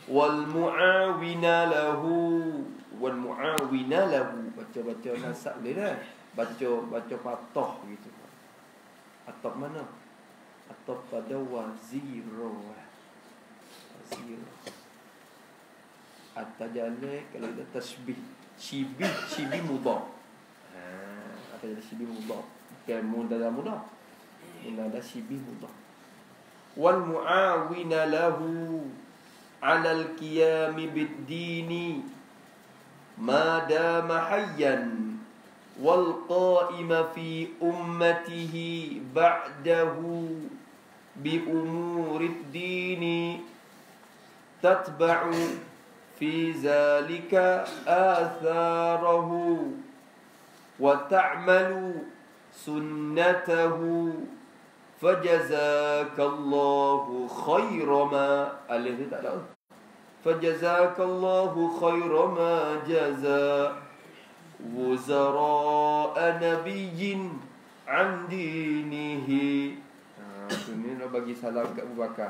wal muawina lahu. Wal muawina lahu. Baca nasab boleh dah. Baca patah gitu. Atop mana? Atop pada waziro. Waziro. Atajale kalau ada tasbih. Shibih mudhaf. Atajale shibih mudhaf. Bukan mudah mudah. Ada shibih mudhaf. Wal muawina lahu 'ala al-qiyam bid-dini ma dama hayyan wal qa'ima fi ummatihi ba'dahu bi umurid dini tatba'u fi zalika atharahu wa ta'malu sunnatahu fajazakallahu khairama. Alif tu tak ada. Fajazakallahu khairama jaza wuzara'a nabiyyin an dinihi. Ini nak bagi salam kat Abu Bakar.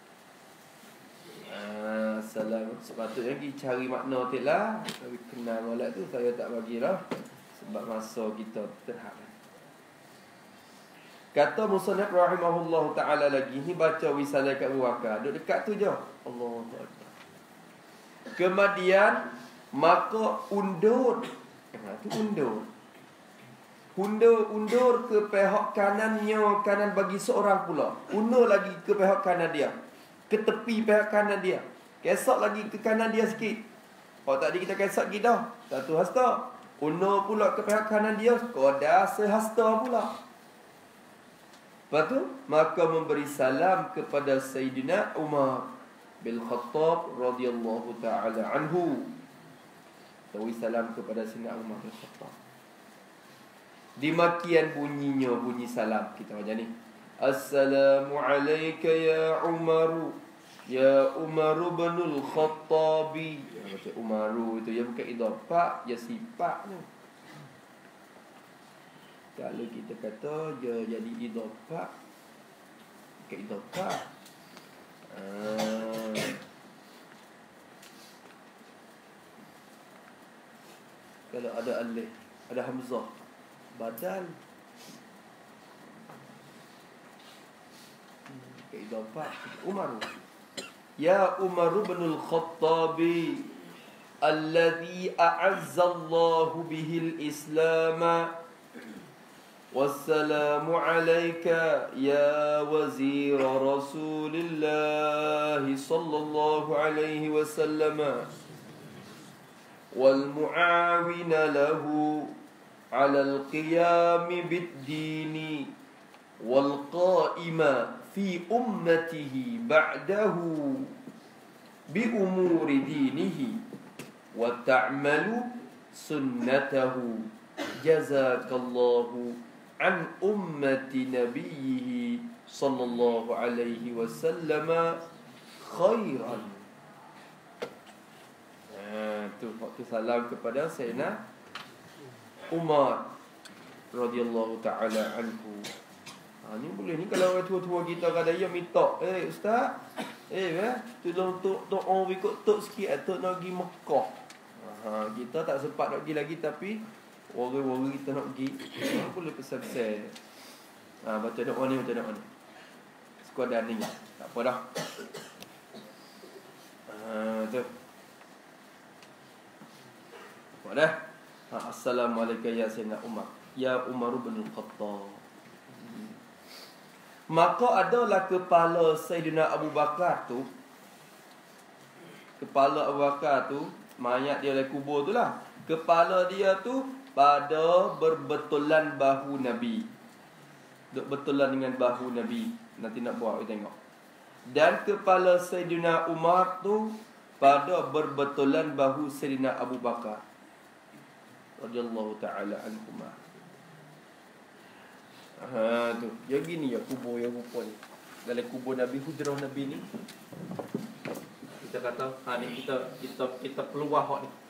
Salam. Sepatutnya pergi cari makna tu lah. Tapi kenal molek tu saya tak bagilah. Sebab masa kita terhalang. Kata musannaf rahimahullah ta'ala lagi, ni baca wisalah kat Abu Bakar, duduk dekat tu je. Allahu Akbar. Kemudian maka undur. Tu undur. Undur ke pihak kanannya, kanan bagi seorang pula. Undur lagi ke pihak kanan dia. Ke tepi pihak kanan dia. Kesok lagi ke kanan dia sikit. Kalau tadi kita kesok lagi dah. Satu hasta. Undur pula ke pihak kanan dia. Koda sehasta pula. Lepas tu, maka memberi salam kepada Sayyidina Umar bin Khattab radhiyallahu ta'ala anhu. Beri salam kepada Sayyidina Umar bin Khattab. Di makian bunyinya, bunyi salam kita macam ni. Assalamu alayka ya Umaru. Ya Umaru binul Khattabi. Macam Umaru itu, ya bukan idhafah, ya sifat tu. Kalau kita kata dia jadi idhafah, ke idhafah. Kalau ada alif, ada hamzah, badal. Ke idhafah Umar. Ya Umar binul Khattabi alladhi a'azza Allahu bihil Islam. والسلام عليك يا وزير رسول الله صلى الله عليه وسلم والمعاون له على القيام بالدين والقائم في أمته بعده بأمور دينه وتعمل سنته جزاك الله an ummati nabiyhi sallallahu alaihi wasallam khairan. Tu waktu salam kepada Sayyidina Umar radhiyallahu ta'ala anhu. Ni boleh ni kalau orang tua-tua kita kadang dia minta, ustaz, tolong doa ikut tok sikit, tok nak pergi Mekah. Kita tak sempat nak pergi lagi tapi orang-orang kita nak pergi, boleh pesan-pesan. Baca doa ni, sekadar ni. Tak apa dah. Tu. Apa dah? Assalamualaikum ya Sayyidina Umar. Ya Umar bin Khattab. Maka adalah kepala Sayyidina Abu Bakar tu. Kepala Abu Bakar tu, mayat dia oleh kubur tu lah. Kepala dia tu pada berbetulan bahu Nabi. Duk betulan dengan bahu Nabi. Nanti nak buat kita tengok. Dan kepala Sayyidina Umar tu pada berbetulan bahu Sayyidina Abu Bakar radhiyallahu ta'ala anhuma. Tu. Ya gini ya kubur yang rupa ni. Dalam kubur Nabi, hujrah Nabi ni. Kita kata, ni kita peluah hak ni.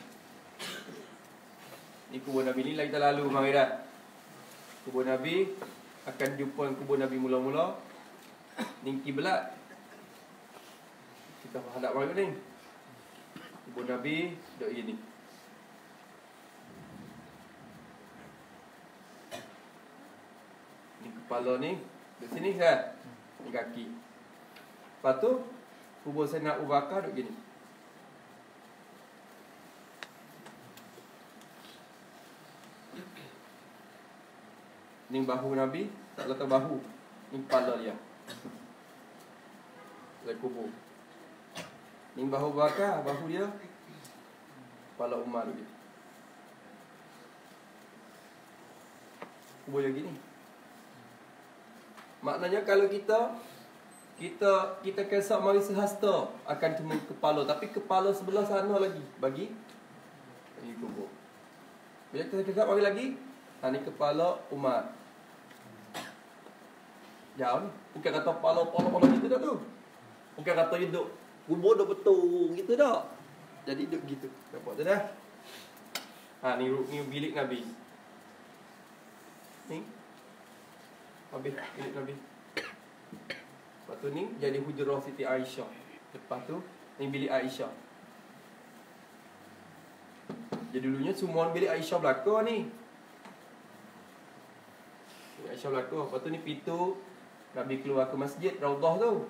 Ni kubur Nabi ni lah kita lalu mari dah. Kubur Nabi akan jumpa kubur Nabi mula-mula. Ni kiblat. Kita hadap mana ni? Kubur Nabi duduk gini. Ni kepala ni duduk sini kan? Ni kaki. Lepas tu kubur Sayyidina Abu Bakar duduk gini. Ni bahu Nabi, tak letak bahu. Ni kepala dia. Letak kubur. Ni bahu Bakar, bahu dia. Kepala Umar dia. Kubur yang gini. Maknanya kalau kita kisah mari sehasta akan cuma kepala, tapi kepala sebelah sana lagi bagi kubur. Bila kita kisah mari lagi, ni kepala Umar. Jauh ni. Bukan kata kepala gitu tak tu. Bukan kata dia duduk kubur dah betul gitu tak. Jadi duduk gitu. Nampak tu dah. Ni bilik Nabi. Ni. Habis bilik Nabi. Lepas tu ni jadi hujrah Siti Aisyah. Lepas tu ni bilik Aisyah. Jadi dulunya semua bilik Aisyah belakang ni. Bilik Aisyah belakang. Lepas tu ni pintu Nabi keluar ke masjid Raudhah tu.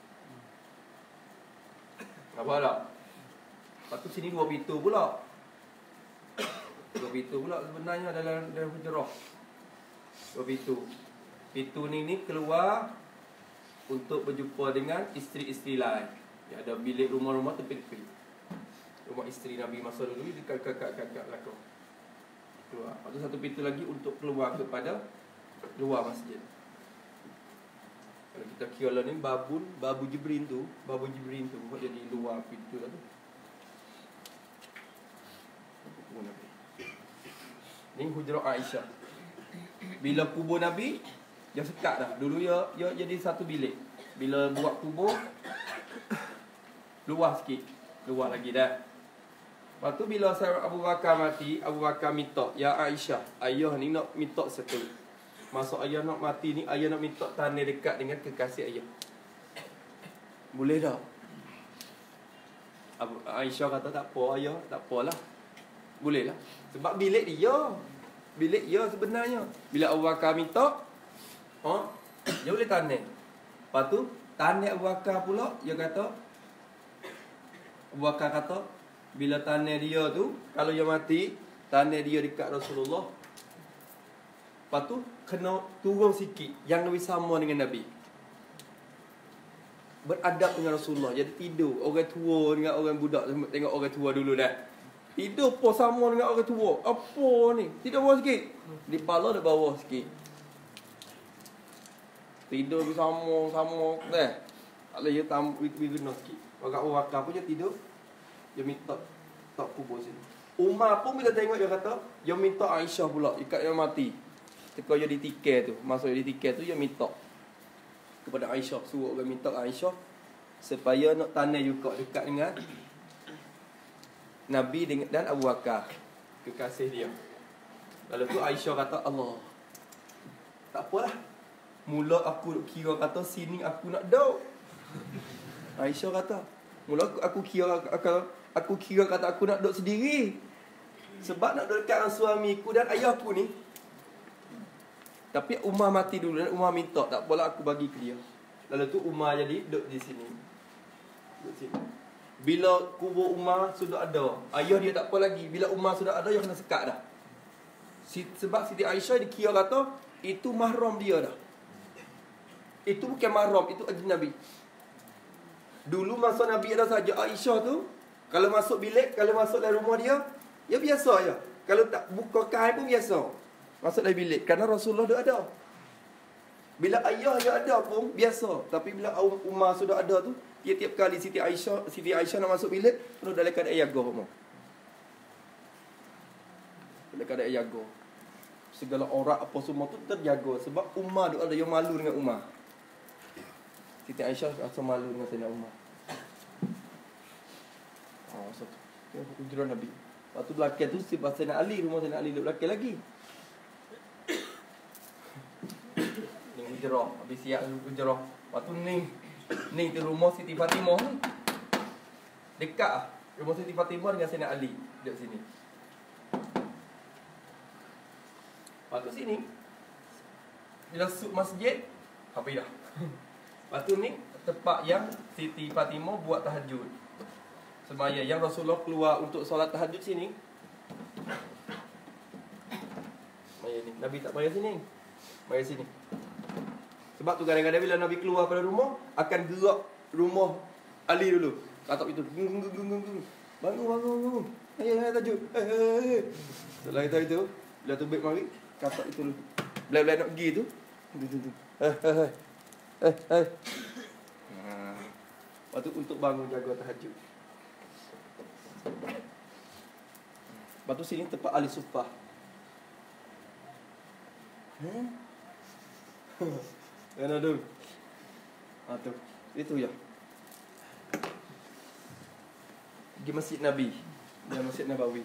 Nampak tak? Lepas tu sini dua pintu pula. Dua pintu pula sebenarnya dalam hujrah. Dua pintu. Pintu ni keluar untuk berjumpa dengan isteri-isteri lain. Yang ada bilik rumah-rumah tepi-tepi. Rumah isteri Nabi masa dulu dekat belakang. Keluar. Lepas tu satu pintu lagi untuk keluar kepada luar masjid. Kalau kita kira lah ni babu Jibrin tu buat jadi luar pintu lah tu. Ni hujrah Aisyah. Bila kubur Nabi dia sekat dah. Dulu dia jadi satu bilik. Bila buat kubur luar sikit. Luar lagi dah. Lepas tu bila Abu Bakar mati, Abu Bakar minta, "Ya Aisyah, ayah ni nak minta satu." Masa ayah nak mati ni, ayah nak minta tanah dekat dengan kekasih ayah. Boleh tak? Aisyah kata tak apa ayah, tak apalah. Boleh lah. Sebab bilik dia sebenarnya. Bila Abu Bakar minta, dia boleh tanah. Lepas tu tanah Abu Bakar pula, dia kata, Abu Bakar kata, bila tanah dia tu, kalau dia mati, tanah dia dekat Rasulullah. Lepas tu kena turun sikit yang lebih sama dengan Nabi. Beradab dengan Rasulullah. Jadi tidur orang tua dengan orang budak. Tengok orang tua dulu dah. Tidur pun sama dengan orang tua. Apa ni? Tidur bawah sikit. Di kepala dia bawah sikit. Tidur sama dah. Tak boleh dia guna sikit. Orang wakar pun dia tidur. Dia minta tak kubur sini. Umar pun bila tengok dia kata, dia minta Aisyah pula ikat dia mati. Teka dia ditikar tu. Masuk dia ditikar tu, dia minta kepada Aisyah. Suruh orang minta Aisyah supaya nak tanah juga dekat dengan Nabi dan Abu Bakar, kekasih dia. Lalu tu Aisyah kata, Allah, tak apalah. Mula aku kira kata sini aku nak duduk. Aisyah kata, mula aku kira kata aku nak duduk sendiri. Sebab nak duduk dekat dengan suamiku dan ayahku ni. Tapi Umar mati dulu dan Umar minta, tak apalah aku bagi ke dia. Lalu tu Umar jadi duduk di sini. Duduk sini. Bila kubur Umar sudah ada, ayah dia tak apa lagi. Bila Umar sudah ada, dia kena sekat dah. Sebab Siti Aisyah dikira kata itu mahram dia dah. Itu bukan mahram, itu ajnabi. Dulu masa Nabi ada saja Aisyah tu, kalau masuk bilik, kalau masuk dalam rumah dia, ya biasa je. Kalau tak buka kain pun biasa. Masuk dalam bilik. Kerana Rasulullah dah ada. Bila ayah dia ada pun biasa. Tapi bila Umar sudah ada tu, tiap-tiap kali Siti Aisyah nak masuk bilik, penuh dalam keadaan jaga semua. Dalam keadaan jaga. Segala orang apa semua tu terjaga. Sebab Umar tu ada yang malu dengan Umar. Siti Aisyah rasa malu dengan Sayyidina Umar. Satu. Hujrah Nabi. Lepas tu belakang tu Sayyidina Ali. Rumah Sayyidina Ali duduk belakang lagi. Hujrah. Habis siap hujrah. Lepas tu ni tu rumah Siti Fatimah ni. Dekat lah. Rumah Siti Fatimah dengan Sayyidina Ali. Duduk sini. Lepas tu sini, bila masuk masjid, habis dah. Lepas tu ni, tempat yang Siti Fatimah buat tahajud. Semaya yang Rasulullah keluar untuk solat tahajud sini. Maya ni, Nabi tak maya sini. Maya sini. Sebab tu kadang-kadang bila Nabi keluar pada rumah, akan gerak rumah Ali dulu. Katak itu. Bangun. Ayah tahajud. Setelah itu, bila tu baik mari, katak itu dulu. Bila nak pergi tu. Lepas tu untuk bangun jaga tahajud. Lepas tu sini tempat ahli suffah. Kan ada. Tu. Itu ya. Di Masjid Nabi. Di Masjid Nabawi.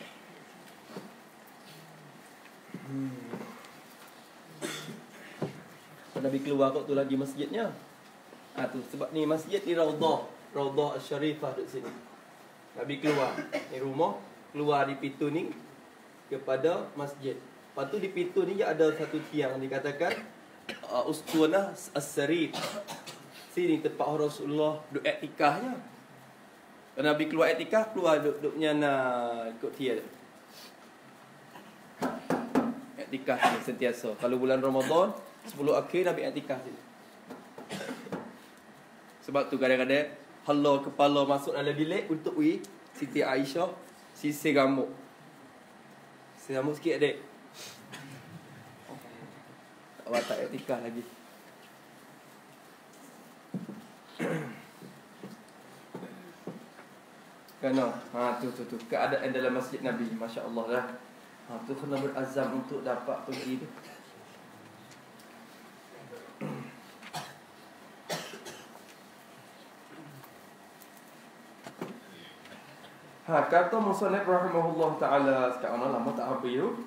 Nabi keluar kat tu lagi masjidnya. Tu sebab ni masjid ni Raudhah Asy-Syarifah dekat sini. Nabi keluar. Ni rumah, keluar di pintu ni kepada masjid. Lepas tu di pintu ni ada satu tiang dikatakan Ustunah As-Sarid. Sini tempat Rasulullah duduk iktikafnya. Kalau Nabi keluar iktikaf, keluar duduk nyana ikut tiang. Iktikaf ni sentiasa. Kalau bulan Ramadan 10 akhir Nabi iktikaf sini. Sebab tu kadang-kadang halau kepala masuk dalam bilik untuk pergi Siti Aisyah sisir rambut. Sisir rambut sikit adik. Awak tak iktikaf lagi. Kena. Tu. Keadaan dalam masjid Nabi. Masya Allah lah. Tu kena berazam untuk dapat pergi tu. Kata Musannif rahimahullah ta'ala. Sekarang lama tak habis tu.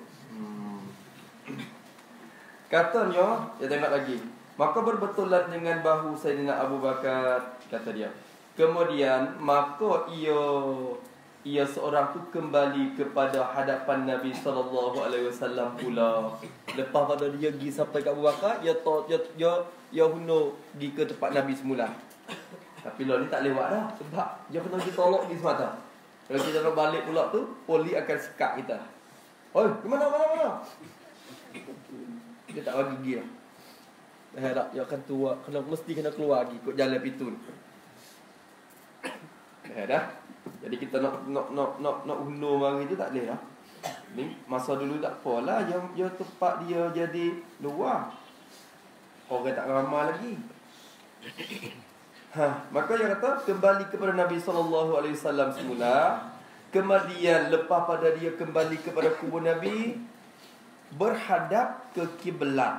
Katanya, dia tengok lagi. Maka berbetulan dengan bahu Sayyidina Abu Bakar, kata dia. Kemudian, maka ia seorang tu kembali kepada hadapan Nabi SAW pula. Lepas pada dia pergi sampai ke Abu Bakar, ia hunur pergi ke tempat Nabi semula. Tapi lah ni tak lewat dah. Sebab dia kena pergi tolak di semata. Kalau kita nak balik pula tu, poli akan sekat kita. Oi, di mana? Dia tak bagi pergi lah. Tak, dia akan tua. Mesti kena keluar lagi ikut jalan pintu ni. Dah. Jadi kita nak undur mari tu tak boleh dah. Ni masa dulu tak apalah, dia tempat dia jadi luar. Orang tak ramai lagi. Maka dia kata kembali kepada Nabi SAW semula. Kemudian lepas pada dia kembali kepada kubur Nabi, berhadap ke kiblat.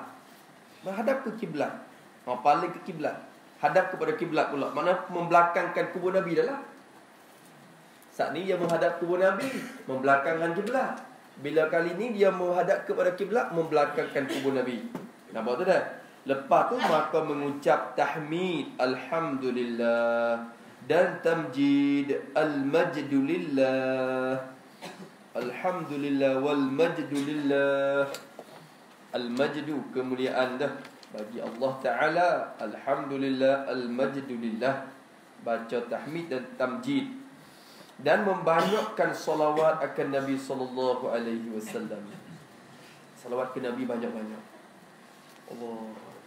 Paling ke kiblat. Hadap kepada kiblat pula. Mana membelakangkan kubur Nabi dah lah. Saat ni dia menghadap kubur Nabi, membelakangkan kiblat. Bila kali ni dia menghadap kepada kiblat, membelakangkan kubur Nabi. Nampak tu dah? Lepas tu maka mengucap tahmid alhamdulillah dan tamjid al-majdulillah. Alhamdulillah wal majdulillah. Al-majdu kemuliaan dah bagi Allah Ta'ala. Alhamdulillah al-majdulillah. Baca tahmid dan tamjid. Dan membanyakkan salawat akan Nabi SAW. Salawat ke Nabi banyak-banyak. Allah.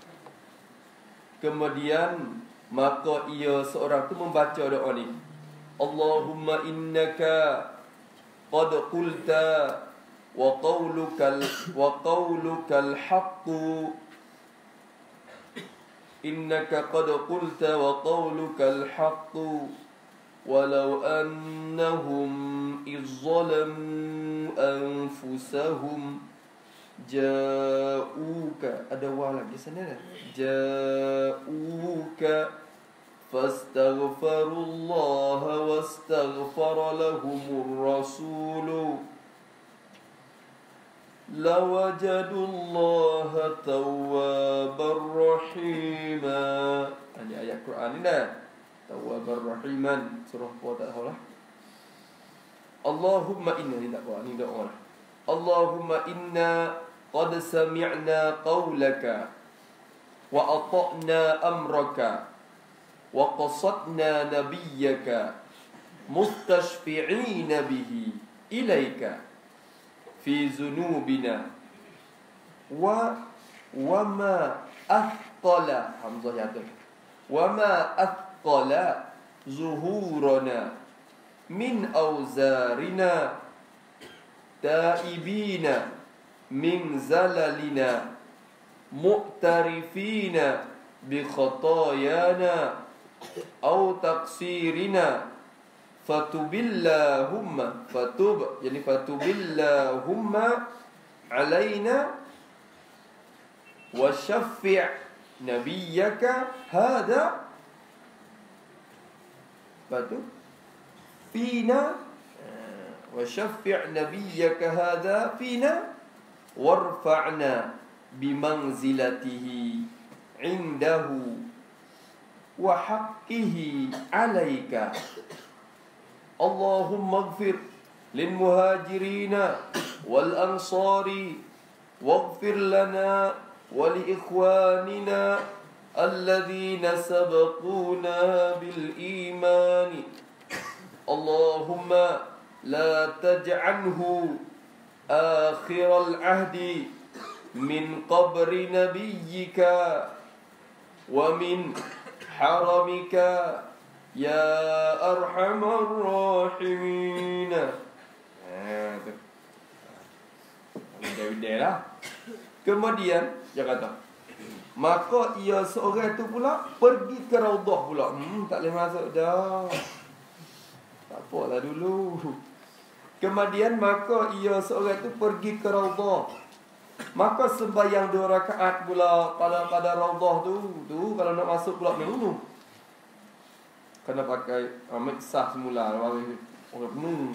Kemudian maka ia seorang tu membaca doa ni. Allahumma innaka qad qulta wa qawlukal haqqu. Innaka qad qulta wa qawlukal haqqu. Walau annahum izzalamu anfusahum ja'uka. Ada wah lagi sana dah. Ja'uka fastaghfirullaha wastaghfara lahumur rasulu lawajadullaha tawwabar rahima. Ini ayat Quran ni dah. Tawwabar Rahiman. Surah apa tak tahu lah. Allahumma inna, ni tak apa, ni doa lah. Allahumma inna qad sami'na qawlaka wa ata'na amraka wa qasadna nabiyyaka mustashfi'ina bihi ilaika fi zunubina wa ma athqala, hamzah ya tu, wa ma athqala zuhurana min awzarina taibina min zalalina mu'tarifina bi khatayana aw taqsirina fatubillahumma jadi fatubillahumma alaina wa syaffi' nabiyyaka hada fina wa syaffi' nabiyyaka hada fina warfa'na bimanzilatihi indahu wa haqqihi alayka. Allahumma ighfir lil muhajirina wal ansari waghfir lana wa li ikhwanina alladhina sabaquna bil imani. Allahumma la taj'alhu akhiral ahdi min qabri nabiyyika wa min haramika ya arhamar rahimin. Tu. Dia lah. Kemudian dia kata, maka ia seorang tu pula pergi ke Raudhah pula. Tak boleh masuk dah. Tak apalah dulu. Kemudian maka ia seorang tu pergi ke Raudhah. Maka sembahyang 2 rakaat pula pada Raudhah tu kalau nak masuk pula memang kena pakai miksah semula orang penuh.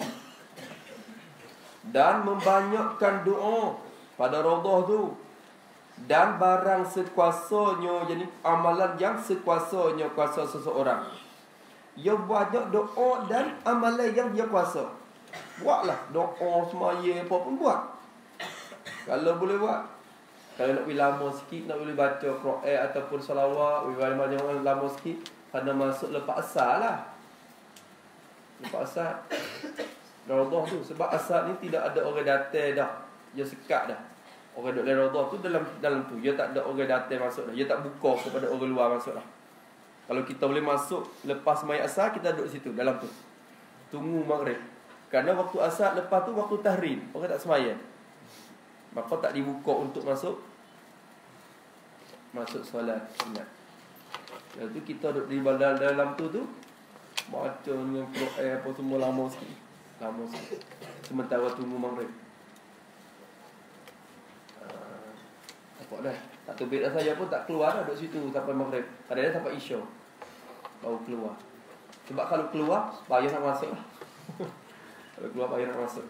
Dan membanyakkan doa pada Raudhah tu. Dan barang sekuasanya, jadi amalan yang sekuasanya kuasa seseorang. Dia banyak doa dan amalan yang dia kuasa. Buatlah doa semaya apa pun buat. Kalau boleh buat. Kalau nak pergi lama sikit, nak boleh baca Quran ataupun salawat, banyak orang lama sikit, kena masuk lepas asar lah. Lepas asar Raudhah tu. Sebab asar ni tidak ada orang datang dah. Dia sekat dah. Orang duduk dalam Raudhah tu dalam tu. Dia tak ada orang datang masuk dah. Dia tak buka kepada orang luar masuk dah. Kalau kita boleh masuk lepas sembahyang asar, kita duduk situ dalam tu. Tunggu maghrib. Kerana waktu asar lepas tu waktu tahrim. Orang tak sembahyang. Maka tak dibuka untuk masuk solat sunat. Lepas tu kita duduk di dalam tu baca dengan Quran apa semua lama sikit. Sementara tunggu maghrib. Apa dah. Tak terbit dah, saya pun tak keluar dah duduk situ sampai maghrib. Kadang-kadang sampai isya baru keluar. Sebab kalau keluar payah nak masuk lah. Kalau keluar payah nak masuk.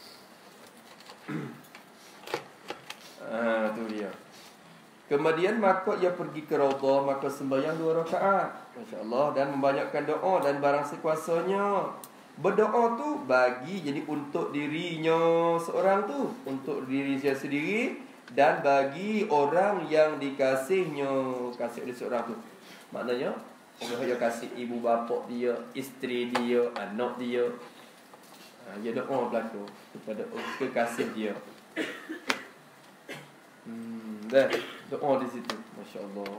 Tu dia. Kemudian maka ia pergi ke Raudhah, maka sembahyang 2 rakaat. Masya-Allah, dan membanyakkan doa dan barang sekuasanya. Berdoa tu bagi, jadi untuk dirinya seorang tu, untuk diri dia sendiri dan bagi orang yang dikasihnya, kasih oleh seorang tu. Maknanya orang yang kasih ibu bapa dia, isteri dia, anak dia. Dia doa berlaku kepada kekasih dia. Dah doa di situ, masya-Allah.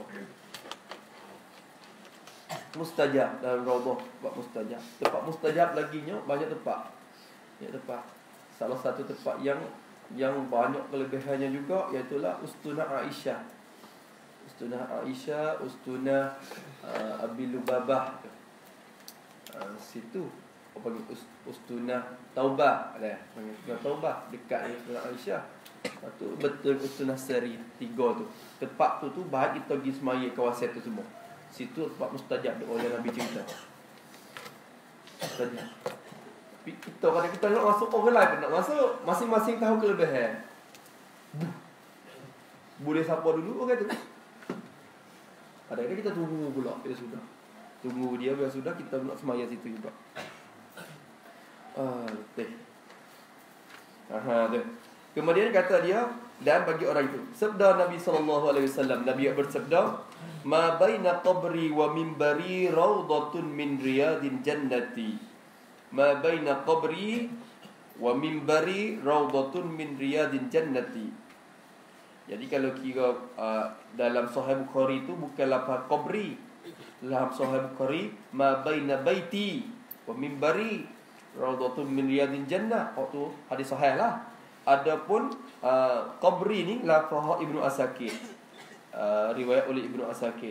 Mustajab dalam Raudhah, tempat mustajab. Tempat mustajab laginya banyak tempat. Salah satu tempat yang banyak kelebihannya juga iaitu Ustunah Aisyah. Ustunah Abi Lubabah. Situ apa panggil Ustunah Taubah, ada panggil Ustunah Taubah dekat dengan Ustunah Aisyah. Lepas tu betul Ustunah Sari, 3 tu. Tempat tu baik kita pergi semaya kawasan tu semua. Situ tempat mustajab doa yang Nabi cerita. Mustajab. Tapi kalau kita nak masuk, orang lain pun nak masuk. Masing-masing tahu kelebihan. Boleh siapa dulu orang tu. Kadang-kadang kita tunggu pula. Kita sudah. Tunggu dia, biar sudah kita nak semaya situ juga. Letih. Tu. Kemudian kata dia, dan bagi orang itu, sabda Nabi SAW, Nabi bersabda, ma baina qabri wa minbari rawdatun min riyadil jannati. Ma baina qabri wa minbari rawdatun min riyadil jannati. Jadi kalau kira dalam Sahih Bukhari itu bukan lafaz qabri. Dalam Sahih Bukhari, ma baina baiti wa minbari rawdatun min riyadil jannah. Tu hadis sahih lah. Adapun qabri ni lafaz Ibnu Asakir, riwayat oleh Ibnu Asakir.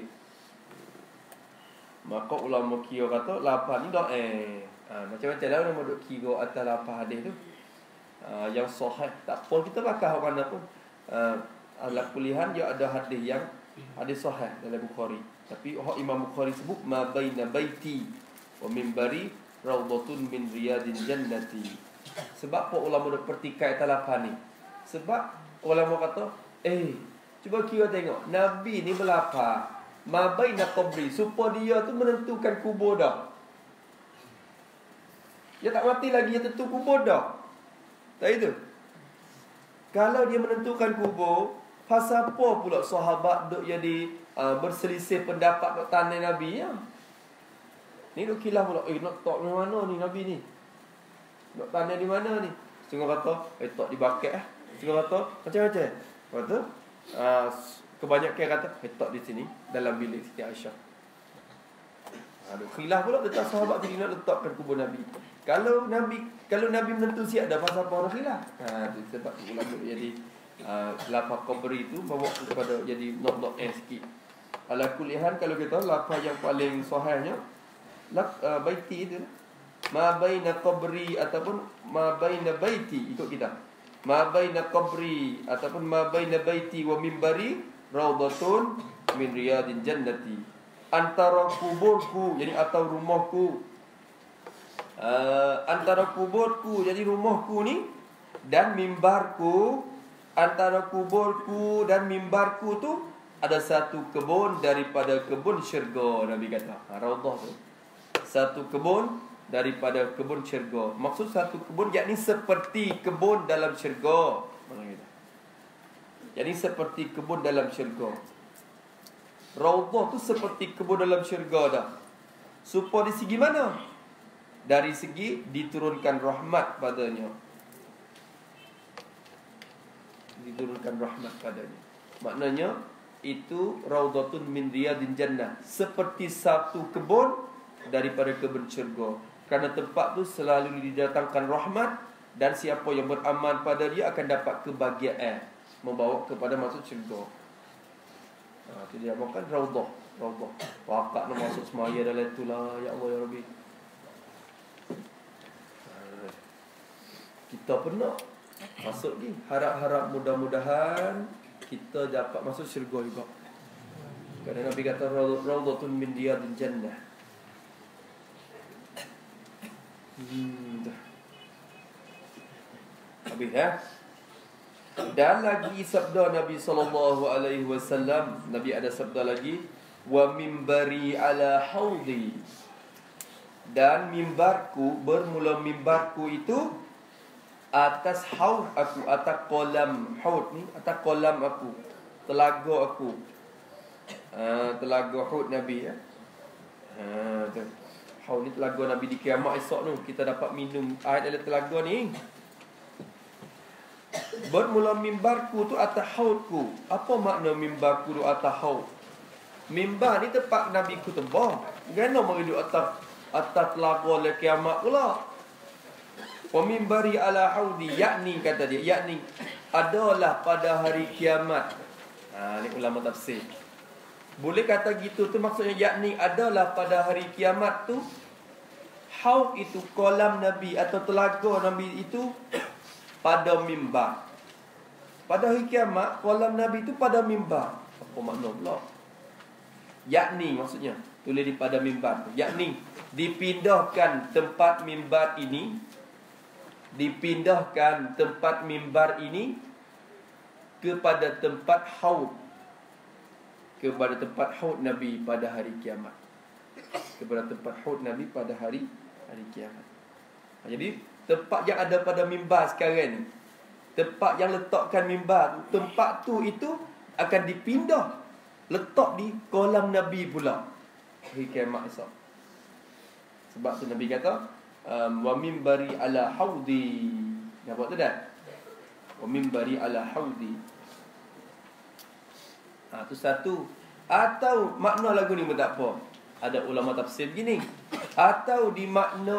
Maka ulama kira kata lafaz ni dah macam-macam lah nama duk kira atas lafaz hadis tu. Yang sahih tak apa kita bakal mana pun. Ala kulihan dia ada hadis yang hadis sahih dalam Bukhari. Tapi Imam Bukhari sebut ma baina baiti wa minbari rawdatun min riyadil jannati. Sebab apa ulama dah pertikai talafan ni? Sebab ulama kata, cuba kira tengok, Nabi ni berlafaz ma baina qabri, supaya dia tu menentukan kubur dah. Dia tak mati lagi, dia tentu kubur dah. Tak itu? Kalau dia menentukan kubur, pasal apa pula sahabat duk jadi berselisih pendapat duk tanya Nabi ya? Ni duk khilaf pula, nak tok di mana ni Nabi ni? Nak tanya di mana ni? Setengah kata, tok di baket Setengah kata, macam-macam. Lepas tu, kebanyakan kata, tok di sini, dalam bilik Siti Aisyah. Ada khilaf pula tentang sahabat tu nak letakkan kubur Nabi. Kalau Nabi menentu siap dah, pasal apa orang khilaf? Sebab ulama jadi lafaz qabri itu bawa kepada jadi not sikit. Ala kulihan kalau kita lafaz yang paling sahihnya baiti itu. Ma baina qabri ataupun ma baina baiti, ikut kita. Ma baina qabri ataupun ma baina baiti wa minbari rawdatun min riyadil jannati. Antara kuburku, jadi atau rumahku, antara kuburku, jadi rumahku ni, dan mimbarku, antara kuburku dan mimbarku tu ada satu kebun daripada kebun syurga. Nabi kata rawdah tu satu kebun daripada kebun syurga. Maksud satu kebun yakni seperti kebun dalam syurga. Jadi seperti kebun dalam syurga. Raudhah tu seperti kebun dalam syurga dah. Supaya di segi mana? Dari segi diturunkan rahmat padanya. Diturunkan rahmat padanya. Maknanya itu raudhatun min riyadil jannah, seperti satu kebun daripada kebun syurga. Kerana tempat tu selalu didatangkan rahmat, dan siapa yang beramal pada dia akan dapat kebahagiaan, membawa kepada masuk syurga. Itu dia makan raudhah. Wakak nak masuk semaya dalam itulah. Ya Allah ya Rabbi. Kita pernah masuk ni. Harap-harap mudah-mudahan kita dapat masuk syurga juga. Kerana Nabi kata raudhatun min riyadil jannah. Habis Dan lagi sabda Nabi SAW, Nabi ada sabda lagi, wa mimbari ala haudi, dan mimbarku, bermula mimbarku itu atas haud aku, atas kolam haud ni, atas kolam aku, telaga aku. Telaga haud Nabi Haud ni telaga Nabi di kiamat esok tu. Kita dapat minum air dalam telaga ni. Bermula mimbarku tu atas haudku. Apa makna mimbarku tu atas haud? Mimbar ni tempat Nabi khutbah. Gana mengiduk atas telaga le kiamat pula. Wa mimbari ala haudi, yakni kata dia, yakni adalah pada hari kiamat. Ni ulama tafsir. Boleh kata gitu tu maksudnya yakni adalah pada hari kiamat tu. Haud itu kolam Nabi atau telaga Nabi itu pada mimbar. Pada hari kiamat kolam Nabi itu pada mimbar. Apa makna pula? Yakni maksudnya tulis di pada mimbar tu. Yakni dipindahkan tempat mimbar ini, dipindahkan tempat mimbar ini kepada tempat haud, kepada tempat haud Nabi pada hari kiamat. kepada tempat haud Nabi pada hari kiamat. Jadi tempat yang ada pada mimbar sekarang ni, tempat yang letakkan mimbar, tempat tu itu akan dipindah, letak di kolam Nabi pula hari kiamat esok. Sebab tu Nabi kata wa mimbari ala haudi. Nampak tu dah? Wa mimbari ala haudi. Tu satu. Atau makna lagu ni pun tak apa. Ada ulama tafsir begini. Atau di makna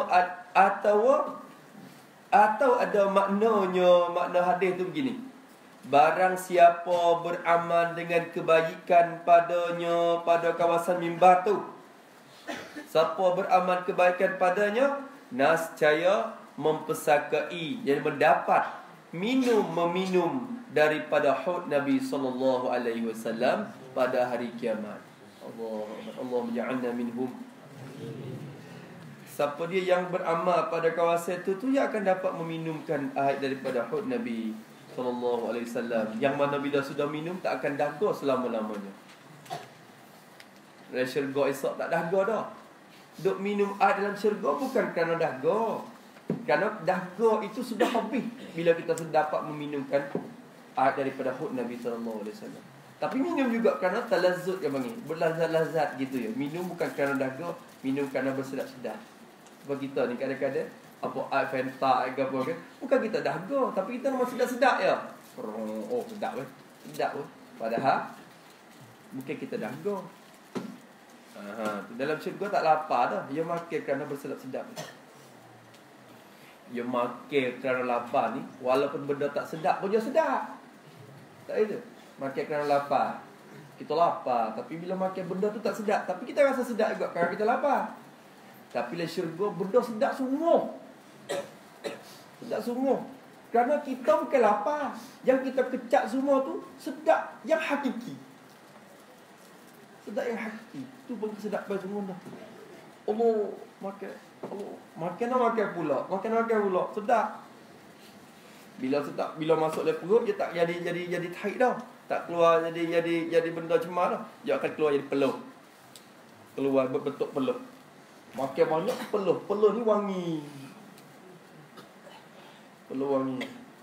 atau ada maknanya, makna hadis tu begini. Barang siapa beramal dengan kebaikan padanya pada kawasan mimbar tu, siapa beramal kebaikan padanya, nascaya mempesakai, jadi mendapat meminum daripada haud Nabi sallallahu alaihi wasallam pada hari kiamat. Allah menja'alna minhum. Siapa dia yang beramal pada kawasan itu, tu yang akan dapat meminumkan air daripada haud Nabi sallallahu alaihi wasallam, yang mana bila sudah minum tak akan dahaga selama-lamanya. Dalam syurga esok tak dahaga dah. Duk minum air dalam syurga bukan kerana dahaga. Kerana dahaga itu sudah habis bila kita sudah dapat meminumkan air daripada haud Nabi sallallahu alaihi wasallam. Tapi minum juga kerana talazzut yang panggil, berlazat-lazat gitu ya. Minum bukan kerana dahaga, minum kerana bersedap-sedap. Sebab kita ni kadang-kadang apa air Fanta, air apa kan, bukan kita dahaga, tapi kita memang sedap-sedap ya. Oh sedap kan, sedap kan. Padahal bukan kita dahaga. Dalam syurga tak lapar dah. Dia makan kerana bersedap-sedap. Dia makan kerana lapar ni, walaupun benda tak sedap pun dia sedap. Tak itu. Makan kerana lapar. Kita lapar, tapi bila makan benda tu tak sedap, tapi kita rasa sedap juga kerana kita lapar. Tapi dalam syurga benda sedap semua. Sedap semua. Kerana kita bukan lapar. Yang kita kecap semua tu sedap yang hakiki. Sedap yang hakiki. Tu pun kesedapan semua dah. Allah makan. Allah makan pula. Makan pula. Sedap. Bila sedap, bila masuk dalam perut dia tak jadi tarik dah. Tak keluar jadi benda cemar dah. Dia akan keluar jadi peluh. Keluar berbentuk peluh. Makan banyak peluh. Peluh ni wangi. Peluh wangi.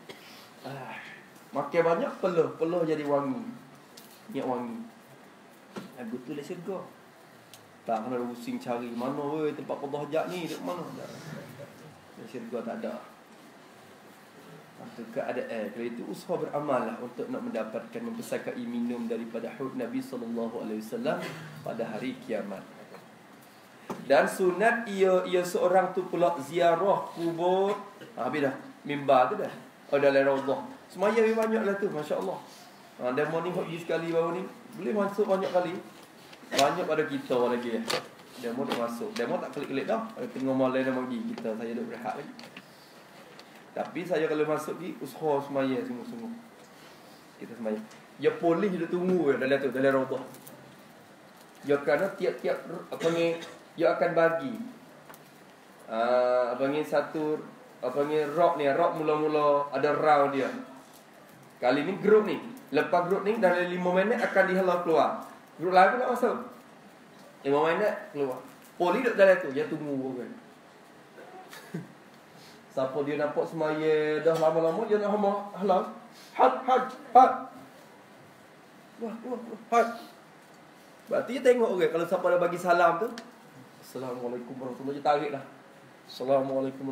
Makan banyak peluh. Peluh jadi wangi. Minyak wangi. Lagu tu lah syurga. Tak kena pusing cari mana weh tempat qada hajat ni, dekat mana. Dalam syurga tak ada. Itu keadaan. Kalau itu usaha beramal lah untuk nak mendapatkan mempesakai minum daripada haud Nabi sallallahu alaihi wasallam pada hari kiamat. Dan sunat ia seorang tu pula ziarah kubur. Habis dah. Mimbar tu dah. Dalam raudhah. Semaya banyak lah tu, masya-Allah. Demo ni pergi sekali baru ni, boleh masuk banyak kali. Banyak pada kita lagi ya. Demo tak masuk. Demo tak klik-klik dah. Tengok malam dah pergi. Saya duduk rehat lagi. Tapi saya kalau masuk pergi, usaha semaya sungguh-sungguh. Kita semaya. Ya polis dia tunggu dalam tu, dalam raudhah. Ya kerana tiap-tiap dia akan bagi satu rock ni, rock mula-mula ada round dia. Kali ni grup ni, lepas grup ni dalam 5 minit akan dihalau keluar. Grup lain pun nak masuk 5 minit keluar. Polis duduk dalam tu, dia tunggu kan. Siapa dia nampak semaya dah lama-lama, dia nak halau. Had. Wah, had. Berarti dia tengok orang kalau siapa dah bagi salam tu, Assalamualaikum warahmatullahi wabarakatuh, tarik dah. Assalamualaikum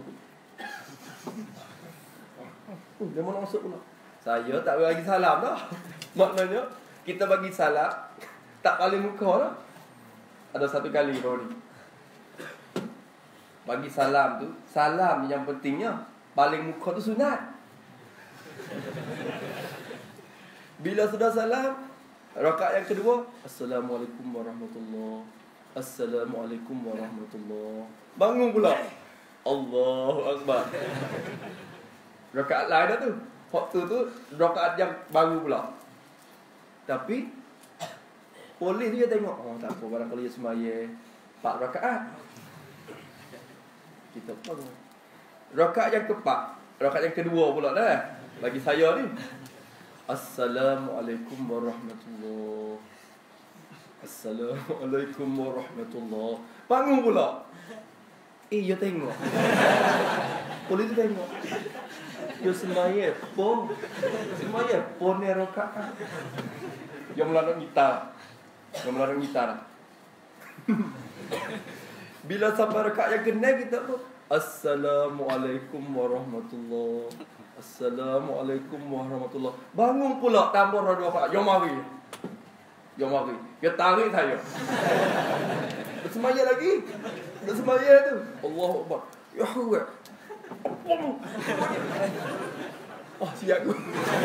warahmatullahi. Dia mau masuk pula. Saya tak bagi salam dah. Maknanya kita bagi salam tak paling muka dah. Ada satu kali baru ni. Bagi salam tu, salam yang pentingnya paling muka tu sunat. Bila sudah salam, rakaat yang kedua, Assalamualaikum warahmatullahi. Assalamualaikum warahmatullahi. Bangun pula. Allahu Akbar. Rakaat lain dah tu. Waktu tu rakaat yang baru pula. Tapi polis dia tengok, tak apa, barangkali dia semaya 4 rakaat. Kita pun rakaat yang keempat, rakaat yang kedua pula dah bagi saya ni. Assalamualaikum warahmatullahi. Assalamualaikum warahmatullahi. Bangun pula. Ya tengok. Boleh tu tengok. Ya semaya pun. Semaya pun ni rakaat. Yang melarang gitar. Bila sampai rakaat yang kena kita pun Assalamualaikum warahmatullahi. Assalamualaikum warahmatullahi. Bangun pula tambah dua rakaat. Jom mari. Dia tarik saya. Bersemaya lagi. Bersemaya tu. Allahu Akbar. Ya Allah. Siap aku.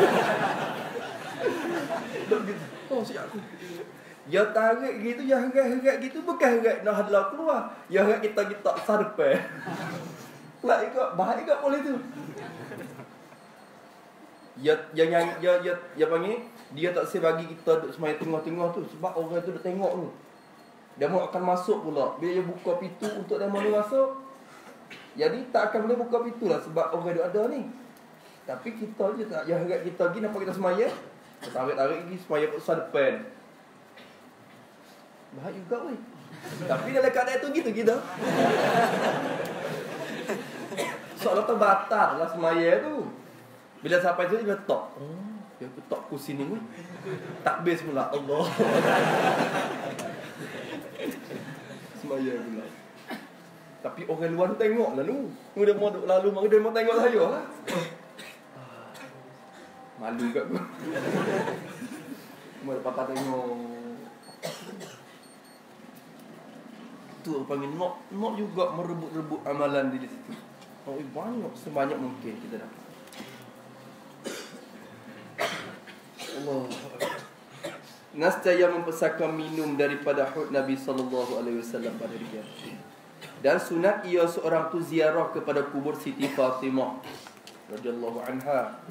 Siap aku. Ya tarik gitu, ya herat gitu. Bukan herat nak hadlah keluar. Ya herat kita sarpe. Lah ikut, baik ikut boleh tu. Ya panggil, dia tak sebagi kita duduk semaya tengah-tengah tu. Sebab orang tu dah tengok tu. Dia mau akan masuk pula. Bila dia buka pintu untuk dia mau masuk, jadi tak akan boleh buka pintu lah. Sebab orang tu ada ni. Tapi kita je tak. Yang harap kita pergi nampak kita semaya. Kita tarik-tarik pergi semaya pusat depan. Baik juga weh. Tapi dalam keadaan tu gitu kita. Soalnya terbatal lah semaya tu. Bila sampai tu dia letak. Dia letak kursi ni weh. Takbir semula. Allah. Semaya pula. Tapi orang luar tu tengok lah tu. Dia mau duduk lalu, maka dia mau tengok saya lah. Malu kat aku. Cuma papa tengok. Tu panggil nak juga merebut-rebut amalan di situ. Banyak sebanyak mungkin kita dapat. Allah. Nascaya mempersaka minum daripada hud Nabi SAW pada dia. Dan sunat ia seorang tu ziarah kepada kubur Siti Fatimah radhiyallahu anha.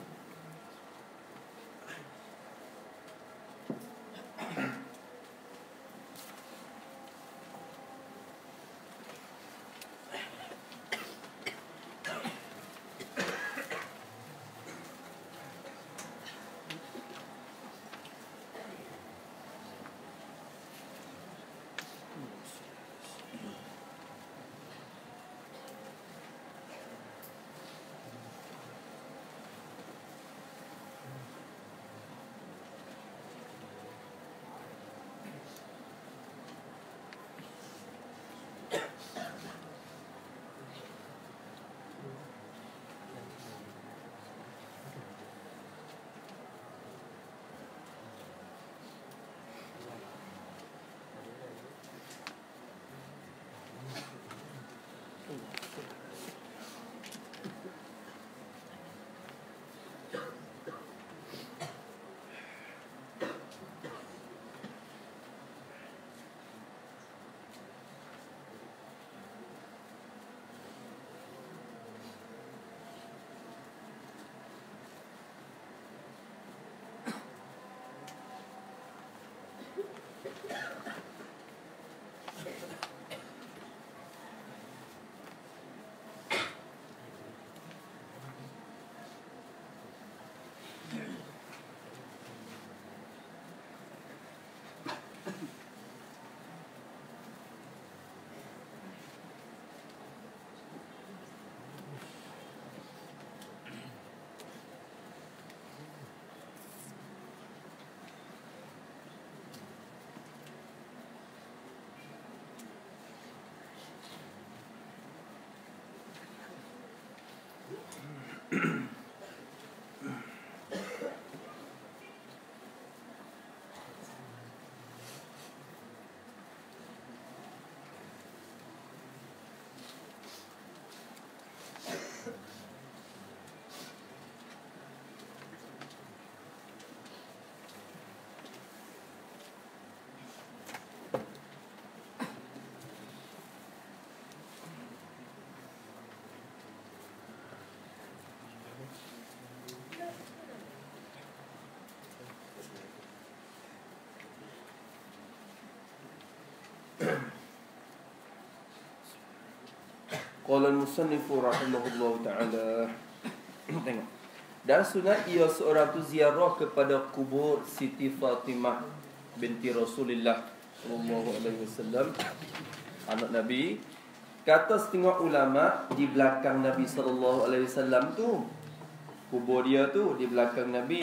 Qala al-musannifu rahimahullah ta'ala. Tengok. Dan sunat ia seorang tu ziarah kepada kubur Siti Fatimah binti Rasulullah sallallahu alaihi wasallam, anak Nabi. Kata setengah ulama, di belakang Nabi sallallahu alaihi wasallam tu, kubur dia tu di belakang Nabi.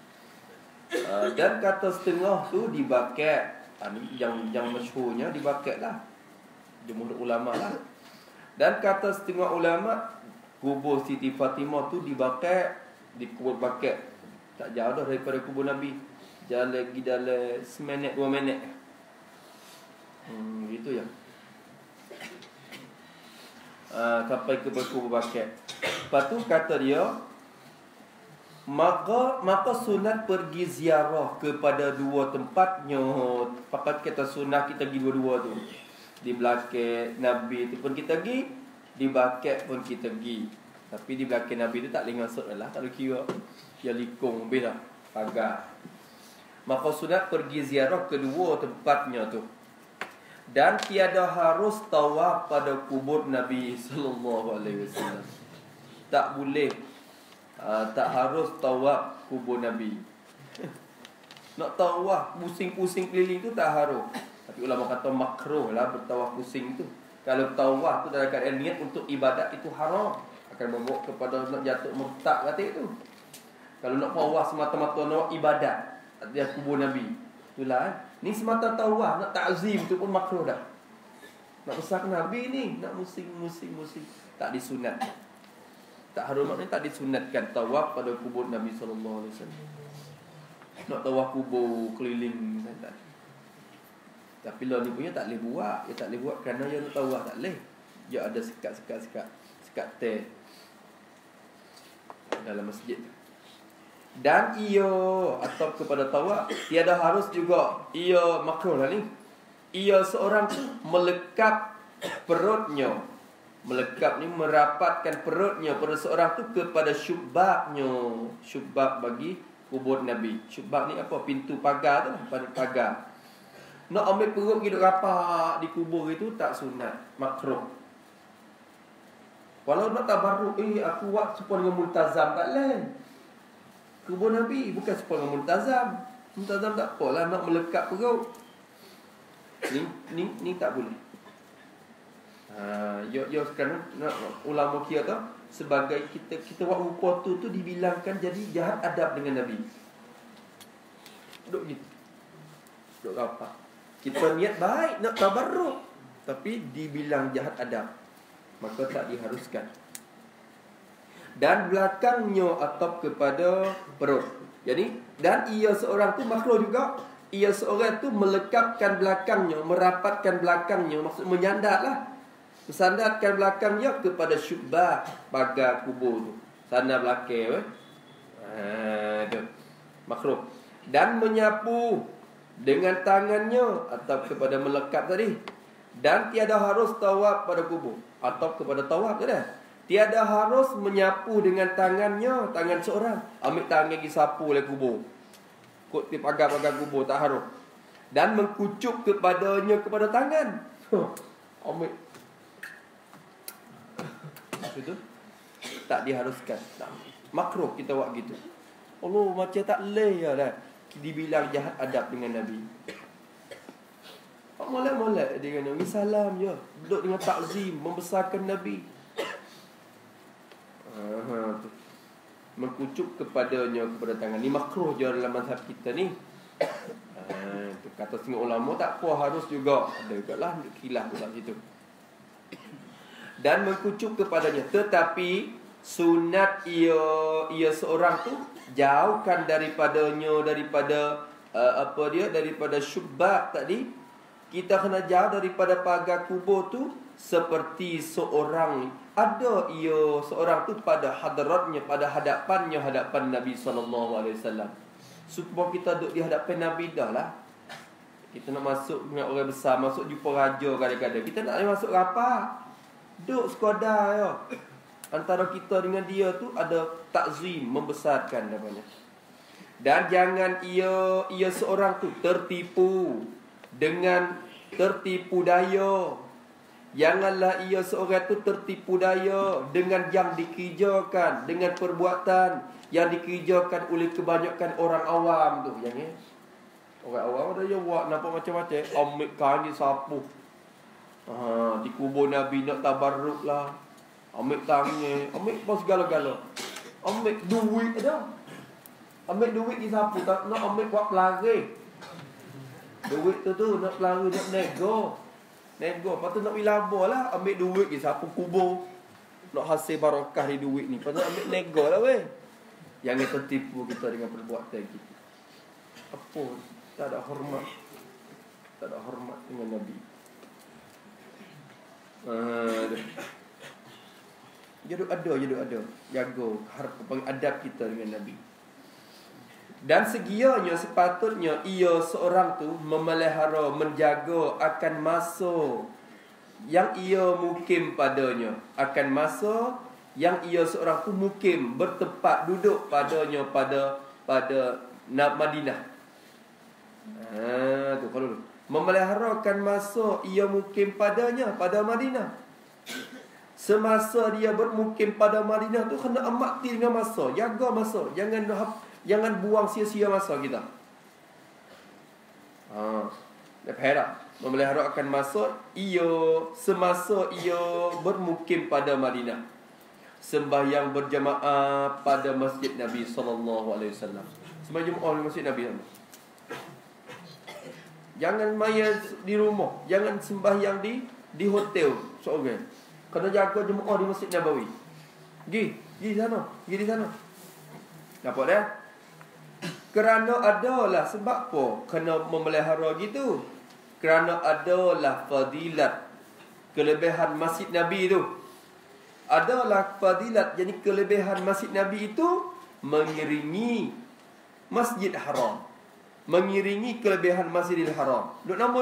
Dan kata setengah tu di Baqi'. Ni yang masyhurnya di Baqi' lah, jumhur ulama lah. Dan kata setengah ulama, kubur Siti Fatimah tu di Baqi', di kubur Baqi'. Tak jauh dah daripada kubur Nabi. Jalan lagi dalam seminit 2 minit. Gitu ya. Sampai ke kubur Baqi'. Lepas tu kata dia, Maka sunat pergi ziarah kepada dua tempatnya. Pakat kata sunat kita pergi dua-dua tu. Di belakang Nabi tu pun kita pergi, di Baqi' pun kita pergi. Tapi di belakang Nabi tu tak boleh masuk lah. Tak boleh kira. Dia likung habis dah pagar. Maka sunat pergi ziarah kedua tempatnya tu. Dan tiada harus tawaf pada kubur Nabi sallallahu alaihi wasallam. Tak boleh. Tak harus tawaf kubur Nabi. Nak tawaf pusing-pusing keliling tu tak harus. Tapi ulama kata makruh lah bertawaf pusing tu. Kalau tawaf tu dalam keadaan niat untuk ibadat itu haram, akan membawa kepada nak jatuh murtad kata itu. Kalau nak tawaf semata-mata nak ibadat dia kubur Nabi, itulah ni semata tawaf nak ta'zim tu pun makruh dah. Nak besar Nabi ni, nak musing tak disunat. Tak harus, maknanya tak disunatkan tawaf pada kubur Nabi sallallahu alaihi wasallam. Nak tawaf kubur keliling tak. Tapi lah ni punya tak boleh buat. Dia tak boleh buat kerana dia nak tawaf tak boleh. Dia ada sekat teh dalam masjid. Dan ia atau kepada tawaf tiada harus juga. Ia makruh lah ni. Ia seorang tu melekap perutnya. Melekap ni merapatkan perutnya pada seorang tu kepada syubbaknya. Syubbak bagi kubur Nabi. Syubbak ni apa? Pintu pagar tu lah. Pagar. Nak ambil perut pergi rapat di kubur itu tak sunat. Makruh. Walau nak tabarruk, aku buat serupa dengan multazam tak lain. Kubur Nabi bukan serupa dengan multazam. Multazam tak apalah nak melekap perut. Ni tak boleh. Yo sekarang ulama kira tu sebagai kita buat rupa tu dibilangkan jadi jahat adab dengan Nabi. Duk gitu. Duk rapat. Kita niat baik nak tabarruk tapi dibilang jahat adab. Maka tak diharuskan. Dan belakangnya atap kepada perut. Jadi dan ia seorang tu makruh juga. Ia seorang tu melekapkan belakangnya, merapatkan belakangnya, maksud menyandarlah. Sandarkan belakangnya kepada syubbah pagar kubur tu. Sandar belakang tu. Makruh. Dan menyapu dengan tangannya atau kepada melekap tadi. Dan tiada harus tawaf pada kubur atau kepada tawaf tu dah. Tiada harus menyapu dengan tangannya, tangan seorang. Ambil tangan pergi sapu oleh kubur. Kut di pagar-pagar kubur tak harus. Dan mengkucuk kepadanya kepada tangan. Ambil itu tak diharuskan. Makruh kita buat gitu. Allah macam tak leh ya dah. Dibilang jahat adab dengan Nabi. Molek-molek dia kena salam je. Duduk dengan takzim, membesarkan Nabi. Mengkucuk kepadanya kepada tangan. Ni makruh je dalam mazhab kita ni. Kata setengah ulama tak apa harus juga. Ada juga lah khilaf dalam situ. Dan mengkucuk kepadanya. Tetapi sunat ia seorang tu jauhkan daripadanya, daripada daripada syubbak tadi. Kita kena jauh daripada pagar kubur tu seperti seorang ada ia seorang tu pada hadratnya, pada hadapan Nabi sallallahu alaihi wasallam. Supaya kita duduk di hadapan Nabi dah lah. Kita nak masuk dengan orang besar, masuk jumpa raja kadang-kadang. Kita nak masuk rapat. Duduk sekadar ya. Antara kita dengan dia tu ada takzim, membesarkan namanya. Dan jangan ia seorang tu tertipu dengan tertipu daya. Janganlah ia seorang tu tertipu daya dengan yang dikerjakan, dengan perbuatan yang dikerjakan oleh kebanyakan orang awam tu. Yang Orang awam ada yang buat nampak macam-macam. Ambil kain disapu. Di kubur Nabi nak tabarruk lah. Ambil tangan, ambil apa segala-gala. Ambil duit ada. Ambil duit disapu, tak nak ambil buat pelari. Duit tu nak pelari, nak nego. Lepas tu nak pergi labur lah. Ambil duit disapu kubur. Nak hasil barakah di duit ni. Lepas tu ambil nego lah weh. Jangan tertipu kita dengan perbuatan kita. Apa? Tak ada hormat. Tak ada hormat dengan Nabi. Jaduk ada. Jaga adab kita dengan Nabi. Dan segianya sepatutnya ia seorang tu memelihara, menjaga akan masa yang ia mukim padanya. Akan masa yang ia seorang tu mukim, bertempat duduk padanya pada Madinah. Tu kalau memeliharakan masa ia mukim padanya pada Madinah. Semasa dia bermukim pada Madinah tu kena amati dengan masa, jaga masa, jangan buang sia-sia masa kita. Dah memeliharakan masa semasa ia bermukim pada Madinah. Sembahyang berjamaah pada masjid Nabi SAW. Sembahyang jemaah di masjid Nabi. Jangan maya di rumah, jangan sembahyang di hotel seorang. Kena jaga jemaah di Masjid Nabawi. Pergi di sana. Nampak dah? Kerana adalah sebab apa kena memelihara gitu? Kerana adalah fadilat kelebihan Masjid Nabi itu. Adalah fadilat, jadi kelebihan Masjid Nabi itu mengiringi Masjid Haram. Mengiringi kelebihan Masjidil Haram. Duk nombor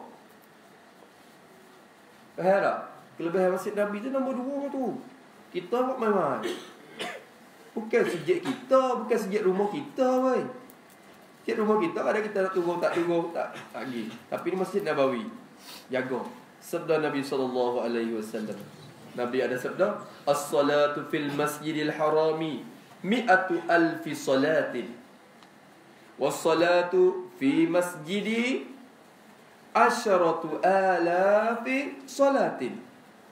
2. Faham tak? Kelebihan Masjid Nabi tu nombor 2 tu. Kita buat main-main. Bukan sejak kita, bukan sejak rumah kita weh. Sejak rumah kita ada kita nak tunggu tak lagi. Tapi ni Masjid Nabawi. Jaga. Sabda Nabi SAW. Nabi ada sabda, as-salatu fil masjidil harami 100,000 salatin. Was-salatu fi masjidi 10,000 salatin.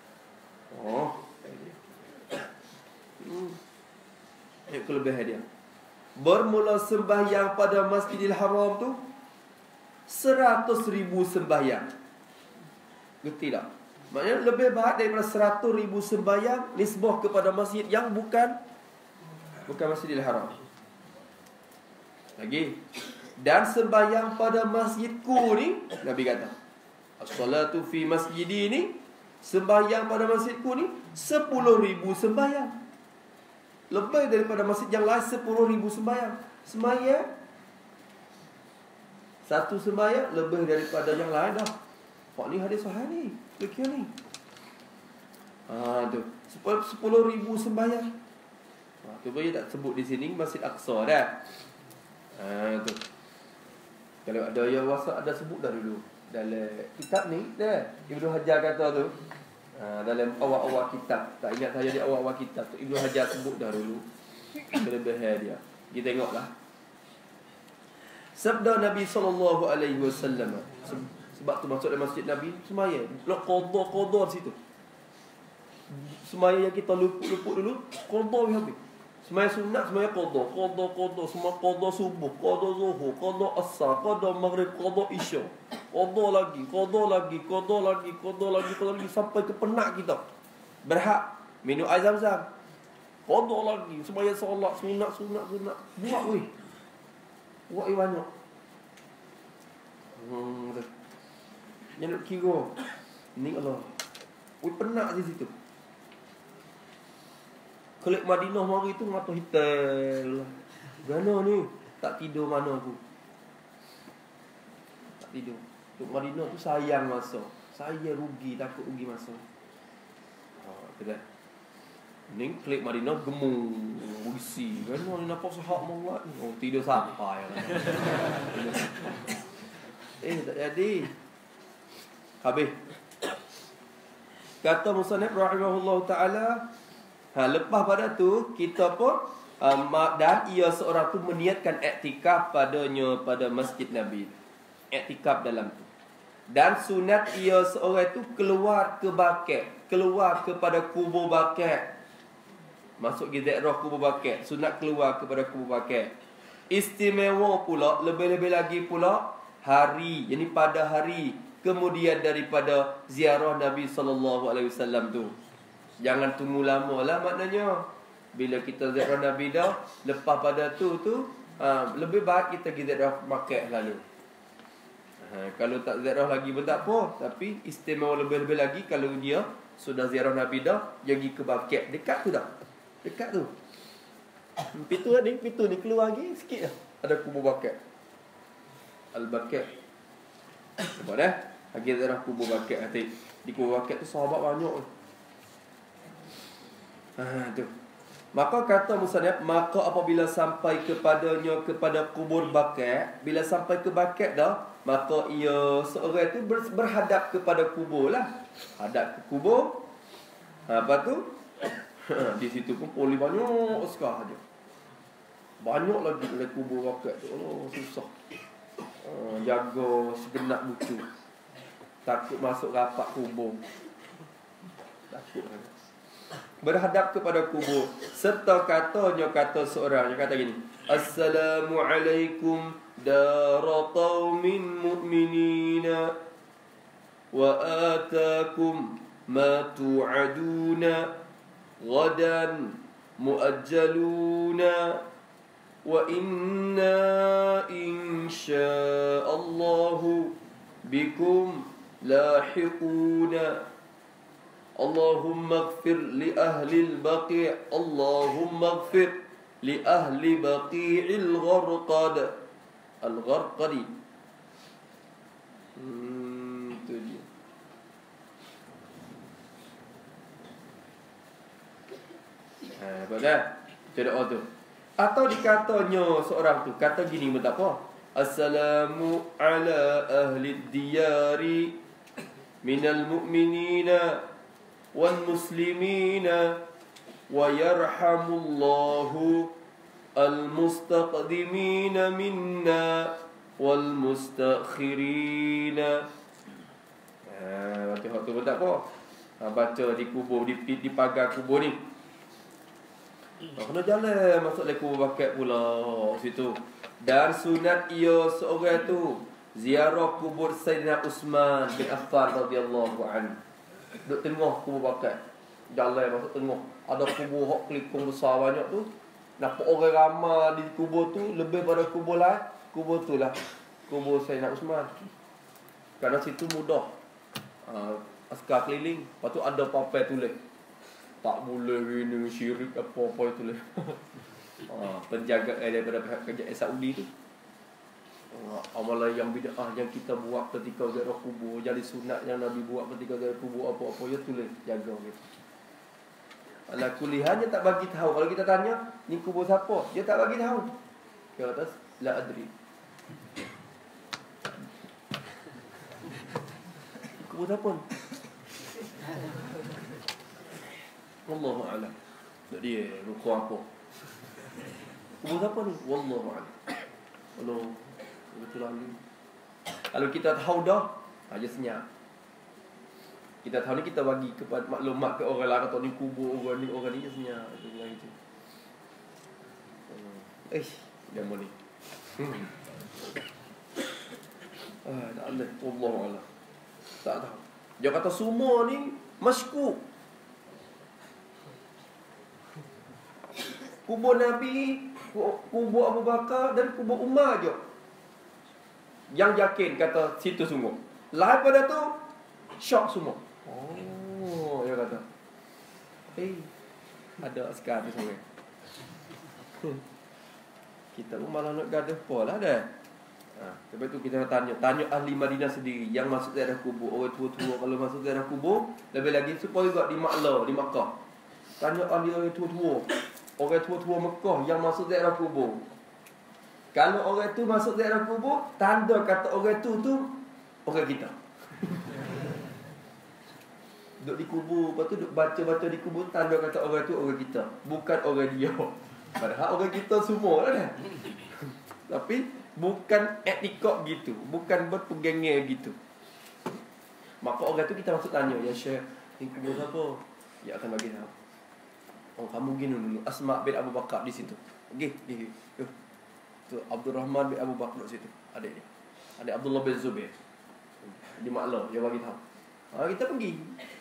Kelebihan dia. Bermula sembahyang pada Masjidil Haram tu 100,000 sembahyang. Ngerti tak? Maknanya lebih baik daripada 100,000 sembahyang nisbah kepada masjid yang bukan Masjidil Haram. Lagi. Dan sembahyang pada masjidku ni, Nabi kata, as-salatu fi masjidi ni, sembahyang pada masjidku ni 10,000 sembahyang. Lebih daripada masjid yang lain 10,000 sembahyang. Sembahyang satu sembahyang lebih daripada yang lain dah. Pak ni hadis sahih ni. Fikir ni. Tu 10,000 sembahyang. Tu boleh tak sebut di sini Masjid Aqsa dah. Tu. Kalau ada yang WhatsApp ada sebut dah dulu dalam kitab ni dah. Ibnu Hajar kata tu. Dalam awal-awal kitab. Tak ingat saya di awal-awal kitab tu Ibnu Hajar sebut dah dulu kelebihan dia. Kita tengoklah. Sabda Nabi SAW. Sebab tu masuk dalam masjid Nabi semaya. Blok qada di situ. Semaya yang kita luput dulu, qada habis. Semaya sunat, semaya qada. Semua qada subuh, qada zuhur, qada asar, qada maghrib, qada isya. Qada lagi sampai ke penat kita. Berhak minum air Zam-Zam. Qada lagi, semaya solat, sunat. Buat weh. Buat banyak. Yang nak kira ni Allah. Penat di situ. Kelik Madinah hari tu mata hitam. Gana ni tak tidur mana aku. Tak tidur. Tok Madinah tu sayang masa. Saya rugi, takut rugi masa. Tidak. Ni kelik Madinah gemung, berisi. Gana ni nampak sahab mawat ni. Tidur sampai lah. Tak jadi. Habis. Kata musannif rahimahullah ta'ala, lepas pada tu kita pun dan ia seorang tu meniatkan iktikaf pada Masjid Nabi. iktikaf dalam tu. Dan sunat ia seorang itu keluar ke bakit, keluar kepada kubur bakit. Masuk ziarah kubur bakit, sunat keluar kepada kubur bakit. Istimewa pula, lebih-lebih lagi pula hari, yani pada hari kemudian daripada ziarah Nabi SAW tu. Jangan tunggu lama lah maknanya. Bila kita ziarah Nabi dah, lepas pada tu lebih baik kita pergi ziarah bakit lalu. Kalau tak ziarah lagi pun tak apa. Tapi istimewa lebih-lebih lagi kalau dia sudah ziarah Nabi dah, dia pergi ke bakit. Dekat tu dah. Dekat tu. Pintu ni keluar lagi sikit dah. Ada kubur bakit. Al-Bakit. Nampak dah? Lagi ziarah kubur bakit hati. Di kubur bakit tu sahabat banyak. Tu. Maka kata musannaf, maka apabila sampai kepadanya kepada kubur bakit, bila sampai ke bakit dah, maka ia seorang itu berhadap kepada kubur lah. Hadap ke kubur. Apa tu? Di situ pun poli banyak sekali. Banyak lagi oleh kubur bakit tu. Oh, susah. Jaga segenap bucu. Takut masuk rapat kubur. Takut kan. Berhadap kepada kubur. Serta kata seorang, dia kata gini, Assalamualaikum dara qaumin mu'minina wa atakum ma tu'aduna ghadan muajjaluna wa inna insya'allahu bikum lahiquna Allahumma ighfir li ahli al-baqi' Allahumma ighfir li ahli baqi'il gharqad al-gharqadi. Itu dia. Pada itu doa tu. Atau dikatanya seorang tu kata gini pun tak apa. Assalamu ala ahli diyari minal mu'minina wal muslimina wa yarhamullahu al mustaqdimina minna wal mustakhirina. Baca hak tu pun tak apa. Baca di kubur, di pagar kubur ni. Kena jalan masuk dalam kubur bakit pula situ. Dan sunat ia seorang tu ziarah kubur Sayyidina Uthman bin Affan radhiyallahu anhu. Duduk tengah kubur bakit. Jalan masuk tengah. Ada kubur hok kelikung besar banyak tu. Nampak orang ramai di kubur tu. Lebih pada kubur lain. Kubur tu lah kubur Sayyidina Uthman. Kerana situ mudah. Askar keliling. Lepas tu ada papai tulis. Tak boleh ini syirik apa-apa itu lah. Penjaga daripada pihak kerajaan Saudi tu. Amalan yang bid'ah yang kita buat ketika ziarah kubur, jadi sunat yang Nabi buat ketika ziarah kubur apa-apa ya tulis jaga gitu. Ala kulihannya tak bagi tahu. Kalau kita tanya, ni kubur siapa? Dia tak bagi tahu. Ke atas la adri. Kubur siapa? Wallahu a'lam. Tak dia rukuk apa? Kubur siapa ni? Wallahu a'lam. Allah betul lalu. Kalau kita tahu dah, aja senyap. Kita tahu ni kita bagi kepada maklumat ke orang lain atau ni kubur orang ni senyap. Itu bilang itu. Dia mau ni. Tak ada. Wallahu a'lam. Tak tahu. Dia kata semua ni masyku. Kubur Nabi, kubur Abu Bakar dan kubur Umar je yang yakin kata situ sungguh. Lain pada tu syok semua. Oh, dia kata. Ada askar tu semua. Kita pun malah nak gaduh apa lah dah. Sebab tu kita tanya ahli Madinah sendiri yang masuk daerah kubur, orang tua-tua kalau masuk daerah kubur, lebih lagi supaya juga di Maklah, di Makkah. Tanya ahli orang tua-tua. Orang tua-tua Mekah yang masuk daerah kubur. Kalau orang tu masuk daerah kubur, tanda kata orang tu orang kita. Duduk di kubur, lepas tu duduk baca-baca di kubur, tanda kata orang tu orang kita. Bukan orang dia. Padahal orang kita semua lah dah. Tapi Bukan etikot gitu, bukan berpegangan gitu. Maka orang tu kita masuk tanya, ya Syekh, ni kubur siapa? Dia akan bagi tahu. Oh, kamu gini dulu. Asma bin Abu Bakar di situ. Pergi. Tu Abdul Rahman bin Abu Bakar di situ. Adik dia. Adik Abdullah bin Zubair. Di Maklah, dia bagi tahu. Kita pergi.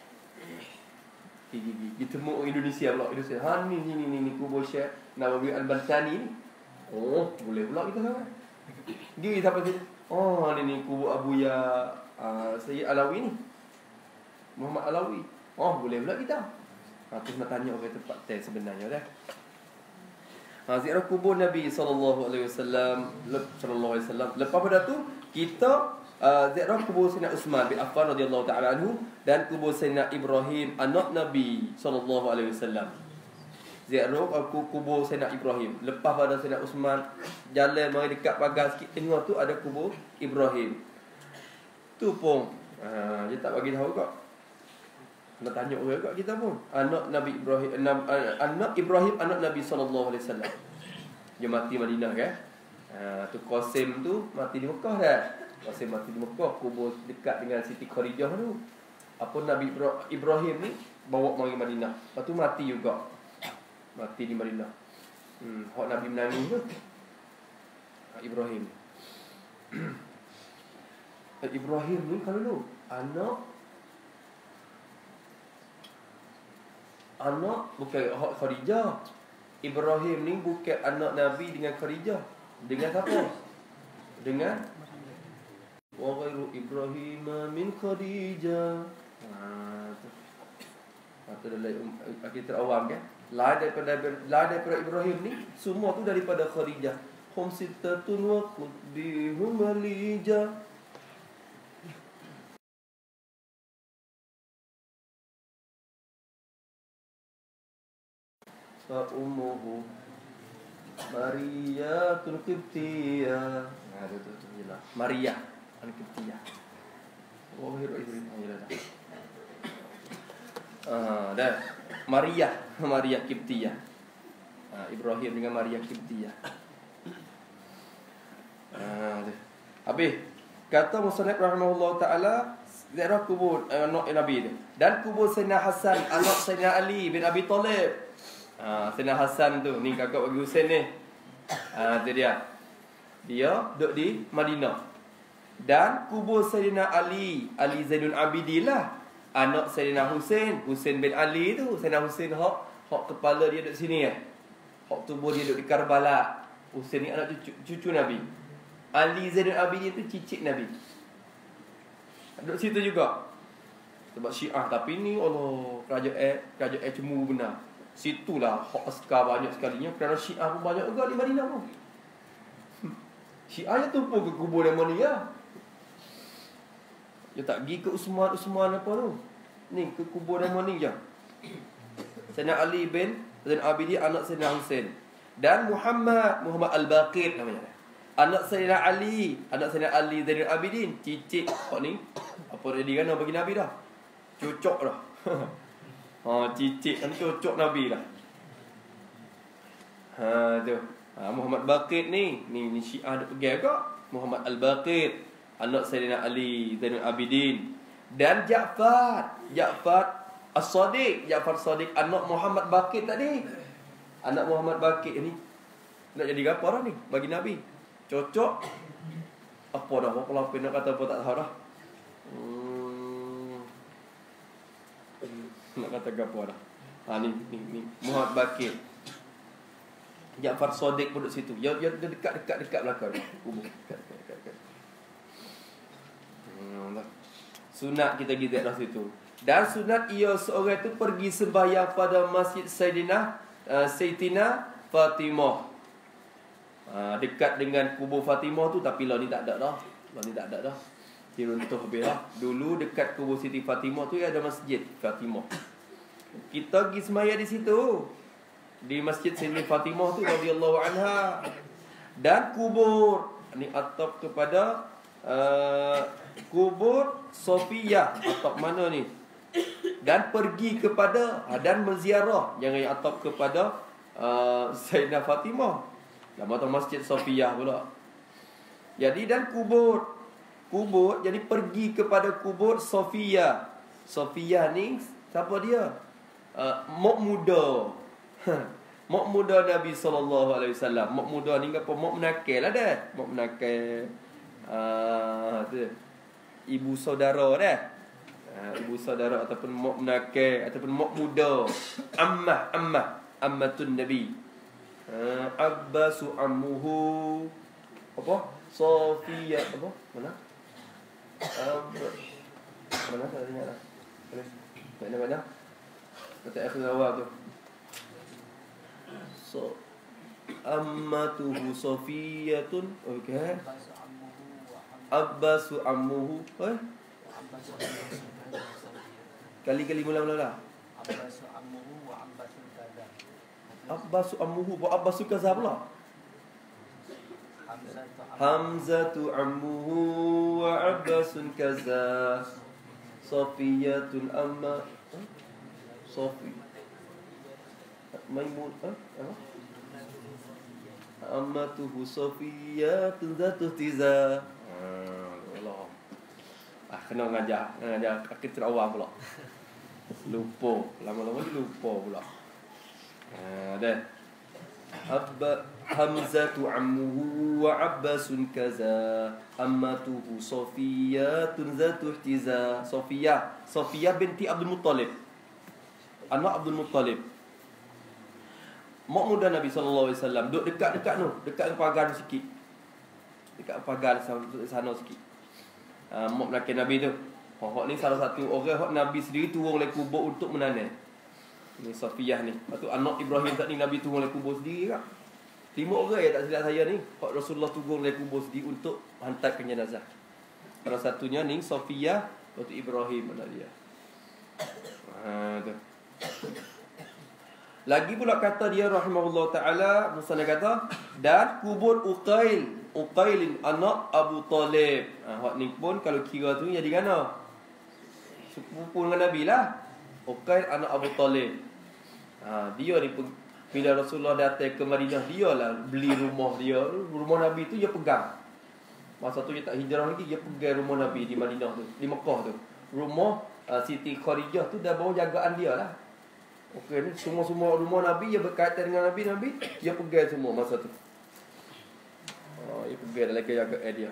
Kita temu orang Indonesia pula. Indonesia. Ni kubur Syekh Nawawi Al-Baltani ni. Oh, boleh pula kita sama. Dia siapa tu? Oh, ni kubur Abuya Sayyid Alawi ni. Muhammad Alawi. Oh, boleh pula kita. Terus nak tanya orang tempat test sebenarnya dah. Ziarah kubur Nabi sallallahu alaihi wasallam. Lepas pada tu kita ziarah kubur Sayyidina Uthman bin Affan radhiyallahu taala anhu dan kubur Sayyidina Ibrahim anak Nabi sallallahu alaihi wasallam. Ziarah kubur Sayyidina Ibrahim. Lepas pada Sayyidina Uthman jalan mari dekat pagar sikit tengok tu ada kubur Ibrahim. Tu pun dia tak bagi tahu kak. Nak tanya orang kat kita pun. Anak Nabi Ibrahim, anak Ibrahim anak Nabi sallallahu alaihi wasallam. Dia mati Madinah kan? Tu Qasim tu mati di Mekah dah. Qasim mati di Mekah, kubur dekat dengan Siti Khadijah tu. Apa Nabi Ibrahim ni bawa mari Madinah. Lepas tu mati juga. Mati di Madinah. Hak Nabi menangis tu. Ibrahim. Ibrahim ni kalau dulu anak bukan hak Khadijah. Ibrahim ni bukan anak Nabi dengan Khadijah. Dengan siapa? Dengan wa ghairu Ibrahim min Khadijah. Tu dalam kita awam kan. Lain daripada Ibrahim ni semua tu daripada Khadijah. Hum sittatun wa qudbihum walija. Ummuhu Maria Qibtiyah. Tu jelas. Maria Qibtiyah. Oh, hero Ibrahim dah. Maria Qibtiyah. Ibrahim dengan Maria Qibtiyah. Habis kata musannif rahimahullah taala ziarah kubur anak Nabi dia dan kubur Sayyidina Hasan anak Sayyidina Ali bin Abi Talib. Sayyidina Hasan tu ni kakak bagi Husain ni. Tu dia. Dia duduk di Madinah. Dan kubur Sayyidina Ali Zainul Abidin lah. Anak Sayyidina Husain bin Ali tu. Sayyidina Husain hak kepala dia duduk sini hak tubuh dia duduk di Karbala. Husain ni anak cucu Nabi. Ali Zainul Abidin tu cicit Nabi. Duduk situ juga. Sebab Syiah tapi ni Allah kerajaan cemuru benar. Situlah hak askar banyak sekalinya kerana Syiah pun banyak juga di Madinah pun. Syiah yang tumpul ke kubur yang mana ya? Dia tak pergi ke Usman apa tu. Ni ke kubur yang mana je. Sayyidina Ali bin Zain Abidin anak Sayyidina Husain. Dan Muhammad Al-Baqir namanya. Anak Sayyidina Ali Zainul Abidin, cicit hak ni. Apa dia kan bagi Nabi dah. Cocok dah. Cicit kan cocok Nabi lah. Tu. Muhammad Baqir ni Syiah ada pergi agak. Muhammad Al-Baqir anak Sayyidina Ali Zainul Abidin dan Ja'far As-Sadiq. Ja'far As-Sadiq anak Muhammad Baqir tadi. Anak Muhammad Baqir ni nak jadi apa dah ni bagi Nabi. Cocok. Apa dah apa nak kata apa tak tahu dah. Nak kata apa dah. Ni Muhammad Baqir. Ja'far Sadiq pun duduk situ. Dia dekat belakang kubur. Dekat. Sunat kita pergi ziarah situ. Dan sunat ia seorang itu pergi sembahyang pada Masjid Sayyidatina Fatimah. Dekat dengan kubur Fatimah tu, tapi lah ni tak ada dah. Dia runtuh habis lah. Dulu dekat kubur Siti Fatimah tu ada Masjid Fatimah. Kita pergi sembahyang di situ. Di Masjid Sayyidatina Fatimah tu radhiyallahu anha. Dan kubur ni atap kepada kubur Sofiyah, atap mana ni? Dan pergi kepada dan menziarah yang atap kepada Sayyidatina Fatimah. Nama tu Masjid Sofiyah pula. Jadi dan kubur jadi pergi kepada kubur Sofia. Sofia ni siapa dia? Mak muda. Mak muda Nabi SAW. Mak muda ni apa? Mak menakil lah dah. Mak menakil tu. Ibu saudara dah. Ibu saudara ataupun mak menakil ataupun mak muda. Ammatun Nabi. Abbasu ammuhu. Apa? Sofia apa? Mana? Mana tak ingat lah. Mana? Kata akhir awal tu. Ammatuhu Sofiyatun. Okey. Abbasu ammuhu. Kali-kali mula-mula lah. Abbasu ammuhu wa abbasu kaza. Abbasu ammuhu wa abbasu kaza pula. Hamzatu ammuhu wa abbasun kaza. Sofiyatun amma Sofi Maimun ammatuhu Sofiyatun zatu tiza. Allah. Kena ngajar akhir awal pula. Lupa. Lama-lama lupa pula. Dah. Hamzatu ammuhu wa abbasun kaza. Ammatuhu Sofiyatun zatu ihtiza. Sofiyah binti Abdul Muttalib. Anak Abdul Muttalib. Mak muda Nabi SAW. Duduk dekat tu. Dekat pagar sikit. Dekat pagar sana sikit. Mak menakil Nabi tu. Hak ni salah satu orang hak Nabi sendiri turun oleh kubur untuk menanam. Ni Sofiyah ni. Lepas tu anak Ibrahim tak ni Nabi turun oleh kubur sendiri kan. 5 orang yang tak silap saya ni hak Rasulullah turun oleh kubur sendiri untuk hantarkan jenazah. Salah satunya ni Sofiyah, lepas tu Ibrahim anak dia. Tu. Lagi pula kata dia rahimahullah ta'ala, musannaf kata, dan kubur Uqailin anak Abu Talib. Hak ni pun kalau kira tu jadi mana? Sepupu dengan Nabi lah. Uqail anak Abu Talib. Dia ni bila Rasulullah datang ke Madinah, dia lah beli rumah dia. Rumah Nabi tu dia pegang. Masa tu dia tak hijrah lagi, dia pegang rumah Nabi di Madinah tu, di Mekah tu. Rumah Siti Khadijah tu dah bawa jagaan dia lah. Okey ni semua rumah Nabi yang berkaitan dengan Nabi dia pegang semua masa tu. Dia pegang dalam jagaan dia.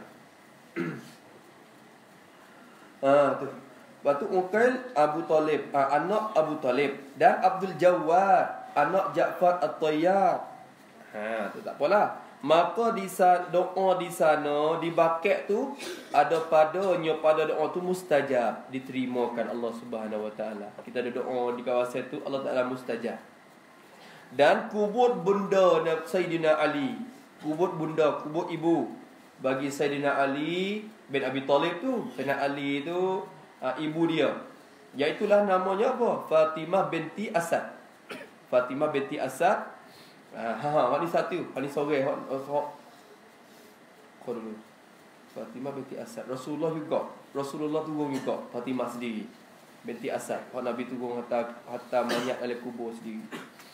Tu. Lepas tu Uqail Abu Talib, anak Abu Talib, dan Abdul Jawad anak Ja'far At-Tayyar. Tu tak apalah. Maka doa di sana di baket tu ada padanya pada doa tu mustajab, diterimakan Allah Subhanahu Wa Taala. Kita ada doa di kawasan tu Allah Taala mustajab. Dan kubur bunda Sayyidina Ali, kubur ibu bagi Sayyidina Ali bin Abi Talib tu. Sayyidina Ali tu ibu dia, iaitulah namanya apa? Fatimah binti Asad. Fatimah binti Asad. Hak ni satu, hak ni sore hak dulu. Fatimah binti Asad. Rasulullah turun juga Fatimah sendiri binti Asad. Hak Nabi turun hantar mayat dalam kubur sendiri.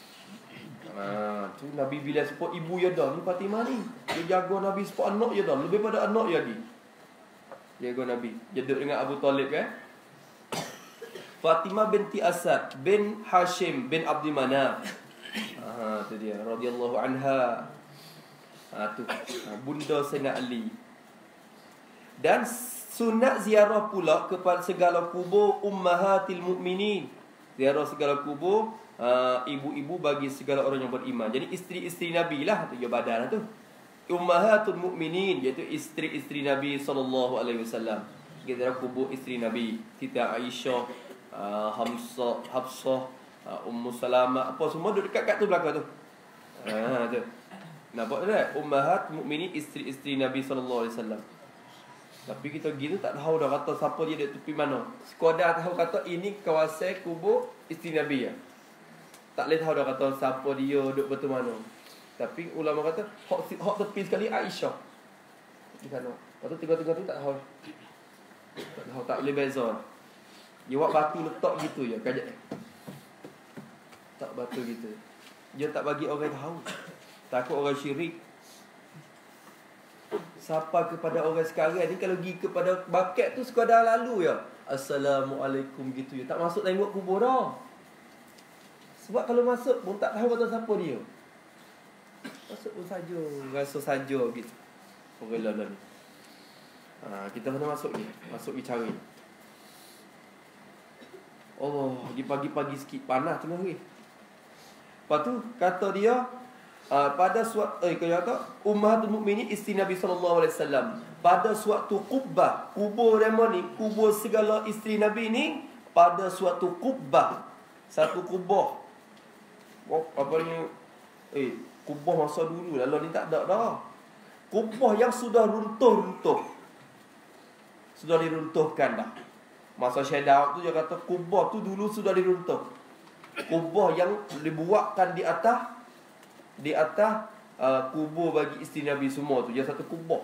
Tu Nabi bila sebut ibu dia dah, ni Fatimah ni. Dia jaga Nabi sebut anak dia dah, lebih pada anak dia lagi. Jaga Nabi. Dia duduk dengan Abu Talib kan. Fatimah binti Asad bin Hashim bin Abdi Manaf. Tu dia radhiyallahu anha. Tu bunda Sayyidina Ali. Dan sunat ziarah pula kepada segala kubur ummahatil mukminin. Ziarah segala kubur ibu-ibu bagi segala orang yang beriman. Jadi isteri-isteri Nabi lah tu, dia badal lah tu. Ummahatul mukminin, iaitu isteri-isteri Nabi sallallahu alaihi wasallam. Kita kubur isteri Nabi, Siti Aisyah, Hafsah, Ummu Salamah, apa semua duduk dekat tu belakang tu. Tu. Nampak tak? Ummahat mukminin, isteri-isteri Nabi sallallahu alaihi wasallam. Tapi kita gitu tak tahu dah kata siapa dia duduk tepi mana. Sekadar tahu kata ini kawasan kubur isteri Nabi ya. Tak boleh tahu dah kata siapa dia duduk betul mana. Tapi ulama kata hak tepi sekali Aisyah di sana. Lepas tu tengah-tengah tu tak tahu. Tak tahu, tak boleh beza. Dia buat batu letak gitu je, kajak. Tak batu gitu. Dia tak bagi orang tahu. Takut orang syirik. Sapa kepada orang sekarang ni, kalau pergi kepada baket tu sekadar lalu ya, Assalamualaikum gitu je. Tak masuk tengok kubur dah. Sebab kalau masuk pun tak tahu kata siapa dia. Masuk pun saja, rasa saja gitu. Orang lain ni. Kita kena masuk ni. Masuk ni cari. Oh, di pagi-pagi sikit panas tengah hari. Lepas tu kata dia pada suatu kata Ummahatul Mukminin isteri Nabi sallallahu alaihi wasallam, pada suatu Qubbah, kubur demo ni, kubur segala isteri Nabi ni, pada suatu Qubbah, satu kubur. Apa ni? Kubur masa dulu lalu ni tak ada dah. Kubur yang sudah runtuh-runtuh. Sudah diruntuhkan dah. Masa Syekh Daud tu dia kata kubur tu dulu sudah diruntuh. Kubur yang dibuatkan di atas kubur bagi isteri Nabi semua tu, dia satu kubur.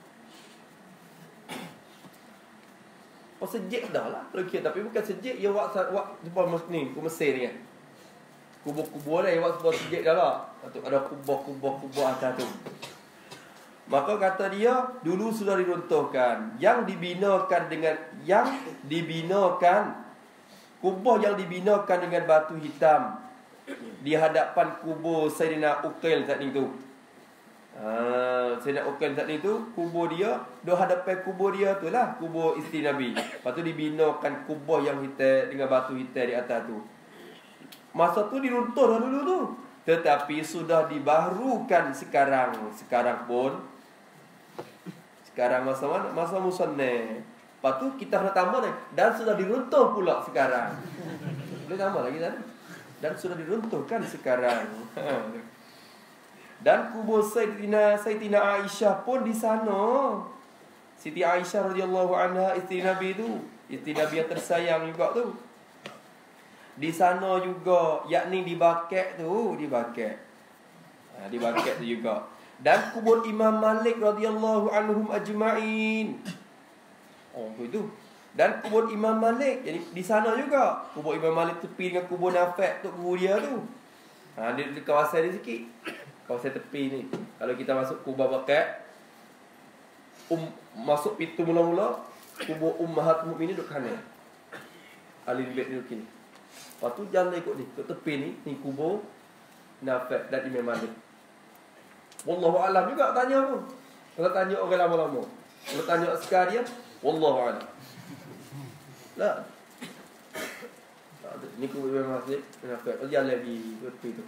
Sejik dah lah kalau kira, tapi bukan sejik ya wak ni ke Mesir ni kan. Kubur-kubur dah ya wak sebuah sejik dah lah. Ada kubur atas tu. Maka kata dia dulu sudah diruntuhkan, yang dibinakan kubur yang dibinakan dengan batu hitam di hadapan kubur Sayyidina Uqail saat itu. Sayyidina Uqail saat itu, kubur dia di hadapan kubur dia tu lah, kubur isteri Nabi. Lepas tu dibinakan kubur yang hitam dengan batu hitam di atas tu. Masa tu diruntuh dah dulu tu, tetapi sudah dibaharukan sekarang pun. Sekarang masa mana? Masa musannaf. Lepas tu kita nak tambah ni, dan sudah diruntuh pula sekarang. Boleh tambah lagi kan? Dan sudah diruntuhkan sekarang. Dan kubur Sayyidina Aisyah pun di sana. Siti Aisyah radhiyallahu anha, isteri Nabi tu, isteri Nabi yang tersayang juga tu, di sana juga, yakni di baket tu, di baket tu juga. Dan kubur Imam Malik radhiyallahu anhum ajma'in. Itu. Dan kubur Imam Malik, jadi di sana juga. Kubur Imam Malik tepi dengan kubur Nafi' tu, kubur dia tu. Di kawasan ni sikit. Kawasan tepi ni. Kalau kita masuk kubur bakat, masuk pintu mula-mula, kubur Ummahatul Mukminin duduk kanan. Ahli bait duduk kini. Lepas tu jalan ikut ni, ke tepi ni kubur Nafi' dan Imam Malik. Wallahu a'lam juga tanya pun. Kalau tanya orang lama-lama. Kalau tanya sekali dia, wallahu a'lam. Lah. Ni kubur Imam Malik, Nafi'. Jalan lagi ke tepi tu.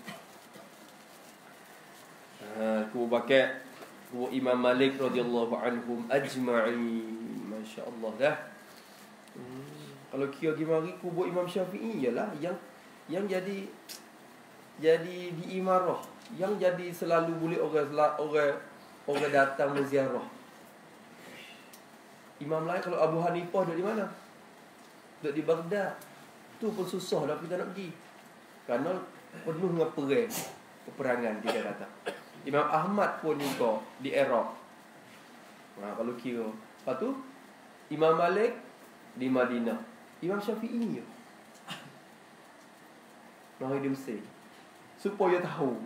Kubur bakat, kubur Imam Malik radhiyallahu anhum ajma'in. Masya-Allah dah. Kalau kira gimari kubur Imam Syafi'i ialah yang jadi diimarah, yang jadi selalu boleh orang datang menziarah. Imam lain kalau Abu Hanifah duduk di mana? Duduk di Baghdad. Tu pun susah dah kita nak pergi. Kerana penuh dengan peperangan kita kata. Imam Ahmad pun juga di Iraq. Kalau kira. Lepas tu Imam Malik di Madinah. Imam Syafi'i mari di Mesir. Supaya tahu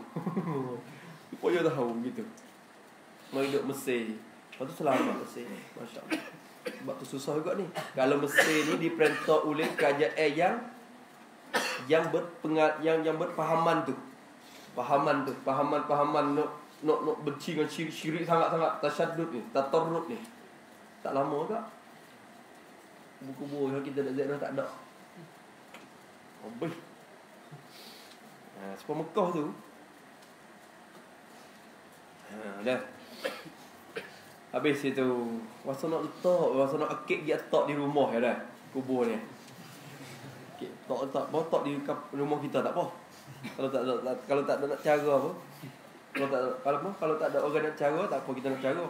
gitu. Mari duduk Mesir. Lepas tu selamat Mesir. Masya Allah. Sebab tu susah juga ni. Kalau Mesir ni diperintah oleh kerajaan yang berpahaman tu. Pahaman nak benci dengan syirik sangat-sangat, tasyaddud ni, tatarrud ni. Tak lama juga. Kubur-kubur yang kita nak ziarah tak ada. Habis. Sebab Mekah tu. Dah. Habis itu. Masa nak letak, masa nak akik dia letak di rumah ya dah. Kubur ni. Akik letak di rumah kita tak apa. Kalau tak ada nak cara apa. Kalau tak ada orang nak cara, tak apa kita nak cara.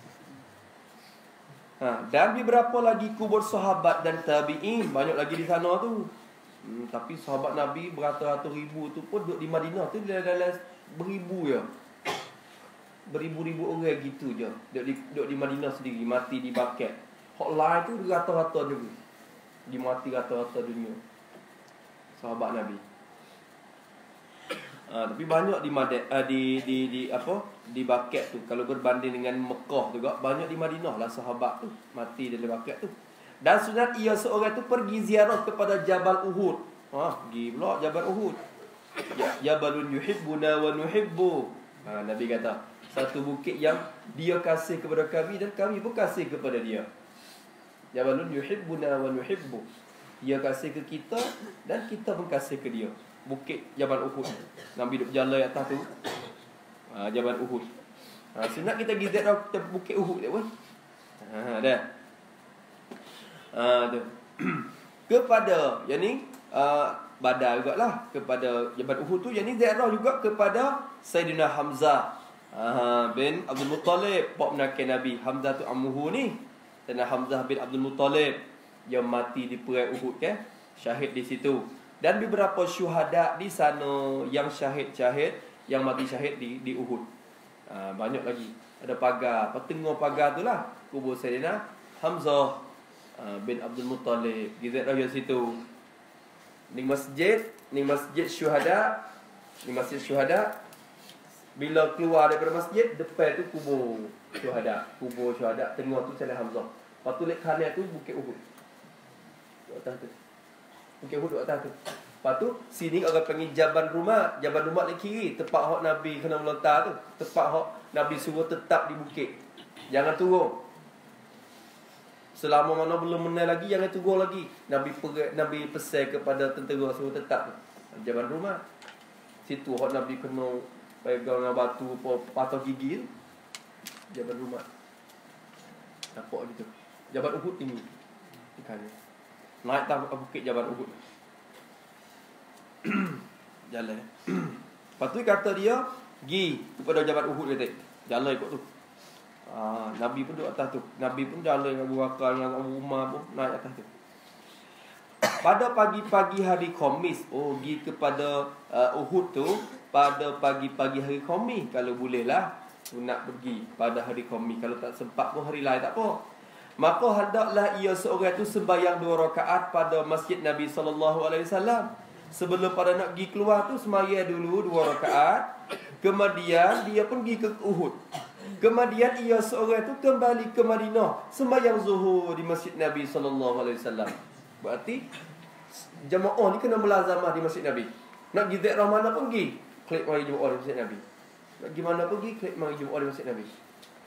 Dan beberapa lagi kubur sahabat dan tabi'in, banyak lagi di sana tu. Tapi sahabat Nabi beratus-ratus ribu tu pun duduk di Madinah tu dalam beribu je. Beribu-ribu orang gitu je. Duduk di Madinah sendiri, mati di baket. Hak lain tu rata-rata juga. Dimati rata-rata dunia. Sahabat Nabi. Tapi banyak di apa, di Bakat tu. Kalau berbanding dengan Mekah juga, banyak di Madinah lah sahabat tu mati dalam Bakat tu. Dan sunat ia seorang tu pergi ziarah kepada Jabal Uhud. Pergi pula Jabal Uhud. Jabalun yuhibbuna wa nuhibbu. Nabi kata, satu bukit yang dia kasih kepada kami dan kami pun kasih kepada dia. Jabalun yuhibbuna wa nuhibbu. Dia kasih ke kita dan kita pun kasih ke dia. Bukit Jabal Uhud. Nabi duduk berjalan atas tu. Jabal Uhud. Sunat kita pergi ziarah bukit Uhud dia pun. Dah. Tu. Kepada yang ni Badar jugalah kepada Jabal Uhud tu, yang ni ziarah juga kepada Sayyidina Hamzah bin Abdul Muttalib, pak menakan Nabi. Hamzah tu ammuhu ni. Sayyidina Hamzah bin Abdul Muttalib yang mati di perang Uhud kan, syahid di situ. Dan beberapa syuhada di sana yang syahid-syahid, yang mati syahid di Uhud. Banyak lagi. Ada pagar, tengah pagar tu lah kubur Sayyidina Hamzah bin Abdul Muttalib. Ziarah di situ. Ni masjid syuhada. Ni masjid syuhada. Bila keluar daripada masjid, depan tu kubur syuhada. Kubur syuhada, tengah tu Sayyidina Hamzah. Lepas tu lek kanan tu Bukit Uhud. Duduk atas tu. Bukit Uhud duduk atas tu. Lepas tu sini orang panggil Jabal Rumat. Jabal Rumat lek kiri, tempat hak Nabi kena melontar tu. Tempat hak Nabi suruh tetap di bukit. Jangan turun. Selama mana belum menang lagi, jangan turun lagi. Nabi pesan kepada tentera suruh tetap. Jabal Rumat. Situ hak Nabi kena pegang dengan batu patah gigi tu. Jabal Rumat. Nampak gitu. Jabal Uhud tinggi. Ikan. Naik tak bukit Jabal Uhud. Jalan. Lepas tu kata dia, pergi kepada Jabal Uhud kata. Jalan ikut tu. Nabi pun duduk atas tu. Nabi pun jalan dengan Abu Bakar, dengan Abu Umar pun naik atas tu. Pada pagi-pagi hari Khamis, pergi kepada Uhud tu pada pagi-pagi hari Khamis. Kalau boleh lah, nak pergi pada hari Khamis. Kalau tak sempat pun hari lain tak apa. Maka hendaklah ia seorang tu sembahyang 2 rakaat pada masjid Nabi SAW. Sebelum pada nak pergi keluar tu, sembahyang dulu 2 rakaat. Kemudian dia pun pergi ke Uhud. Kemudian ia seorang tu kembali ke Madinah, sembahyang zuhur di masjid Nabi SAW. Berarti jemaah ni kena melazamah di masjid Nabi. Nak pergi ziarah mana pun pergi, klik mari Jumaat di masjid Nabi. Nak pergi mana pun pergi, klik mari Jumaat di masjid Nabi.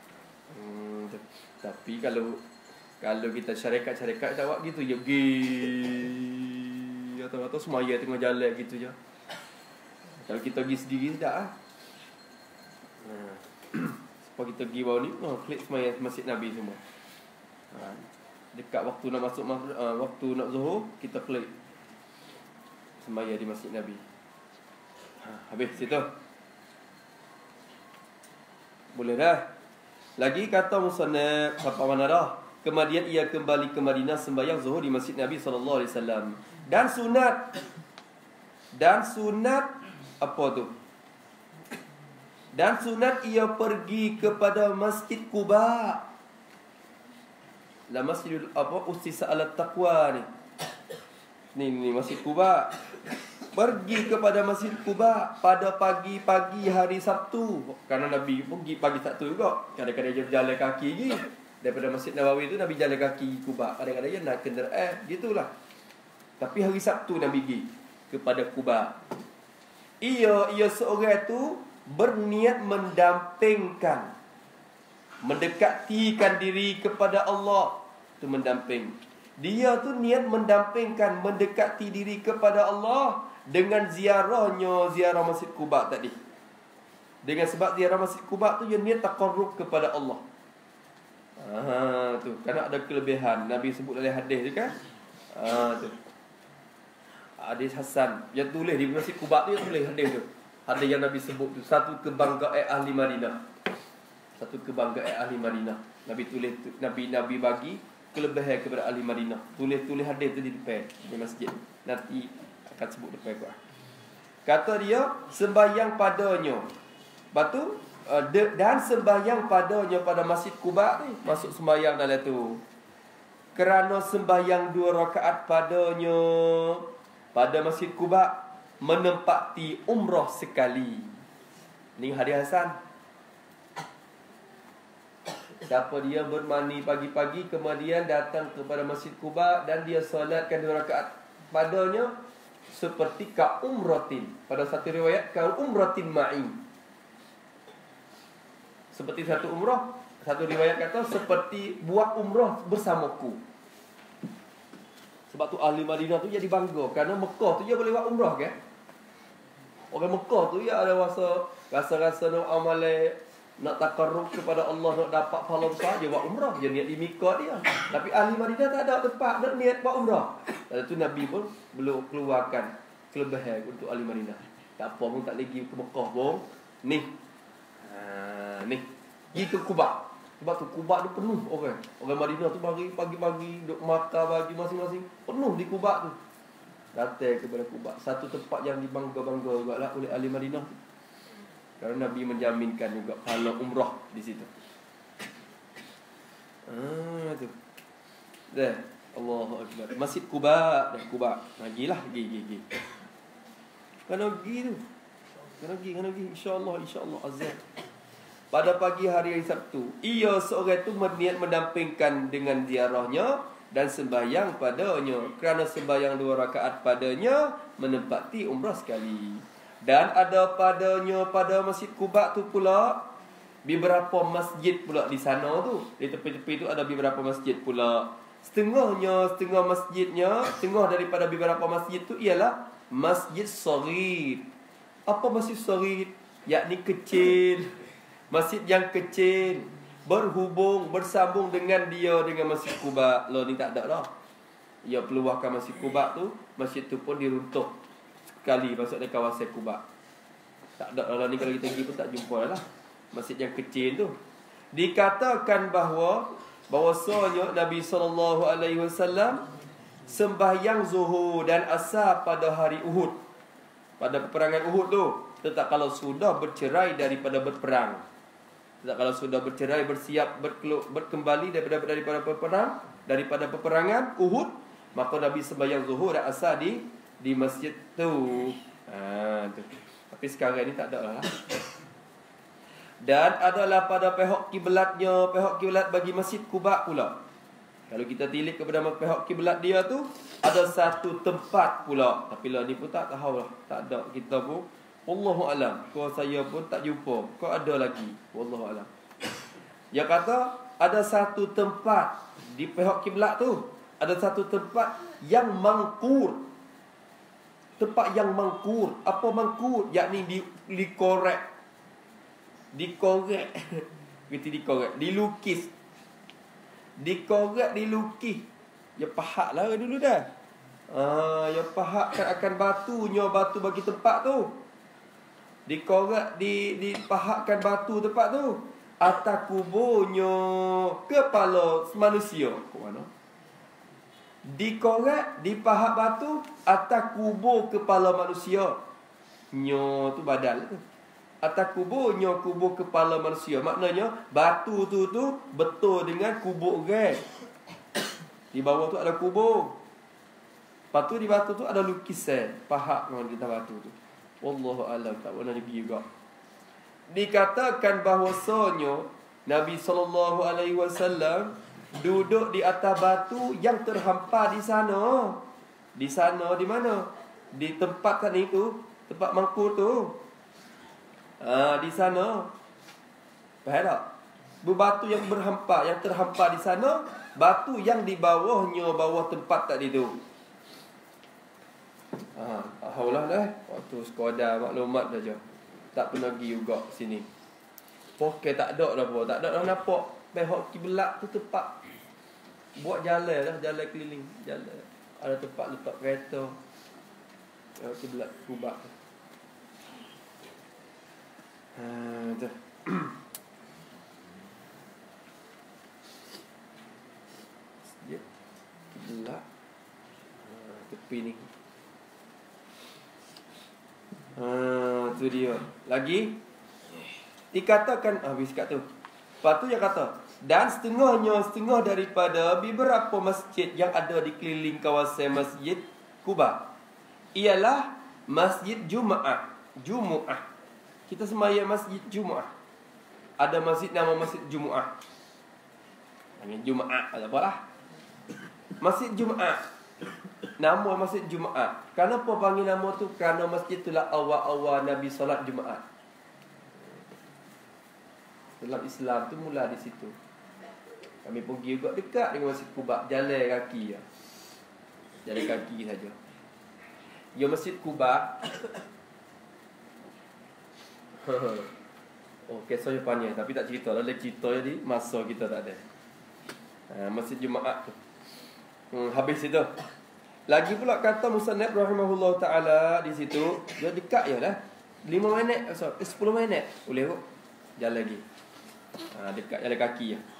Tapi kalau kita syarikat-syarikat tak buat gitu je, pergi atau semaya tengah jalan gitu je. Kalau kita pergi sendiri tak ah. Sebab kita pergi bawah ni, klik semaya masjid Nabi semua. Dekat waktu nak masuk waktu nak zuhur, kita klik semaya di masjid Nabi. Habis situ. Boleh dah. Lagi kata musannaf sampai mana dah? Kemudian ia kembali ke Madinah sembahyang zuhur di masjid Nabi SAW. Dan sunat apa tu? Dan sunat ia pergi kepada Masjid Quba. La masjidul ussisa ala taqwa ni. Ni Masjid Quba. Pergi kepada Masjid Quba pada pagi-pagi hari Sabtu. Kerana Nabi pun pergi pagi Sabtu juga. Kadang-kadang dia berjalan kaki lagi. Daripada Masjid Nabawi tu Nabi jalan kaki Quba. Kadang-kadang dia nak kenderaan, gitulah. Tapi hari Sabtu Nabi pergi kepada Quba. Ia seorang tu berniat mendampingkan, mendekatikan diri kepada Allah. Tu mendamping. Dia tu niat mendampingkan, mendekati diri kepada Allah dengan ziarah Masjid Quba tadi. Dengan sebab ziarah Masjid Quba tu dia niat taqarrub kepada Allah. Tu kerana ada kelebihan. Nabi sebut dalam hadis tu kan. Tu hadis Hasan yang tulis di Masjid Quba tu, dia tulis hadis tu. Hadis yang Nabi sebut tu, satu kebanggaan ahli Madinah. Satu kebanggaan ahli Madinah. Nabi tulis tu, Nabi bagi kelebihan kepada ahli Madinah. Tulis hadis tu di depan di masjid. Nanti akan sebut depan gua. Kata dia sembahyang padanya. Batu dan sembahyang padanya pada Masjid Quba ni, masuk sembahyang dalam tu. Kerana sembahyang 2 rakaat padanya pada Masjid Quba, menempati umrah sekali. Ini hadis Hasan. Siapa dia bermani pagi-pagi kemudian datang kepada Masjid Quba dan dia solatkan 2 rakaat padanya seperti ka umratin. Pada satu riwayat ka umratin ma'i. Seperti satu umrah. Satu riwayat kata seperti buat umrah bersamaku. Sebab tu ahli Madinah tu jadi bangga kerana Mekah tu dia boleh buat umrah kan. Orang Mekah tu dia ada rasa nak amalan, nak takarrub kepada Allah, nak dapat pahala besar, dia buat umrah, dia niat di miqat dia. Tapi ahli Madinah tak ada tempat nak niat buat umrah. Lepas tu Nabi pun belum keluarkan kelebihan untuk ahli Madinah. Tak apa pun tak lagi ke Mekah pun. Ni. Ni. Pergi ke Quba. Sebab tu Quba tu penuh orang. Orang Madinah tu pagi-pagi duk makan bagi masing-masing. Penuh di Quba tu. Datang kepada Quba. Satu tempat yang dibangga-bangga juga lah oleh ahli Madinah. Kerana Nabi menjaminkan juga pahala umrah di situ. Tu. Dah. Allahu Akbar. Masjid Quba. Dah Quba. Pergilah. Pergi. Kena pergi tu. Kena pergi. InsyaAllah azab. Pada pagi hari Sabtu, ia seorang itu berniat mendampingkan dengan ziarahnya dan sembahyang padanya. Kerana sembahyang 2 rakaat padanya menempati umrah sekali. Dan ada padanya pada Masjid Quba tu pula beberapa masjid pula di sana tu. Di tepi-tepi tu ada beberapa masjid pula. Setengah masjidnya, setengah daripada beberapa masjid tu ialah Masjid Saghir. Apa Masjid Saghir? Yakni kecil. Masjid yang kecil bersambung dengan Masjid Quba. Lo ni tak ada dah. Ia peluahkan Masjid Quba tu, masjid tu pun diruntuh sekali masuk dalam kawasan Quba. Tak ada lah ni, kalau kita pergi pun tak jumpa lah. Masjid yang kecil tu. Dikatakan bahawasanya Nabi SAW sembahyang zuhur dan asar pada hari Uhud. Pada peperangan Uhud tu. Tetap kalau sudah bercerai daripada berperang. Kalau sudah bercerai, bersiap berkembali daripada peperangan Uhud, maka Nabi sembahyang zuhur dan asar di masjid tu. Tu. Tapi sekarang ni tak ada lah. Dan adalah pada pihak kiblat bagi Masjid Quba pula. Kalau kita tilik kepada pihak kiblat dia tu, ada satu tempat pula. Tapi lah ni pun tak tahu lah. Tak ada kita pun. Wallahu alam. Kau saya pun tak jumpa. Kau ada lagi. Wallahu alam. Dia kata ada satu tempat di pihak kiblat tu. Ada satu tempat yang mangkur. Tempat yang mangkur. Apa mangkur? Yakni dikorek. Dikorek. Gitu dikorek. Dilukis. Dikorek, dilukis. Ya pahat lah dulu dah. Ya pahatkan akan batunya. Batu bagi tempat tu. Dikorek, dipahatkan batu tempat tu. Atas kuburnya kepala manusia. Ke mana? Dikorek, dipahat batu atas kubur kepala manusia. Nyo tu badal tu. Atas kuburnya kubur kepala manusia. Maknanya batu tu betul dengan kubur orang. Di bawah tu ada kubur. Lepas tu di batu tu ada lukisan. Pahat di atas batu tu. Wallahu alam, tak pernah pergi juga. Dikatakan bahawasanya Nabi SAW duduk di atas batu yang terhampar di sana. Di sana di mana? Di tempat kan itu, tempat mangkur tu. Di sana. Faham tak? Berbatu yang berhampar, yang terhampar di sana, batu yang di bawahnya, bawah tempat tadi tu. Alhamdulillah dah. Waktu sekadar maklumat saja. Tak pernah pergi juga sini. Pokok tak ada dah apa. Tak ada dah nampak pihak kiblat tu tempat buat jalan lah, jalan keliling, jalan. Ada tempat letak kereta. Pihak kiblat Quba. Tu. Dia kiblat tepi ni. Tu dia. Lagi dikatakan habis kat tu. Lepas tu dia kata, dan setengah daripada beberapa masjid yang ada di keliling kawasan Masjid Quba ialah masjid Jumaat. Jumu'ah. Kita sembahyang masjid Jumaat. Ada masjid nama masjid Jumaat. Panggil Jumaat, tak apalah. Masjid Jumaat. Nama masjid Jumaat. Kenapa panggil nama tu? Kerana masjid itulah awal-awal Nabi solat Jumaat. Dalam Islam tu mula di situ. Kami pergi juga dekat dengan Masjid Quba, jalan kaki ya. Jalan kaki saja. Ya Masjid Quba. Oh, kisahnya panjang tapi tak cerita lah. Cerita jadi masa kita tak ada. Masjid Jumaat tu. Habis itu. Lagi pula kata Musannaf rahimahullah taala di situ, dia dekat je lah. 5 minit, 10 minit boleh kot. Jalan lagi. Dekat jalan kaki ya.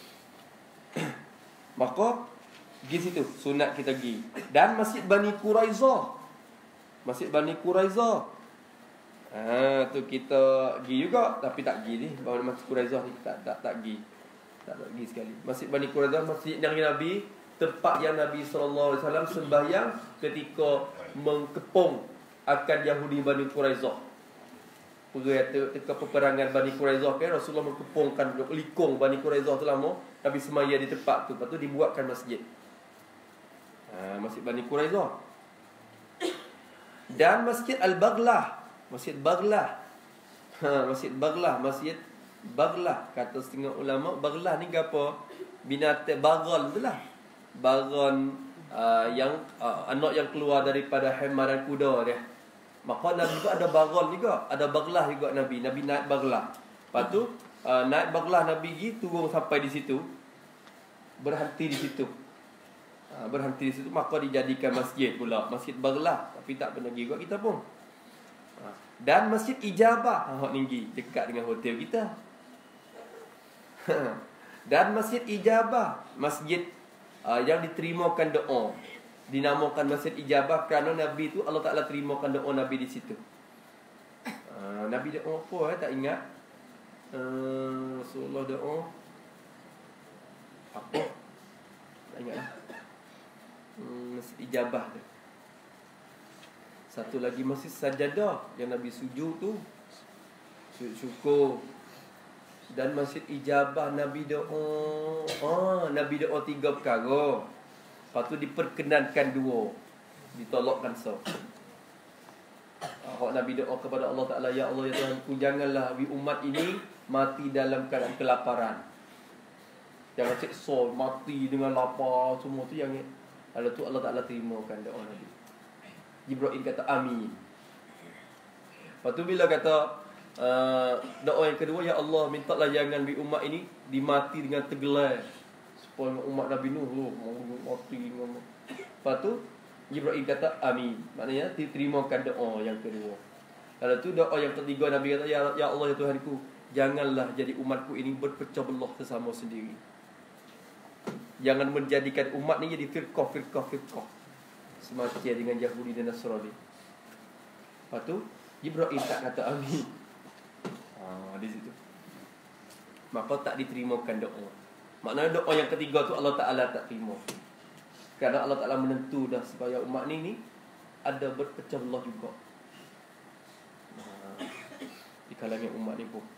Maka pergi situ, sunat kita pergi. Dan Masjid Bani Quraizah. Masjid Bani Quraizah. Tu kita pergi juga, tapi tak pergi ni. Bahawa Masjid Quraizah ni tak pergi. Tak pergi sekali. Masjid Bani Quraizah, masjid yang Nabi, tempat yang Nabi SAW sembahyang ketika mengepung akan Yahudi Bani Quraizah. Ketika peperangan Bani Quraizah kan, Rasulullah mengepungkan likung Bani Quraizah tu lama. Nabi semaya di tempat tu. Lepas tu dibuatkan masjid. Masjid Bani Quraizah. Dan Masjid Al-Baghlah. Masjid Baghlah. Masjid Baghlah. Masjid Baghlah. Kata setengah ulama, Baghlah ni apa? Binatang baghal tu lah. Baghal yang anak yang keluar daripada hemar dan kuda dia. Maka Nabi juga ada baghal juga. Ada Baghlah juga Nabi. Nabi naik Baghlah. Lepas tu naik Baghlah Nabi pergi, turun sampai di situ. Berhenti di situ. Berhenti di situ, maka dijadikan masjid pula. Masjid Baghlah. Tapi tak pernah pergi juga kita pun. Dan Masjid Ijabah. Tinggi. Dekat dengan hotel kita. Dan Masjid Ijabah. Masjid yang diterimakan doa. Dinamakan Masjid Ijabah kerana Nabi tu Allah Ta'ala terimakan doa Nabi di situ. Nabi doa apa tak ingat. Rasulullah doa apa? Tak ingat lah. Masjid Ijabah tu. Satu lagi Masjid Sajadah yang Nabi sujud tu. Sujud syukur. Dan Masjid Ijabah Nabi doa. Nabi doa 3 perkara. Lepas tu diperkenankan 2. Ditolakkan so. Nabi doa kepada Allah Ta'ala, ya Allah ya Tuhanku, janganlah umat ini mati dalam keadaan kelaparan. Jangan seksa mati dengan lapar. Semua tu yang lalu tu Allah Ta'ala terimakan doa Nabi. Jibril kata amin. Lepas tu bila kata doa yang kedua, ya Allah mintalah jangan umat ini dimati dengan tergelar. Supaya umat Nabi Nuh mati. Lepas tu Jibril kata amin. Maknanya diterimakan doa yang kedua. Lalu tu doa yang ketiga Nabi kata, ya Allah ya Tuhanku, janganlah jadi umatku ini berpecah belah sesama sendiri. Jangan menjadikan umat ni jadi firqah. Semacam dengan Yahudi dan Nasrani. Lepas tu Jibril tak kata amin. Di situ. Maka tak diterimakan doa. Maknanya doa yang ketiga tu Allah Ta'ala tak terima. Kerana Allah Ta'ala menentu dah supaya umat ni ada berpecah belah juga. Di kalangan umat ni pun.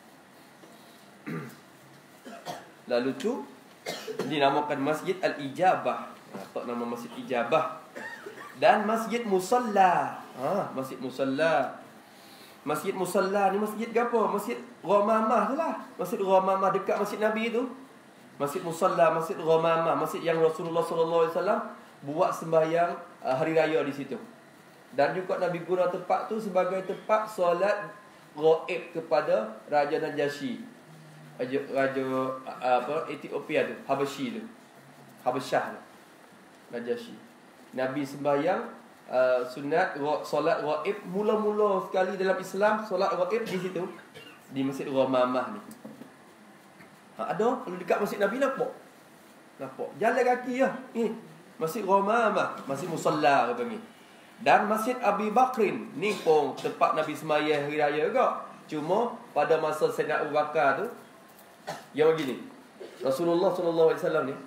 Lalu tu dinamakan Masjid Al-Ijabah. Tak nama Masjid Ijabah. Dan Masjid Musalla. Masjid Musalla. Masjid Musalla ni masjid apa? Masjid Ghamamah tu lah. Masjid Ghamamah dekat Masjid Nabi tu. Masjid Musalla, Masjid Ghamamah, masjid yang Rasulullah SAW buat sembahyang hari raya di situ. Dan juga Nabi guna tempat tu sebagai tempat solat ghaib kepada Raja Najasyi. Raja Ethiopia tu, Habasyi tu. Habasyah tu. Najasyi. Nabi sembahyang sunat solat ghaib mula-mula sekali dalam Islam, solat ghaib di situ, di Masjid Ghamamah ni. Ada kalau dekat Masjid Nabi nampak. Jalan kaki lah. Masjid Ghamamah, Masjid Musalla kata ni. Dan Masjid Abi Bakrin ni pun tempat Nabi sembahyang hari raya juga. Cuma pada masa Sayyidina Abu Bakar tu yang begini. Rasulullah SAW ni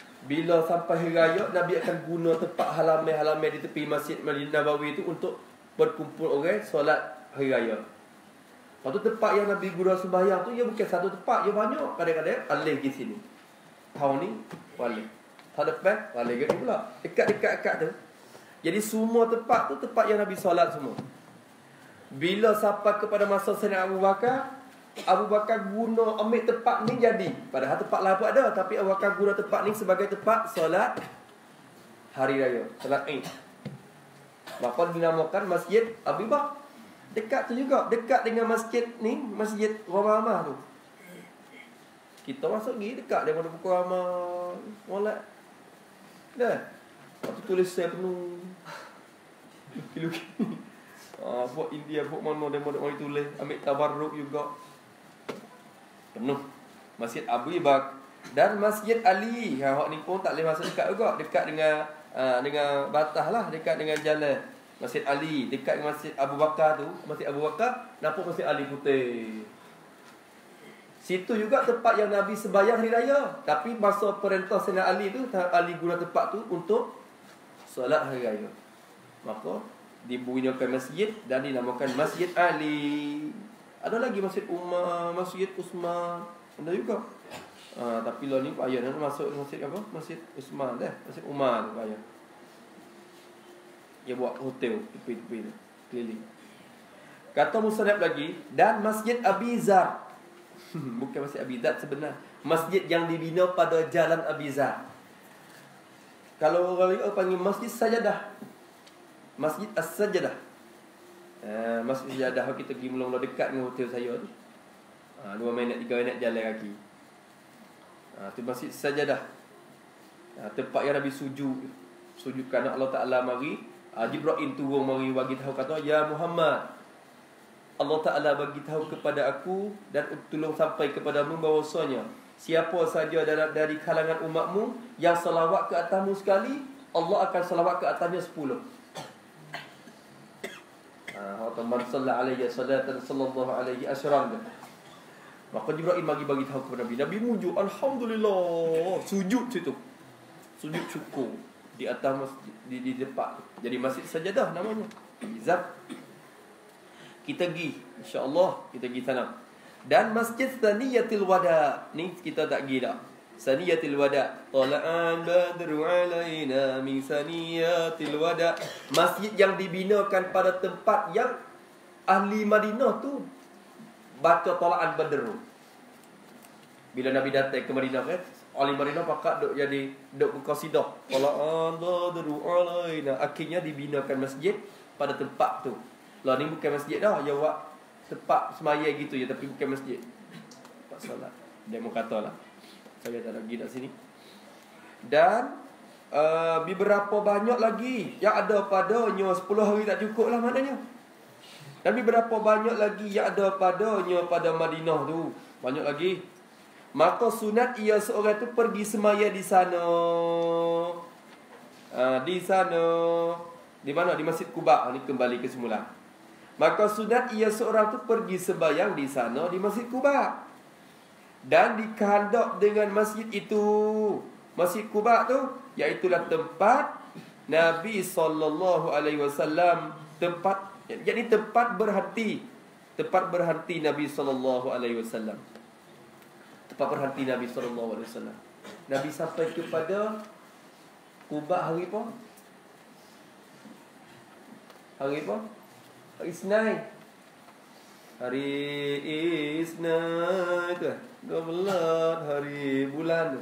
bila sampai hari raya, Nabi akan guna tempat halaman-halaman di tepi Masjid Madinah Nabawi tu untuk berkumpul orang solat hari raya. Lepas tu tempat yang Nabi guru sembahyang tu, ia bukan satu tempat, ia banyak. Kadang-kadang alih di sini. Tahun ni balik. Tahun depan balik ke pula. Dekat-dekat tu. Jadi semua tempat tu tempat yang Nabi solat semua. Bila sampai kepada masa Sayyidina Abu Bakar guna ambil tempat ni jadi. Padahal tempat lain pun ada, tapi Abu Bakar guna tempat ni sebagai tempat solat hari raya, solat Eid. Maka dinamakan Masjid Abi Bakar. Dekat tu juga, dekat dengan masjid ni, Masjid Ramah tu. Kita masuk pergi dekat daripada pukul ramah molek. Dah. Waktu tulis saya penuh. Luki-luki. Buat India, buat mana daripada orang tulis. Ambil tabarruk juga. Penuh. Masjid Abu Bakar dan Masjid Ali. Hak ni pun tak boleh masuk dekat juga. Dekat dengan batas lah, dekat dengan jalan. Masjid Ali dekat dengan Masjid Abu Bakar tu. Masjid Abu Bakar nampak Masjid Ali putih. Situ juga tempat yang Nabi sembahyang hari raya. Tapi masa perintah Sayyidina Ali tu, Ali guna tempat tu untuk solat hari raya. Maka dibunyikan masjid dan dinamakan Masjid Ali. Ada lagi Masjid Umar, Masjid Usman, ada juga. Tapi lah ni payah nak masuk masjid apa? Masjid Usman dah. Masjid Umar tu payah. Dia buat hotel tepi-tepi tu, keliling. Kata musannaf lagi, dan Masjid Abi Zar. Bukan Masjid Abi Zar sebenar. Masjid yang dibina pada Jalan Abi Zar. Kalau orang lain panggil Masjid Sajadah. Masjid As-Sajadah. Masjid Sajadah kita pergi mula-mula dekat dengan hotel saya tu. 2 minit 3 minit jalan kaki. Tu Masjid Sajadah. Tempat yang Nabi sujud kerana Allah Ta'ala mari. Jibril turun mari bagi tahu kata, ya Muhammad, Allah Ta'ala bagi tahu kepada aku dan tolong sampai kepadamu bahawasanya siapa saja dari kalangan umatmu yang salawat ke atasmu sekali, Allah akan salawat ke atasnya 10. Man sallallahu alaihi salatan sallallahu alaihi asram. Maka Jibril bagi tahu kepada Nabi. Nabi mujuk, alhamdulillah, sujud situ. Sujud syukur di atas masjid, di depan. Jadi Masjid Sajadah namanya. Izab. Kita pergi, insya-Allah kita pergi sana. Dan Masjid Saniyatul Wada ni kita tak pergi dah. Saniyatul Wada. Tala'an badru alaina min Saniyatul Wada. Masjid yang dibinakan pada tempat yang ahli Madinah tu baca Tala'an Badr. Bila Nabi datang ke Madinah kan, ahli Madinah pakat duk berqasidah. Tala'an badru alaina. Akhirnya dibinakan masjid pada tempat tu. Lah ni bukan masjid dah, dia buat tempat semaya gitu je, tapi bukan masjid. Tempat solat. Dia mau katalah. Saya tak lagi kat sini. Dan beberapa banyak lagi yang ada padanya 10 hari tak cukup lah maknanya. Dan beberapa banyak lagi yang ada padanya pada Madinah tu. Banyak lagi. Maka sunat ia seorang tu pergi semaya di sana. Di sana. Di mana? Di Masjid Quba. Ni kembali ke semula. Maka sunat ia seorang tu pergi sembahyang di sana, di Masjid Quba. Dan dikehendak dengan masjid itu. Masjid Quba tu iaitulah tempat Nabi SAW, jadi tempat berhenti. Tempat berhenti Nabi SAW. Tempat berhenti Nabi SAW. Nabi sampai kepada Quba hari apa? Hari apa? Hari Isnin. Hari Isnin tu 12 hari bulan tu.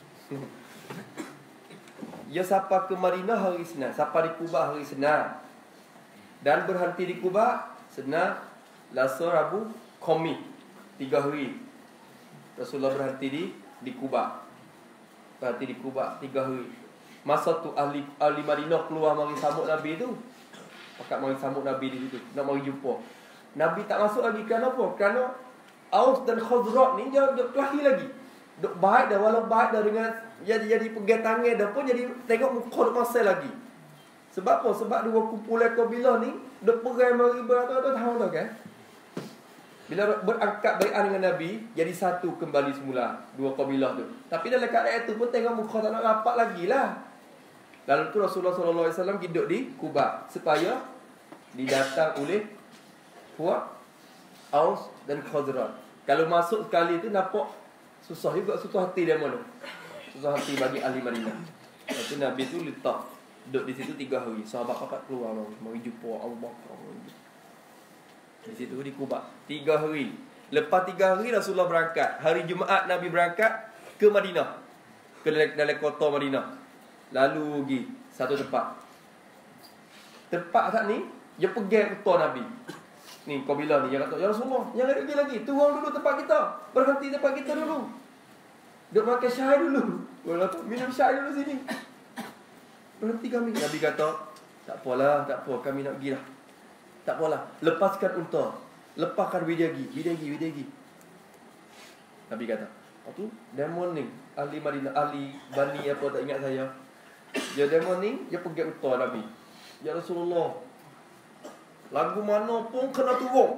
Dia sampai ke Madinah hari Isnin, sampai di Quba hari Isnin. Dan berhenti di Quba Isnin, Selasa, Rabu, Khamis, 3 hari. Rasulullah berhenti di Quba. Berhenti di Quba 3 hari. Masa tu ahli Madinah keluar mari sambut Nabi tu. Pakat mari sambut Nabi di situ, nak mari jumpa. Nabi tak masuk lagi kenapa? Kerana Aus dan Khazraj ni dia kelahi lagi. Duk baik dah, walau baik dah dengan jadi pegang tangan dah pun jadi tengok muka duk masai lagi. Sebab apa? Sebab dua kumpulan kabilah ni duk perang mari bertahun-tahun dah kan. Bila berangkat bai'ah dengan Nabi, jadi satu kembali semula dua kabilah tu. Tapi dalam keadaan itu pun tengok muka tak nak rapat lagi lah. Lalu tu Rasulullah SAW hidup di Quba supaya didatang oleh puak Aus dan Khazraj. Kalau masuk sekali tu nampak susah juga, susah hati dia malu. Susah hati bagi ahli Madinah. Lepas tu Nabi tu letak duduk di situ 3 hari. Sahabat pakat keluar mari jumpa Allah. Di situ di Quba 3 hari. Lepas 3 hari Rasulullah berangkat. Hari Jumaat Nabi berangkat ke Madinah, ke dalam kota Madinah. Lalu pergi satu tempat. Tempat saat ni dia pegang utara Nabi. Ni kabilah ni, dia kata, ya Rasulullah, jangan pergi lagi, turun dulu tempat kita, berhenti tempat kita dulu, duk makan syai dulu. Dia kata, minum syai dulu sini, berhenti kami. Nabi kata, tak apalah, tak apa, kami nak pergi dah. Tak apalah, lepaskan unta, lepaskan bidagi. Nabi kata, apa tu? Demon ni, ahli Madinah, ahli Bani apa tak ingat saya. Dia demon ni, dia pegang unta Nabi. Ya Rasulullah, lagu mana pun kena turun.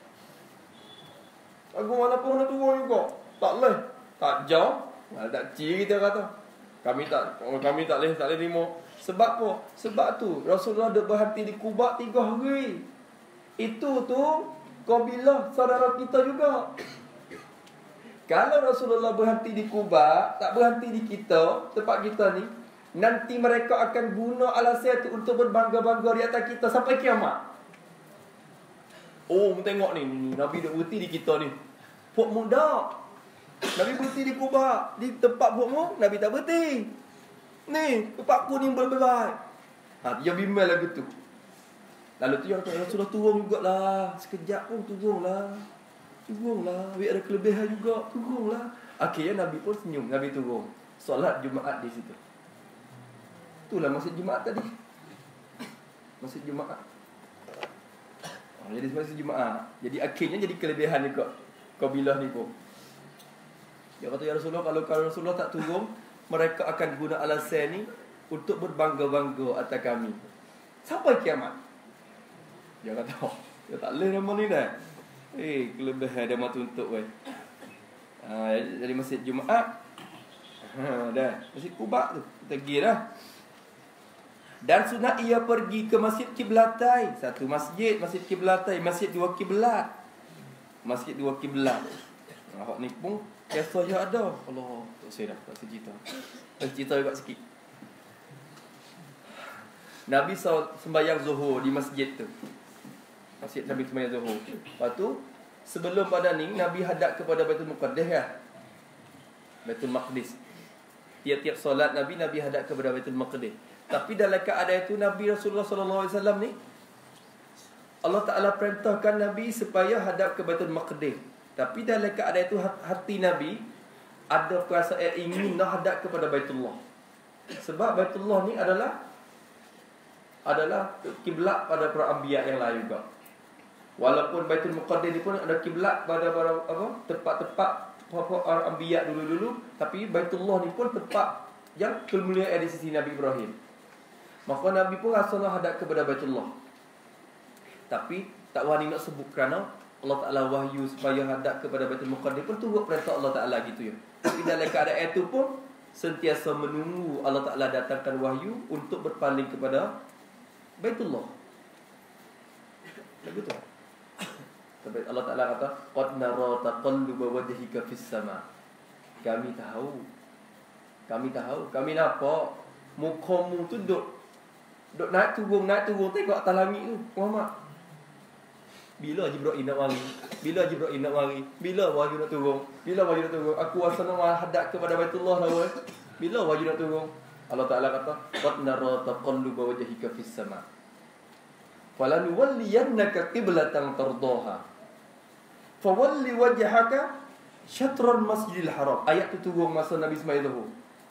Lagu mana pun kena turun juga. Tak boleh. Tak jauh. Tak ciri kita kata. Kami tak boleh terima. Sebab apa? Sebab tu Rasulullah dah berhenti di Quba 3 hari. Itu tu kabilah saudara kita juga. Kalau Rasulullah berhenti di Quba, tak berhenti di kita, tempat kita ni, nanti mereka akan guna alasan itu untuk berbangga-bangga di atas kita sampai kiamat. Oh, tengok ni Nabi dah berhenti di kita ni. Puak muda. Nabi berhenti di Quba, di tempat puakmu, Nabi tak berhenti. Ni, tempatku ni baik-baik. Dia bimbang lagu tu. Lalu tu yang kata, Rasulullah turun jugalah. Sekejap pun turunlah. Biar ada kelebihan juga, turunlah. Akhirnya Nabi pun senyum, Nabi turun. Solat Jumaat di situ. Itulah masjid Jumaat tadi. Masjid Jumaat. Jadi semasa Jumaat. Jadi akhirnya jadi kelebihan juga kabilah ni pun. Dia kata, ya Rasulullah, kalau Rasulullah tak turun, mereka akan guna alasan ni untuk berbangga-bangga atas kami sampai kiamat. Dia kata, dia tak boleh nama ni dah. Kelebihan dia mahu tuntut weh. Jadi masjid Jumaat. Dah. Masjid Quba tu. Kita pergi dah. Dan sunat ia pergi ke Masjid Kiblatai. Satu masjid, Masjid Kiblatai, Masjid 2 kiblat. Masjid 2 kiblat. Awak ni pun kisah je ada. Allah, tak saya dah, tak cerita. Cerita juga sikit. Nabi sembahyang Zuhur di masjid tu. Masjid Nabi sembahyang Zuhur. Lepas tu, sebelum pada ni, Nabi hadap kepada Baitul Muqaddas ya. Baitul Maqdis. Tiap-tiap solat Nabi hadap kepada Baitul Maqdis. Tapi dalam keadaan itu Nabi Rasulullah SAW ni, Allah Ta'ala perintahkan Nabi supaya hadap ke Baitul Maqdis. Tapi dalam keadaan itu hati Nabi ada perasaan ingin nak hadap kepada Baitullah. Sebab Baitullah ni adalah kiblat pada para anbiya yang lain juga. Walaupun Baitul Muqaddas ni pun ada kiblat pada tempat-tempat para anbiya dulu-dulu, tapi Baitullah ni pun tempat yang kemuliaan di sisi Nabi Ibrahim. Maka Nabi pun rasa nak hadap kepada Baitullah. Tapi tak wani nak sebut kerana Allah Ta'ala wahyu supaya hadap kepada Baitul Muqaddas pun turut perintah Allah Ta'ala gitu ya. Tapi dalam keadaan itu pun sentiasa menunggu Allah Ta'ala datangkan wahyu untuk berpaling kepada Baitullah. Lagu tu. Tapi Allah Ta'ala kata, qad nara taqalluba wajhika fis sama. Kami tahu. Kami nampak mukamu tu duk naik turun tengok atas langit tu, Muhammad. Bila Jibril nak mari? Bila wahyu nak turun? Aku rasa nak hadap kepada Baitullah dah weh. Bila wahyu nak turun? Allah Ta'ala kata, qad nara taqalluba wajhika fis sama. Falanuwalliyannaka qiblatan tardaha. Fawalli wajhaka syatral Masjidil Haram. Ayat tu turun masa Nabi sembahyang Zuhur.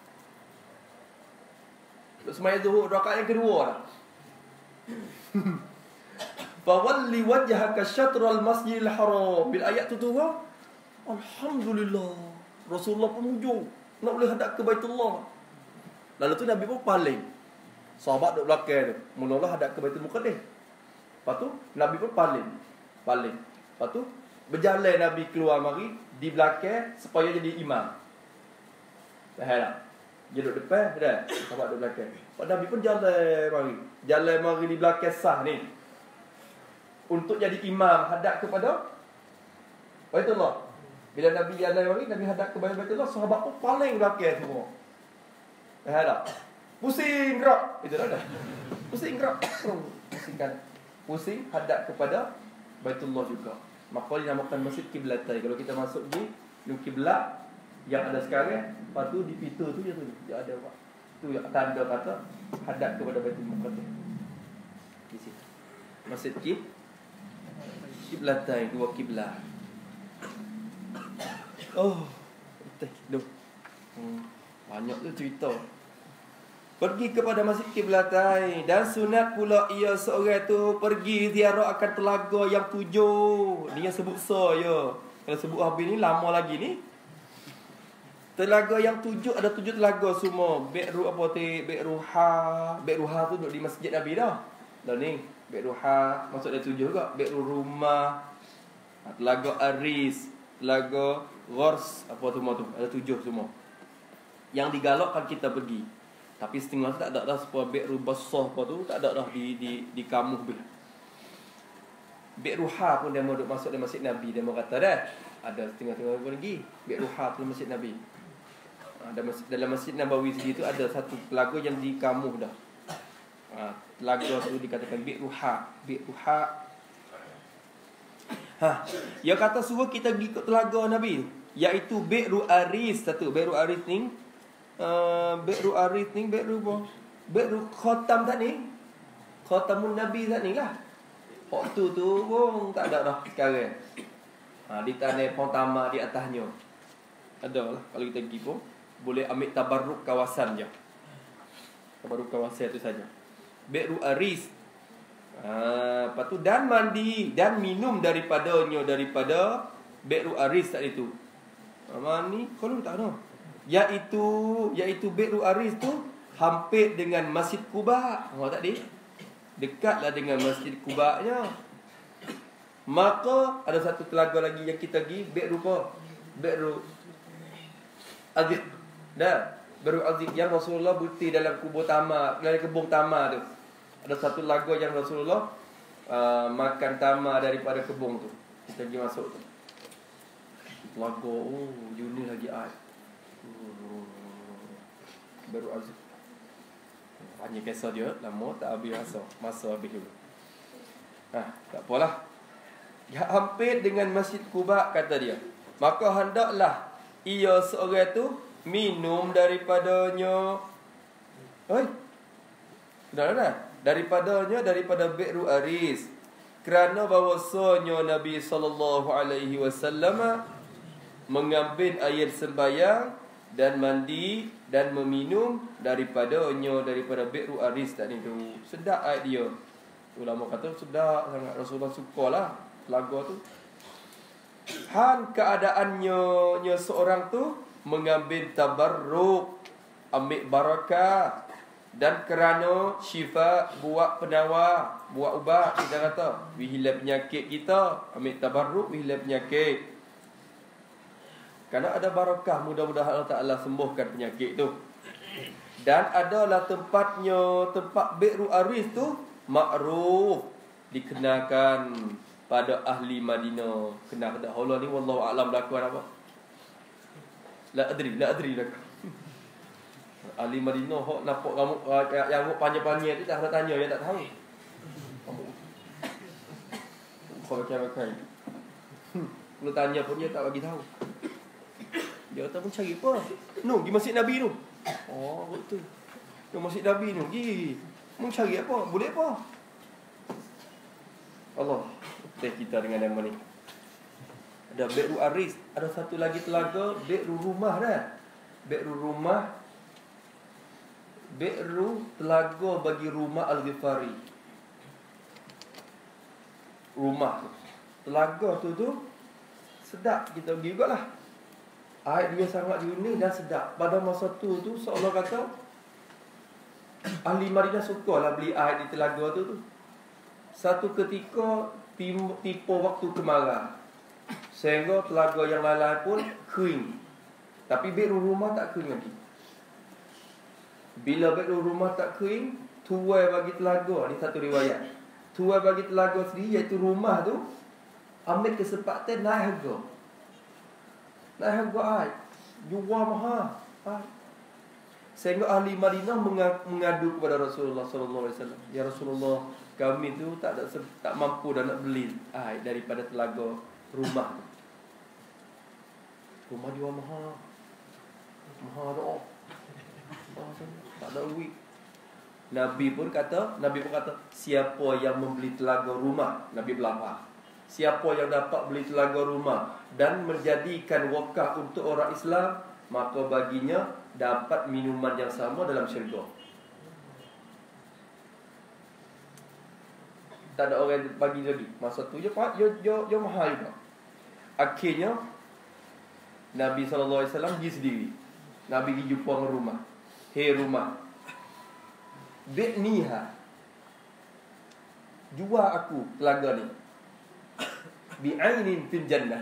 Sembahyang Zuhur rakaat yang kedua dah. Fawalli wajhaka syatral Masjidil Haram. Bila ayat tu turun, alhamdulillah, Rasulullah pun mujur nak boleh hadap ke Baitullah. Lalu tu Nabi pun paling. Sahabat duduk belakang tu, mula-mula hadap ke Baitul Muqaddas. Lepas tu Nabi pun paling. Lepas tu berjalan Nabi keluar mari di belakang supaya jadi imam. Faham? Dia duduk depan dah. Sahabat duduk belakang. Nabi pun jalan mari di belakang sah ni. untuk jadi imam hadap kepada Baitullah. Bila Nabi jalan Nabi hadap ke Baitullah, sahabat pun paling belakang semua. Hadap. Pusing gerak. Itu dah. Pusing gerak. Pusing hadap kepada Baitullah juga. Maka dinamakan Masjid Qiblatain. Kalau kita masuk di kiblat yang ada sekarang, lepas tu di pintu tu je tu. Dia ada apa? Tu yang tanda kata hadap kepada Baitul Muqaddas. Di situ. Masjid Qiblatain, dua kiblat. Oh, betul. Banyak tu cerita. Pergi kepada Masjid Qiblatain. Dan sunat pula ia seorang tu pergi ziarah akan telaga yang 7. Ni yang sebut saya. Kalau sebut habis ni lama lagi ni. Telaga yang 7, ada 7 telaga semua. Bi'ru apa tu? Bi'ruha. Bi'ruha tu duduk di Masjid Nabi dah. Dah ni. Bi'ruha. Maksud dia 7 juga. Bi'ru Rumah. Telaga Aris. Telaga Ghors. Apa semua tu. Ada 7 semua. Yang digalakkan kita pergi. Tapi setengah tu tak ada dah. Sebuah Bi'ru Basah apa tu. Tak ada dah di kamuh bila. Bi'ruha pun dia mau masuk dalam Masjid Nabi. Dia mau kata dah. Ada setengah-setengah pergi. Bi'ruha tu Masjid Nabi. Dalam Masjid Nabawi sendiri tu ada satu telaga yang di kamuh dah. Telaga tu dikatakan Bi'ruha. Dia kata suruh kita pergi ke telaga Nabi, iaitu Bi'ru Aris satu. Bi'ru Aris ni Bi'ru apa? Bi'ru Khatam tak ni? Khatamun Nabi tak ni lah. Waktu tu pun tak ada dah sekarang. Di tanah pertama di atasnya ada lah. Kalau kita pergi pun boleh ambil tabarruk kawasan je. Tabarruk kawasan itu saja. Bi'ru Aris. Lepas tu dan mandi dan minum daripada Bi'ru Aris tadi tu. Ni kalau tak ada. Iaitu Bi'ru Aris tu hampir dengan Masjid Quba. Tadi dekatlah dengan Masjid Quba-nya. Maka ada satu telaga lagi yang kita pergi, Bi'ru apa? Bi'ru Aziz. Bi'ru Aziz yang Rasulullah bukti dalam kebun tamar tu. Ada satu telaga yang Rasulullah makan tamar daripada kebun tu. Kita pergi masuk tu. Telaga, juni lagi air. Bi'ru Aziz. Hanya kisah dia lama tak habis masa habis dulu. Tak apalah. Ya, hampir dengan Masjid Quba kata dia. Maka hendaklah ia seorang tu minum daripadanya. Daripada Bi'ru Aris. Kerana bahawasanya Nabi SAW mengambil air sembahyang dan mandi dan meminum daripada Bi'ru Aris tadi tu. Sedap air dia. Ulama kata sedap sangat. Rasulullah sukalah lagu tu. Keadaannya seorang tu mengambil tabarruk, ambil barakah, dan kerana syifa, buat penawar, buat ubat. Kita kata hilang penyakit kita, ambil tabarruk hilang penyakit. Kerana ada barakah, mudah-mudahan Allah Ta'ala sembuhkan penyakit tu. Dan adalah tempat Bi'ru Aris tu makruf, dikenakan pada ahli Madinah. Kenal dah Allah ni wallahu a'lam lakuan apa? La adri lakuan. Ahli Madinah hok nampak kamu yang panjang-panjang tu tak nak tanya, dia tak tahu. Kau macam-macam. Kalau tanya pun dia tak bagi tahu. Dia kata pun cari apa? Pergi Masjid Nabi tu. Betul. Ke Masjid Nabi tu. Pergi. Mau cari apa? Boleh apa? Allah. Kita dengan nama ni. Ada Bi'ru Aris. Ada satu lagi telaga, Bi'ru Rumah dah. Bi'ru Rumah. Bi'ru telaga bagi Rumah Al-Ghifari. Rumah telaga tu sedap. Kita pergi jugalah. Air dia sangat unik dan sedap. Pada masa tu seolah kata ahli Madinah sukalah beli air di telaga tu. Satu ketika tipu waktu kemarau, sehingga telaga yang lain-lain pun kering. Tapi Bi'ru Rumah tak kering lagi. Bila Bi'ru Rumah tak kering, tuai bagi telaga. Ni satu riwayat. Tuan bagi telaga sendiri, iaitu rumah tu, ambil kesempatan naik harga. Naik harga air. Jual mahal. Sehingga ahli Madinah mengadu kepada Rasulullah SAW. Ya Rasulullah, kami tu tak mampu dah nak beli air daripada telaga rumah tu. Rumah jual mahal. Mahal dah. Tak ada duit. Nabi pun kata, siapa yang membeli telaga rumah, Nabi berlapar. Siapa yang dapat beli telaga rumah dan menjadikan wakaf untuk orang Islam, maka baginya dapat minuman yang sama dalam syurga. Tak ada orang bagi lagi. Masa tu je mahal juga. Akhirnya Nabi SAW pergi sendiri. Nabi pergi jumpa dengan rumah. Hei rumah, bi'niha, jual aku telaga ni bi'ainin fil jannah.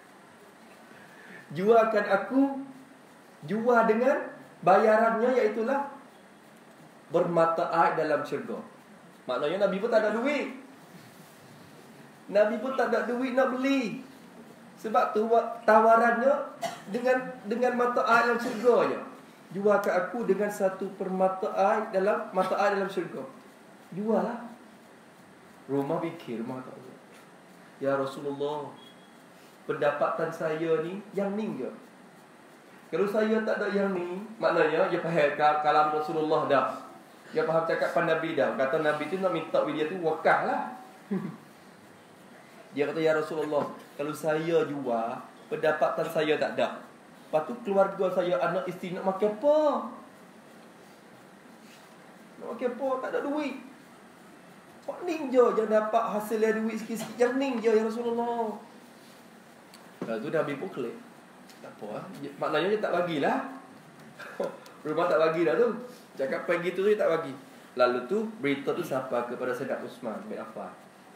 Jualkan aku, jual dengan bayarannya iaitulah bermata air dalam syurga. Maknanya Nabi pun tak ada duit. Nabi pun tak ada duit nak beli. Sebab tu tawarannya dengan mata air dalam syurga je. Jualkan aku dengan satu permata air dalam mata air dalam syurga. Jual lah. Rumah fikir, rumah tak ada. Ya Rasulullah, pendapatan saya ni yang ni je. Kalau saya tak ada yang ni, maknanya dia faham kalam Rasulullah dah. Dia faham cakapan Nabi dah. Kata Nabi tu nak minta dia tu wakaf lah. Dia kata, ya Rasulullah, kalau saya jual, pendapatan saya tak ada. Lepas tu keluarga saya, anak isteri nak makan apa? Nak makan apa? Tak ada duit. Pak ning je yang dapat hasil dari duit sikit-sikit. Yang ning je ya Rasulullah. Lepas tu Nabi pun klik. Tak apa lah. Maknanya dia tak bagilah. Rumah tak bagi dah tu. Cakap pergi tu dia tak bagi. Lalu tu berita tu sampai kepada Sayyidina Uthman bin Affan.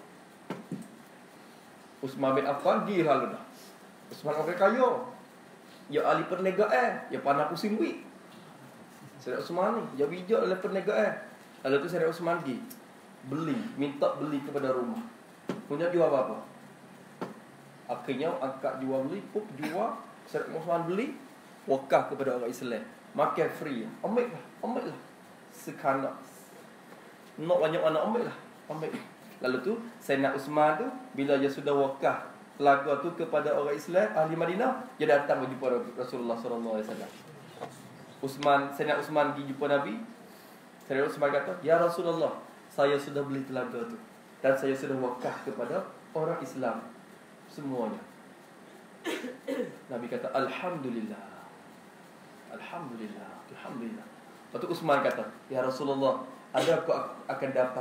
Uthman bin Affan dia lalu dah. Uthman orang kaya. Ya ahli perniagaan, ya pandai pusing duit. Sayyidina Uthman ni, ya bijak dalam perniagaan. Lalu tu Sayyidina Uthman pergi minta beli kepada rumah. Punya jual apa? Akhirnya angkat jual beli, jual. Sayyidina Uthman beli, wakaf kepada orang Islam. Makan free. Ambil lah. Sekanak. Nak banyak mana ambil lah. Lalu tu Sayyidina Uthman tu, bila dia sudah wakaf telaga tu kepada orang Islam ahli Madinah, dia datang berjumpa Rasulullah SAW. Sayyidina Uthman pergi jumpa Nabi. Sayyidina Uthman kata, ya Rasulullah, saya sudah beli telaga tu dan saya sudah wakaf kepada orang Islam semuanya. Nabi kata, Alhamdulillah. Lepas tu Uthman kata, ya Rasulullah, adakah aku akan dapat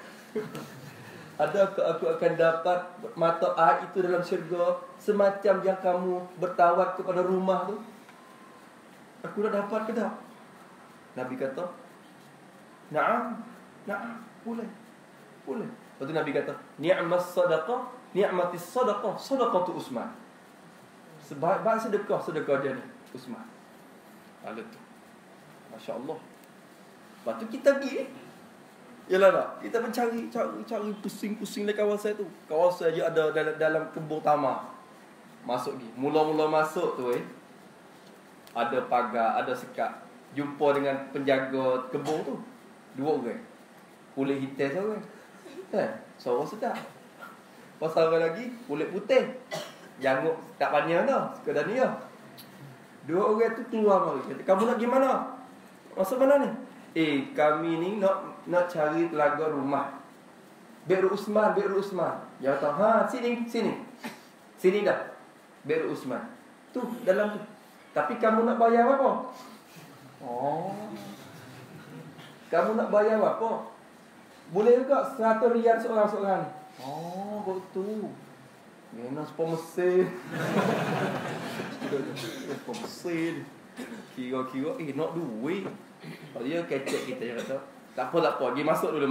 mata air itu dalam syurga semacam yang kamu bertawar kepada rumah tu? Aku dah dapat ke tak? Nabi kata, Na'am, boleh. Lepas tu Nabi kata, ni'matis sadaqah, sadaqatu Uthman. Sebaik-baik sedekah dia ni Uthman. Lalu tu, Masya Allah. Lepas tu kita pergi yalah tak? Kita mencari pusing-pusing di kawasan tu. Kawasan je ada dalam kebun tamak. Masuk pergi. Mula-mula masuk tu ada pagar, ada sekat. Jumpa dengan penjaga kebun tu. 2 orang. Kulit hitam seorang. Suara sedap. Pasal orang lagi kulit putih. Janguk tak panjang dah. Sekadar ni lah. 2 orang tu keluar mari. Kata, kamu nak pergi mana? Masuk mana ni? Kami ni nak cari telaga rumah. Bi'ru Uthman. Ya tahu. Sini dah. Bi'ru Uthman. Tu dalam tu. Tapi kamu nak bayar apa? Kamu nak bayar apa? Boleh juga 100 riyal seorang-seorang. Betul. Gena sepuluh mesin. Kira-kira nak duit. Kalau dia kecek kita, dia kata tak apa, pergi masuk dulu.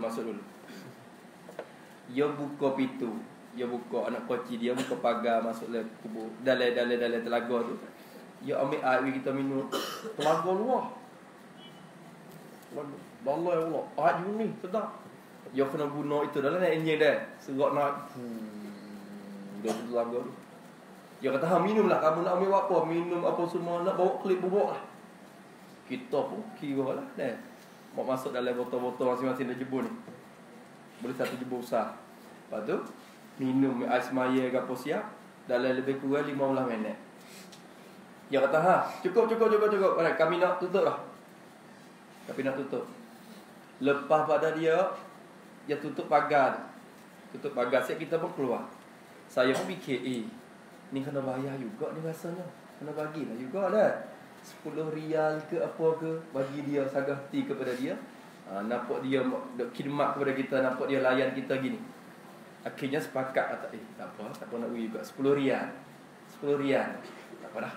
Dia buka pintu, dia buka anak koci, dia buka pagar, masuk dalam kubur, dalam telaga tu. Dia ambil air kita minum. Telaga luar. Allah ya Allah, air ni sedap. Dia kena guna itu dalam naik enjin dah. Serak naik. Dia tu lagu tu. Dia kata, minumlah. Kamu nak ambil apa? Minum apa semua. Nak bawa klip bubuk lah. Kita pun kira lah. Mau masuk dalam botol-botol masing-masing dah jebur ni. Boleh satu jebur besar. Lepas tu, minum ais maya ke apa siap. Dalam lebih kurang 15 minit. Dia kata, cukup. Kami nak tutup lah. Kami nak tutup. Lepas pada dia tutup pagar. Tutup pagar, siap kita pun keluar. Saya pun fikir, ni kena bayar juga ni rasanya. Kena bagilah juga dah. 10 rial ke apa ke, bagi dia sagahti kepada dia. Nampak dia khidmat kepada kita, nampak dia layan kita gini. Akhirnya sepakat kata, tak apa nak bagi juga 10 rial. 10 rial. Tak apa dah.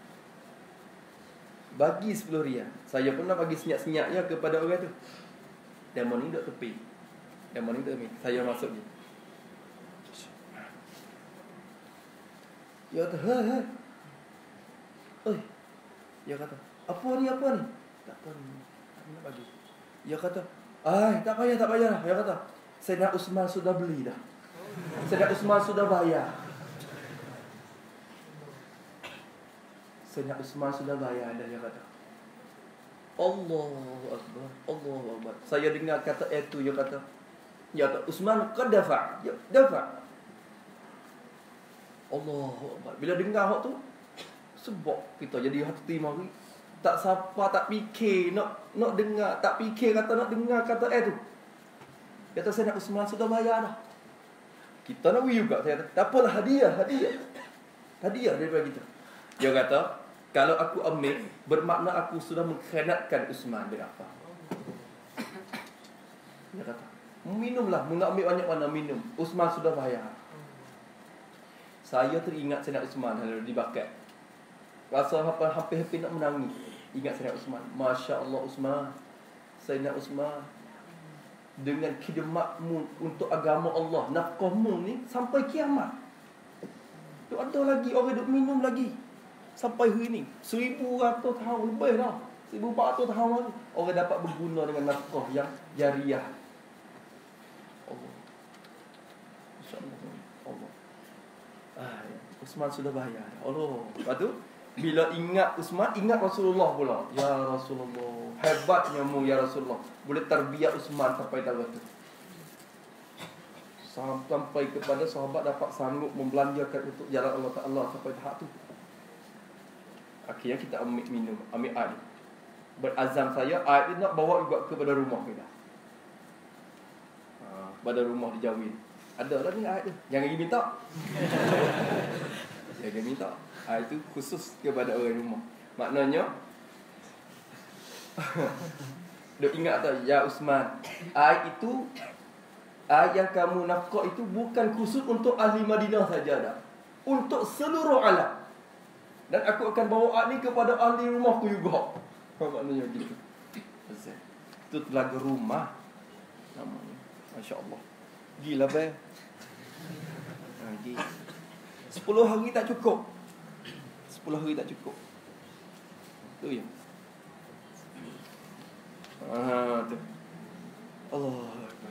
Bagi 10 rial. Saya pun nak bagi senyap-senyapnya kepada orang tu. Demo ni duduk tepi. Saya masuk ni. Dia kata, oi. Dia kata, apa ni? Tak apa ni. Aku nak bagi. Dia kata, tak payah lah. Dia kata, Sayyidina Usman sudah beli dah. Sayyidina Usman sudah bayar. Sayyidina Usman sudah bayar dah, dia kata. Allahu Akbar. Saya dengar kata itu, dia kata, Usman qad dafa'. Dafa'. Allahu Akbar. Bila dengar hak tu, sebab kita jadi hati mari. Tak siapa tak fikir nak dengar, tak fikir kata nak dengar kata tu. Kata saya nak Usman sudah bayar dah. Kita nak bagi juga. Saya kata, tak apalah, hadiah daripada kita. Dia kata, kalau aku ambil, bermakna aku sudah mengkhianatkan Usman. Dia apa? Dia kata, minumlah, nak ambil banyak mana minum. Usman sudah bayar. Saya teringat Sayyidina Usman lalu dibakar. Rasa hampir-hampir nak menangis. Ingat Sayyidina Usman. Masya Allah Usman. Sayyidina Usman, dengan khidmatmu untuk agama Allah, nafkahmu ni sampai kiamat. Tu ada lagi orang duk minum lagi sampai hari ni. 1100 tahun lebih dah. 1400 tahun lagi orang dapat berguna dengan nafkah yang jariah. Allah. Masya-Allah. Allah. Usman sudah bayar. Allah. Lepas tu bila ingat Usman, ingat Rasulullah pula. Ya Rasulullah, hebatnya mu ya Rasulullah. Boleh tarbiyah Usman sampai tahun tu. Sampai kepada sahabat dapat sanggup membelanjakan untuk jalan Allah Ta'ala sampai tahap tu. Akhirnya kita ambil air. Berazam saya, air ni nak bawa juga kepada rumah kita. Pada rumah dijauhin. Ada lah ni air tu. Jangan pergi minta. Jangan minta. Air tu khusus kepada orang rumah. Maknanya duk ingat tak, ya Usman, air itu, air yang kamu nafkah itu bukan khusus untuk ahli Madinah saja dah, untuk seluruh alam. Dan aku akan bawa air ni kepada ahli rumahku juga. Maknanya gitu. Itu telaga rumah namanya. Masya-Allah. Gila be. Gila. 10 hari tak cukup. 10 hari tak cukup. Tu ya. Tu. Allah.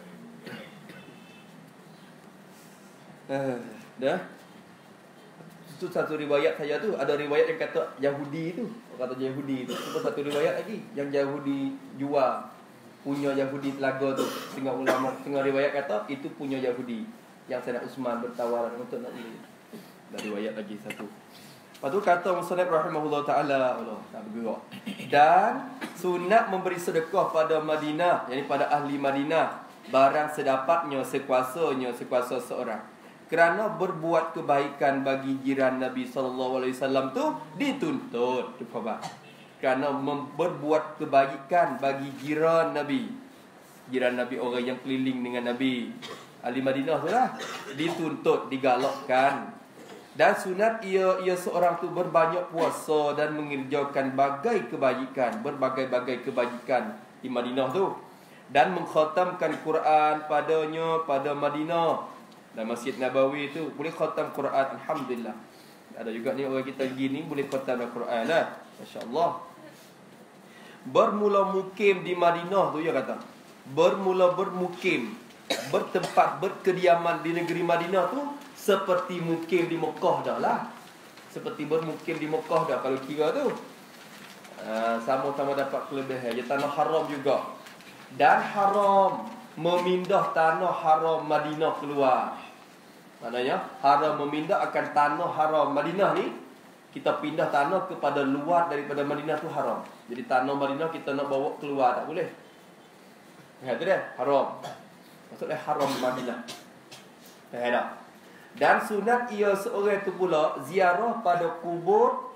Dah. Itu satu riwayat saya tu. Ada riwayat yang kata Yahudi tu. Kata Yahudi tu. Itu satu riwayat lagi yang Yahudi jual, punya Yahudi telaga tu. Tengah ulama, tengah riwayat kata itu punya Yahudi yang Sayyidina Usman bertawaran untuk nak beli. Ada riwayat lagi satu. Lepas tu kata Musannif rahimahullah ta'ala, Allah tak bergerak. Dan sunat memberi sedekah pada Madinah, yakni pada ahli Madinah, barang sedapatnya, sekuasanya, sekuasa seorang. Kerana berbuat kebaikan bagi jiran Nabi SAW tu dituntut. Kerana berbuat kebaikan bagi jiran Nabi. Jiran Nabi, orang yang keliling dengan Nabi, ahli Madinah tu lah, dituntut, digalakkan. Dan sunat ia seorang tu berbanyak puasa dan mengerjakan berbagai kebajikan di Madinah tu, dan mengkhatamkan Quran padanya pada Madinah. Dan Masjid Nabawi tu boleh khatam Quran, alhamdulillah. Ada juga ni orang kita gini boleh khatam Al-Quran lah. Masya-Allah. Bermula mukim di Madinah tu, dia kata. Bermula bermukim bertempat berkediaman di negeri Madinah tu seperti mukim di Mekah dah lah. Seperti bermukim di Mekah dah kalau kira tu. Sama-sama dapat kelebihan. Ya, tanah haram juga. Dan haram memindah tanah haram Madinah keluar. Maknanya haram memindah akan tanah haram Madinah ni, kita pindah tanah kepada luar daripada Madinah tu haram. Jadi tanah Madinah kita nak bawa keluar tak boleh. Ya, tu dia, haram. Maksudnya haram Madinah. Faham tak? Dan sunat ia seorang tu pula ziarah pada kubur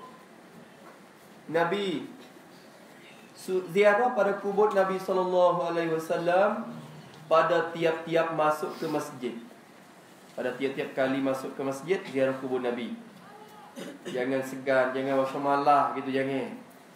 Nabi. Ziarah pada kubur Nabi SAW pada tiap-tiap masuk ke masjid. Pada tiap-tiap kali masuk ke masjid, ziarah kubur Nabi. Jangan segan, jangan rasa malah gitu, jangan.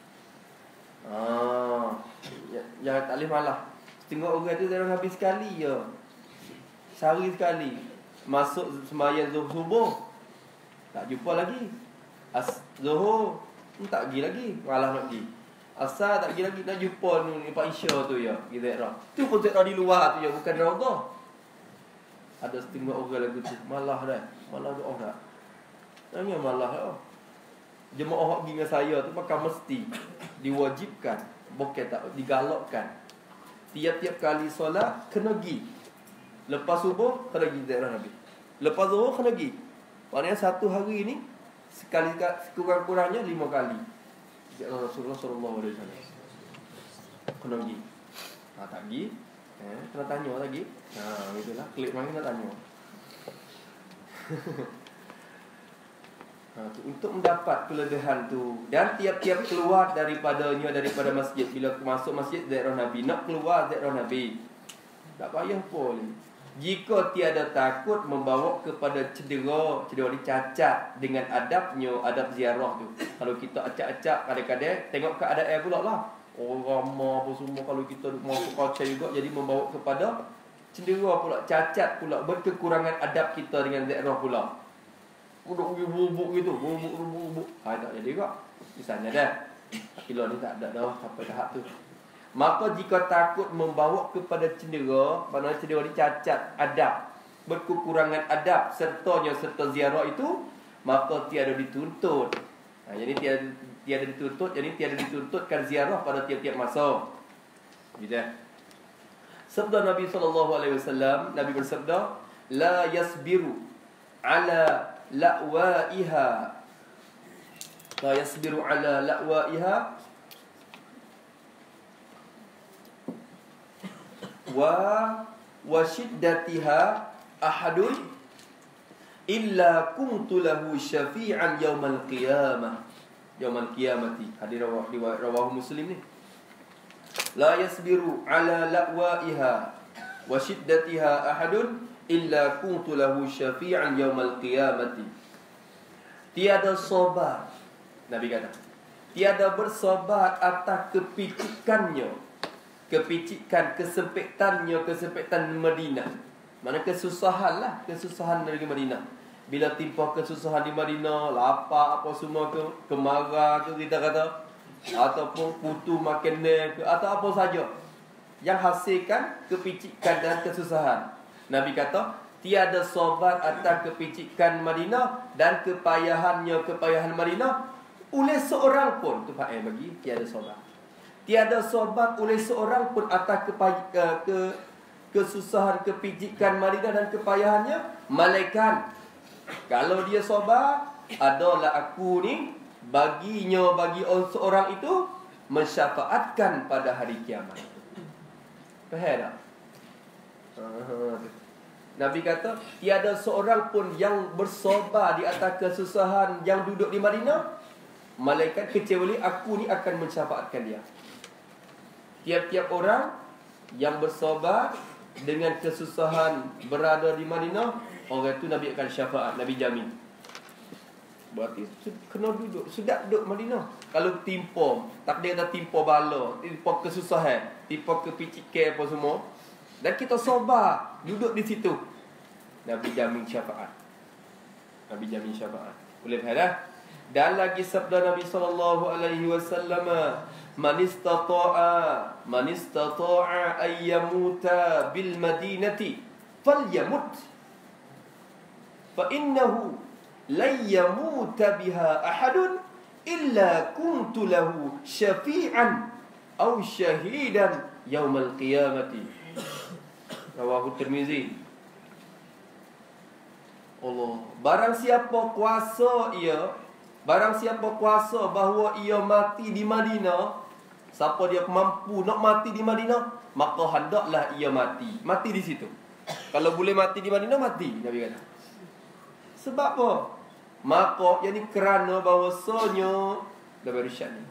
Jangan tak boleh malah. Tengok orang tu ziarah Nabi sekali je. Sehari sekali. Masuk sembahyang subuh, tak jumpa lagi. Zuhur tak pergi lagi, malah nak pergi. Asal tak pergi lagi, nak jumpa ni Pak Isya tu ya, ziarah. Tu pun ziarah di luar tu ya, bukan raudhah. Ada setengah orang lagu tu malah dah, malah doa dah. Nanya malah dah. Jemaah pergi dengan saya tu maka mesti diwajibkan, bukan tak digalakkan. Tiap-tiap kali solat kena pergi. Lepas subuh kena pergi ziarah Nabi. Lepas zuhur kena pergi. Maknanya satu hari ni sekali, sekurang-kurangnya 5 kali ziarah Rasulullah SAW. Kena pergi. Tak pergi, kena tanya lagi. Itulah klik mari nak tanya. Untuk mendapat kelebihan tu, dan tiap-tiap keluar daripada masjid, bila masuk masjid ziarah Nabi, nak keluar ziarah Nabi, tak payah pun. Jika tiada takut membawa kepada cedera ni cacat dengan adabnya, adab ziarah tu. Kalau kita acak-acak kadang-kadang tengok keadaan pula lah. Orang ramah apa semua, kalau kita masuk kaca juga jadi membawa kepada cedera pula, cacat pula, berkekurangan adab kita dengan ziarah pula. Duduk bubuk gitu, bubuk. Tak jadi juga. Misalnya dah. Kilo ni tak ada dah sampai tahap tu. Maka jika takut membawa kepada cedera, maknanya cedera ni cacat adab, berkekurangan adab serta ziarah itu, maka tiada dituntut. Jadi tiada dituntut, jadi tiada dituntutkan ziarah pada tiap-tiap masa. Gitu. Sabda Nabi SAW, Nabi bersabda, la yasbiru ala la'waiha. La yasbiru ala la'waiha wa shiddatiha ahadun illa kuntu lahu syafi'an yaumal qiyamati. Hadis rawahu Muslim ni. La yasbiru ala la'waiha wa shiddatiha ahadun illa kuntu lahu syafi'an yaumal qiyamati. Tiada sabar, Nabi kata, tiada bersabar atas kesempitan Madinah. Mana kesusahan lah, kesusahan dari Madinah. Bila timpa kesusahan di Madinah, lapar apa semua ke, kemarah ke kita kata, ataupun putu makan ke, atau apa saja yang hasilkan kepicikan dan kesusahan. Nabi kata, tiada sabar atas kepicikan Madinah dan kepayahan Madinah oleh seorang pun. Tu faedah bagi tiada sabar. Tiada sabar oleh seorang pun atas kesusahan, kepicikan Madinah dan kepayahannya, malaikat kalau dia sabar, adalah aku ni bagi seorang itu mensyafaatkan pada hari kiamat. Faham tak? Nabi kata, tiada seorang pun yang bersabar di atas kesusahan yang duduk di Madinah, malaikat kecuali aku ni akan mensyafaatkan dia. Tiap-tiap orang yang bersabar dengan kesusahan berada di Madinah, orang itu Nabi akan syafaat, Nabi jamin. Berarti kena duduk, sudah duduk Madinah. Kalau timpa, tak dia kata timpa bala, timpa kesusahan, timpa kepicikan apa semua, dan kita sabar duduk di situ, Nabi jamin syafaat. Nabi jamin syafaat. Boleh faham dah? Dan lagi sabda Nabi SAW, Man istata'a ayyamuta bil madinati falyamut fa innahu lan yamuta biha ahadun illa kuntu lahu syafi'an aw syahidan yaumal qiyamati. Rawahu Tirmizi. Allah, barang siapa kuasa bahawa ia mati di Madinah, siapa dia mampu nak mati di Madinah, maka hendaklah ia mati di situ. Kalau boleh mati di Madinah, mati, Nabi kata. Sebab apa? Maka yakni kerana bahawasanya dalam irsyad ni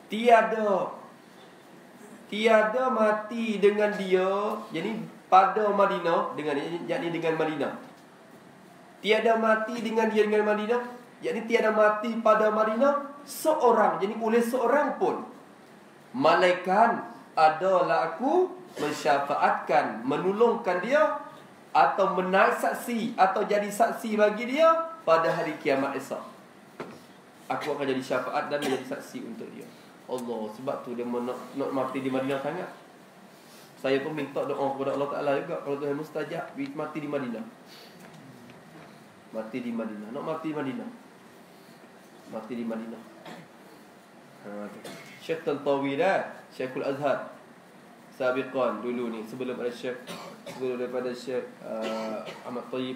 tiada mati dengan dia, yakni pada Madinah, dengan Madinah. Tiada mati dengan dia dengan Madinah, yakni tiada mati pada Madinah seorang, yakni oleh seorang pun, malaikat adalah aku mensyafaatkan, menolongkan dia atau menaik saksi atau jadi saksi bagi dia pada hari kiamat esok. Aku akan jadi syafaat dan menjadi saksi untuk dia. Allah, sebab tu dia nak mati di Madinah sangat. Saya pun minta doa kepada Allah Ta'ala juga, kalau Tuhan mustajab, mati di Madinah. Mati di Madinah. Nak mati di Madinah. Mati di Madinah. Syekh Tantawi dah, Syekhul Azhar sabiqan dulu ni, sebelum daripada Syekh Ahmad Tayyib,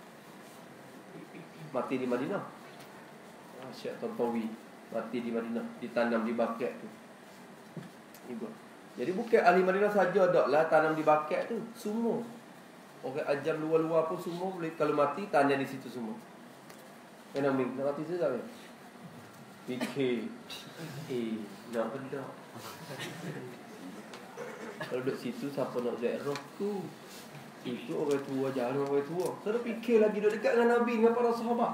mati di Madinah. Syekh Tantawi mati di Madinah, ditanam di bakat tu. Jadi bukan ahli Madinah saja daklah tanam di bakat tu, semua orang ajam luar-luar pun semua boleh, kalau mati tanya di situ semua. Nak mati tu tak? Fikir nak benda. Kalau duduk situ, siapa nak ziarah tu? Itu orang tua, jangan orang tua. Saya dah fikir lagi duduk dekat dengan Nabi, dengan para sahabat.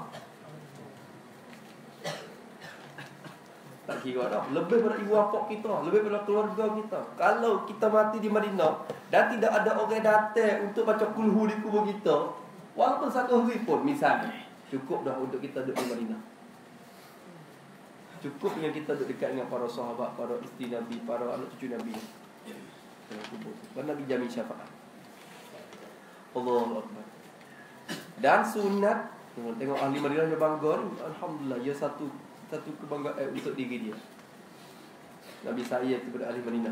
Tak kira dah. Lebih pada ibu bapa kita, lebih pada keluarga kita. Kalau kita mati di Madinah dan tidak ada orang datang untuk baca kulhu di kubur kita, walaupun satu hari pun misalnya, cukup dah untuk kita duduk di Madinah. Cukup dengan kita duduk dekat dengan para sahabat, para isteri Nabi, para anak cucu Nabi. Dan Nabi jamin syafaat. Allahu Akbar. Dan sunat, tengok ahli Madinah yang bangga ni, alhamdulillah, ia satu kebanggaan untuk diri dia. Nabi saya kepada ahli Madinah.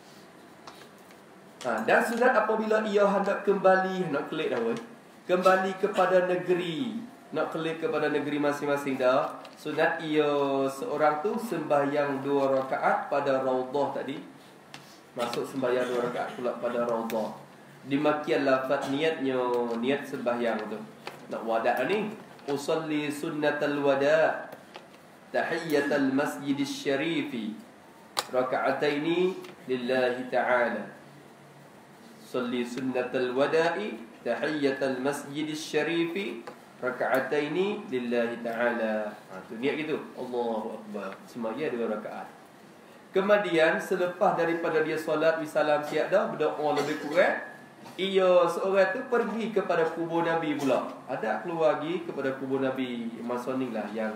Dan sunat apabila ia hendak kembali, nak kelik dah kembali kepada negeri, nak kelik kepada negeri masing-masing dah. Sunat ia seorang tu sembahyang 2 rakaat pada Raudhah tadi. Masuk sembahyang 2 rakaat pula pada Raudhah. Demikian lafaz niatnya, niat sembahyang tu. Nak wada' ni, usalli sunnatal wada' tahiyyatal masjidis syarifi raka'ataini lillahi ta'ala. Salli sunnatal wada'i tahiyyatal masjidis syarifi raka'ataini lillahi ta'ala. Tu niat gitu. Allahu Akbar. Sembahyang 2 rakaat. Kemudian selepas daripada dia solat wisalam siap dah, berdoa lebih kurang, ia seorang tu pergi kepada kubur Nabi pula. Ada keluar lagi kepada kubur Nabi masa ni lah yang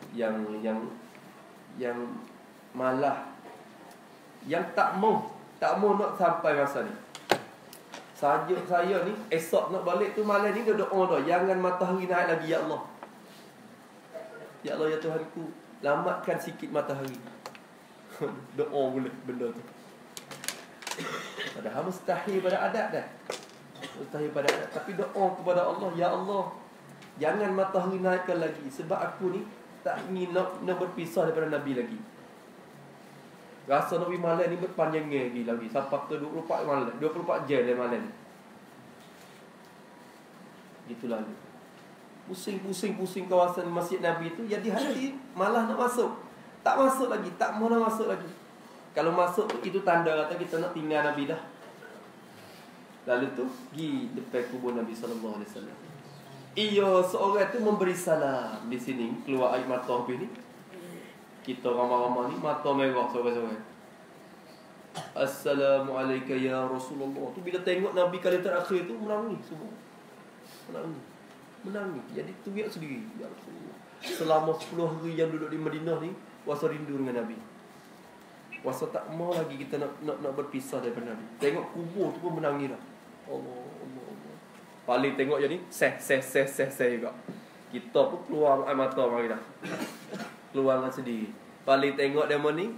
malah, yang tak mau nak sampai masa ni. Saja saya ni esok nak balik tu, malam ni dia doa dah, jangan matahari naik lagi ya Allah. Ya Allah ya Tuhanku, lambatkan sikit matahari. Doa boleh benda tu. Padahal mustahil pada adat dah. Mustahil pada adat, tapi doa kepada Allah, ya Allah, jangan matahari naikkan lagi, sebab aku ni tak ingin nak berpisah daripada Nabi lagi. Rasa Nabi malam ni berpanjang lagi sampai ke 24 malam, 24 jam dalam malam ni. Itulah ni. Pusing kawasan Masjid Nabi tu, jadi hati malah nak masuk. Tak masuk lagi, tak mau nak masuk lagi. Kalau masuk tu, itu tanda kata kita nak tinggal Nabi dah. Lalu tu pergi depan kubur Nabi sallallahu alaihi wasallam. Ia seorang tu memberi salam di sini, keluar air mata habis ni. Kita ramai-ramai ni mata merah seorang-seorang. Assalamualaikum ya Rasulullah. Tu bila tengok Nabi kali terakhir tu, menangis semua. Menangis. Jadi teriak sendiri, ya Rasulullah. Selama 10 hari yang duduk di Madinah ni, rasa rindu dengan Nabi. Puasa tak mau lagi kita nak berpisah daripada Nabi. Tengok kubur tu pun menangis dah. Allah. Paling tengok je ni, seh juga. Kita pun keluar air mata mari dah. Keluar dengan sedih. Paling tengok demo ni,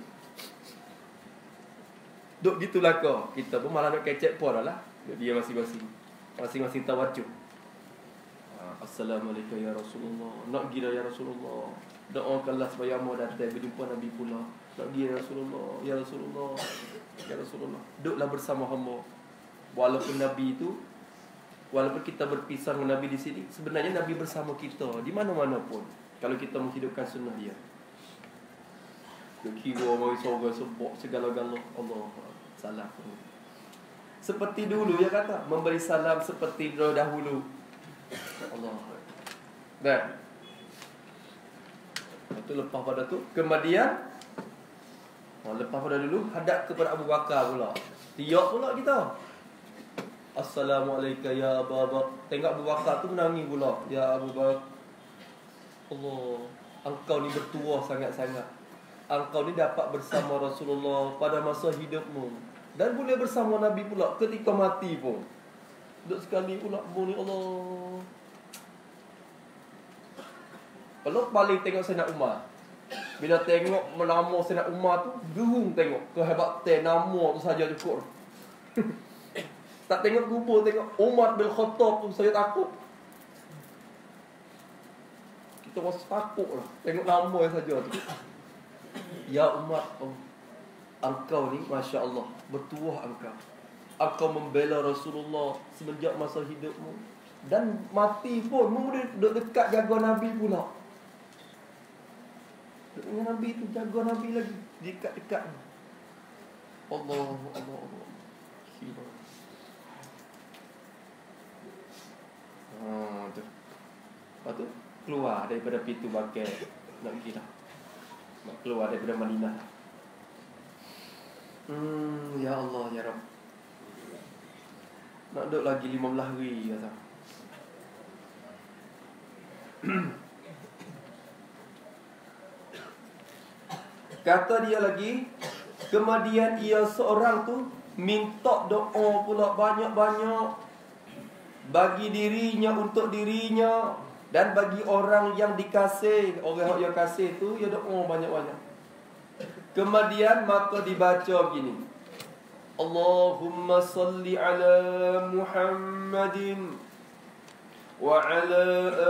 duk gitulah kau. Kita pun malah nak kecek pun dah lah. Dia masing-masing tawajuh. Assalamualaikum ya Rasulullah. Nak gila ya Rasulullah. Doakanlah supaya mu datang berjumpa Nabi pula. Nak gila ya Rasulullah. Ya Rasulullah. Ya Rasulullah. Duduklah bersama hamba. Walaupun Nabi itu, walaupun kita berpisah dengan Nabi di sini, sebenarnya Nabi bersama kita di mana-mana pun. Kalau kita menghidupkan sunnah dia. Kira mari sorga sebab segala-gala. Allah salam. Seperti dulu dia kata, memberi salam seperti dahulu. Allah. Dan lepas pada tu, kemudian lepas pada dulu hadap kepada Abu Bakar pula. Tiap pula kita. Assalamualaikum ya Abu Bakar. Tengok Abu Bakar tu menangis pula. Ya Abu Bakar. Allah, engkau ni bertuah sangat-sangat. Engkau ni dapat bersama Rasulullah pada masa hidupmu. Dan boleh bersama Nabi pula ketika mati pun. Duduk sekali pula bunyi Allah. Kalau paling tengok Sayyidina Umar. Bila tengok nama Sayyidina Umar tu, gerung tengok kehebatan nama tu saja cukup. Tak tengok kubur, tengok Umar bin Khattab tu saya takut. Kita rasa takut lah tengok nama saja tu. Ya Umar, engkau ni Masya Allah, bertuah engkau. Engkau membela Rasulullah semenjak masa hidupmu. Dan mati pun boleh duduk dekat jaga Nabi pula. Duduk dengan Nabi tu, jaga Nabi lagi dekat-dekat. Allah. Tu. Lepas tu keluar daripada pintu bakar. Nak pergi dah. Nak keluar daripada Madinah. Ya Allah, ya Rabb. Nak duduk lagi 15 hari kata. Kata dia lagi, kemudian ia seorang tu minta doa pula banyak-banyak bagi dirinya, untuk dirinya, dan bagi orang yang dikasih. Orang yang kasih tu, dia doa banyak-banyak. Kemudian maka dibaca begini, Allahumma salli ala Muhammadin wa ala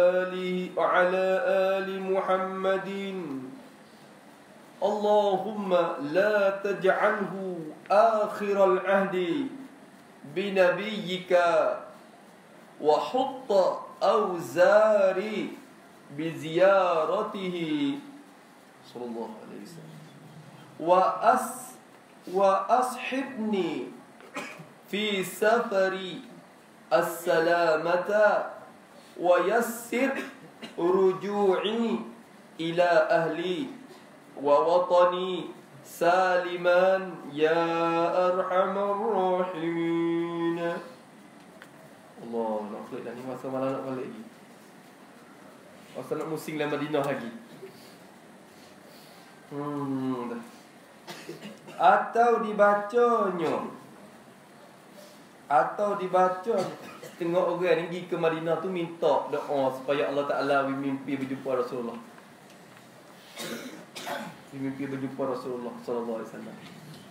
ali Muhammadin. Allahumma la taj'alhu akhiral ahdi binabiyyika wa hutta awzari biziyaratihi sallallahu alaihi wasallam wa ashibni fi safari as-salamata wa yassir ruju'i ila ahli wa watani saliman ya arhamar rahimin. Allah, nak balik dah ni, masa malam nak balik lagi. Masa nak musing dalam Madinah lagi. Dah. Atau dibaca tengok orang ni pergi ke Madinah tu minta doa supaya Allah Ta'ala mimpi berjumpa Rasulullah. Mimpi berjumpa Rasulullah sallallahu alaihi wasallam.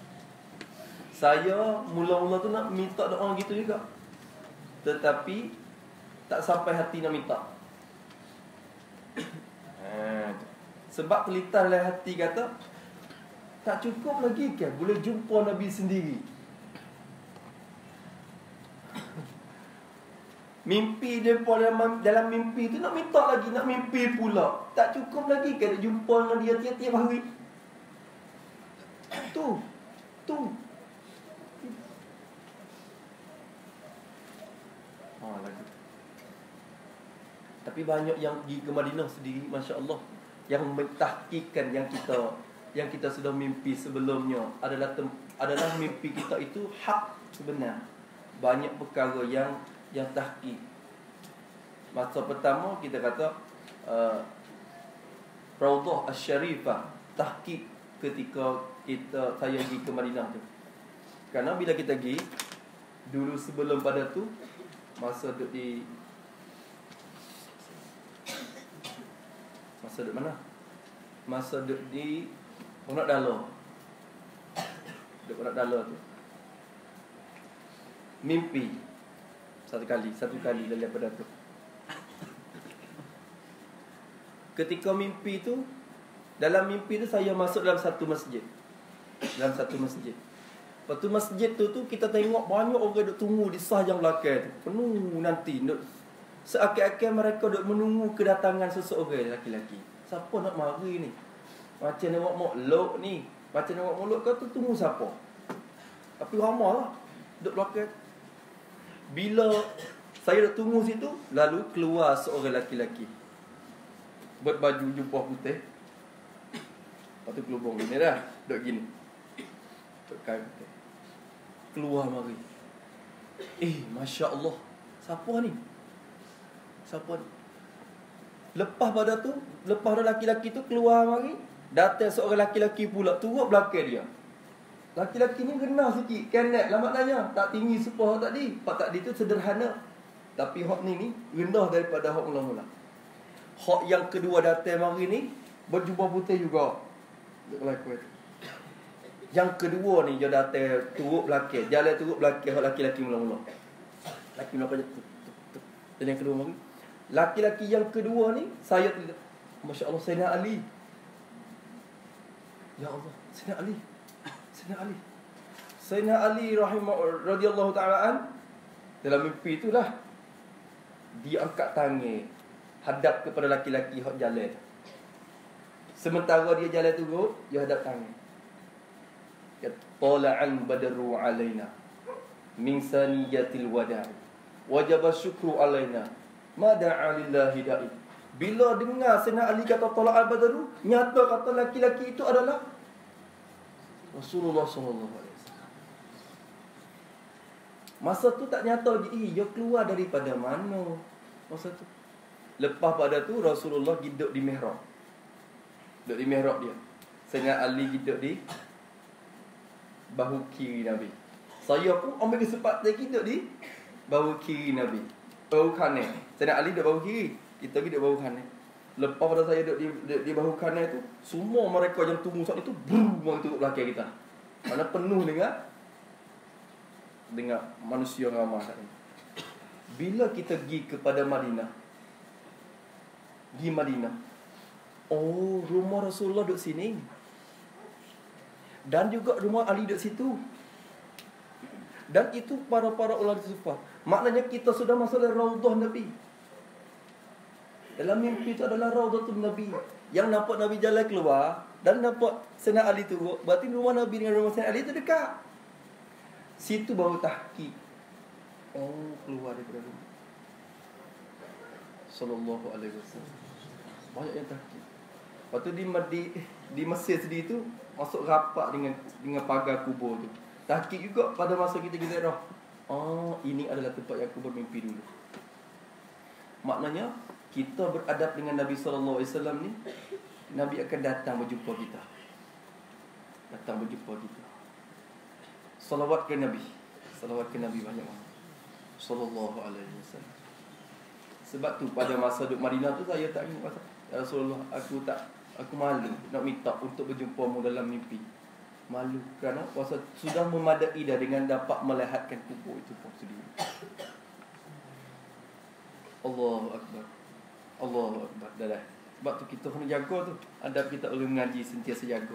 Saya mula-mula tu nak minta doa gitu juga. Tetapi tak sampai hati nak minta. Sebab terlintas dalam hati kata, tak cukup lagi kan boleh jumpa Nabi sendiri. Mimpi dia dalam mimpi tu nak minta lagi, nak mimpi pula. Tak cukup lagi kan nak jumpa dengan dia tiap-tiap hari. Tu. Lagi. Tapi banyak yang pergi ke Madinah sendiri, Masya Allah, yang mentahkikkan yang kita sudah mimpi sebelumnya adalah mimpi kita itu hak sebenar. Banyak perkara yang tahqiq. Masa pertama kita kata Raudhah Asy-Syarifah, tahqiq ketika saya pergi ke Madinah tu. Kerana bila kita pergi, dulu sebelum pada tu, masa duduk mana? Masa duduk di Pondok Dala. Duduk Pondok Dala tu, mimpi satu kali daripada tu. Ketika mimpi tu, dalam mimpi tu saya masuk dalam satu masjid. Lepas tu masjid tu kita tengok banyak orang duk tunggu di sah yang belakang tu. Penuh nanti. Seakan-akan mereka duk menunggu kedatangan seseorang lelaki-lelaki. Siapa nak mari ni? Macam nak moklok ni. Macam nak moklok kau tu tunggu siapa? Tapi ramai lah duk belakang. Bila saya duk tunggu situ, lalu keluar seorang lelaki-lelaki berbaju jubah putih. Lepas tu kelubung gini dah. Duk gini. Duk kain putih. Keluar mari. Masya Allah. Siapa ni? Lepas pada lelaki-lelaki tu keluar mari, datang seorang lelaki-lelaki pula turut belakang dia. Lelaki-lelaki ni rendah sikit, kenek lah maknanya. Tak tinggi serupa hak tadi. Hak tadi tu sederhana. Tapi hak ni rendah daripada hak mula-mula. Hak yang kedua datang mari ni berjubah putih juga. Yang kedua ni dia datang turut belakang. Jalan turut belakang hak lelaki-lelaki mula-mula. Lelaki mula-mula tu. Dan yang kedua mari. Laki-laki yang kedua ni, saya terlihat, Masya Allah, Sayyidina Ali. Ya Allah, Sayyidina Ali radhiyallahu ta'ala an. Dalam mimpi itulah, dia angkat tangan hadap kepada laki-laki yang jalan. Sementara dia jalan turut, dia hadap tangan. Tala'an badru alaina min saniyatil wada' wajaba syukru alaina mada'a lillahi da'i. Bila dengar Sayyidina Ali kata Tala'al badru, nyata kata laki-laki itu adalah Rasulullah SAW. Masa tu tak nyata lagi, dia keluar daripada mana masa tu. Lepas pada tu Rasulullah duduk di mihrab. Duduk di mihrab dia. Sayyidina Ali duduk di bahu kiri Nabi. Saya pun ambil kesempatan duduk di bahu kiri Nabi. Bahu kanan. Sayyidina Ali duduk bahu kiri, kita pergi duduk bahu kanan. Lepas pada saya duduk di bahu kanan tu, semua mereka yang tunggu saat itu mari turut belakang kita. Mana penuh dengan manusia ramai saat ini. Bila kita pergi kepada Madinah, rumah Rasulullah duduk sini. Dan juga rumah Ali duduk situ. Dan itu para ulama sufah. Maknanya kita sudah masuk dalam Raudhah Nabi. Dalam mimpi itu adalah Raudhatul Nabi. Yang nampak Nabi jalan keluar dan nampak Sayyidina Ali turut, berarti rumah Nabi dengan rumah Sayyidina Ali itu dekat. Situ baru tahqiq. Keluar daripada rumah sallallahu alaihi wasallam. Banyak yang tahqiq. Lepas tu di Mesir sendiri tu masuk rapat dengan pagar kubur tu. Tahqiq juga pada masa kita dah. Ini adalah tempat yang aku bermimpi dulu. Maknanya kita beradab dengan Nabi sallallahu alaihi wasallam ni, Nabi akan datang berjumpa kita. Salawat ke Nabi banyak-banyak. Sallallahu alaihi wasallam. Sebab tu pada masa duduk Madinah tu saya tak ingat pasal Rasulullah, aku malu nak minta untuk berjumpamu dalam mimpi. Malu kerana puasa sudah memadai dah dengan dapat melihatkan kubur itu pun sendiri. Allahu Akbar. Dah. Sebab tu kita kena jaga tu. Adab kita orang mengaji sentiasa jaga.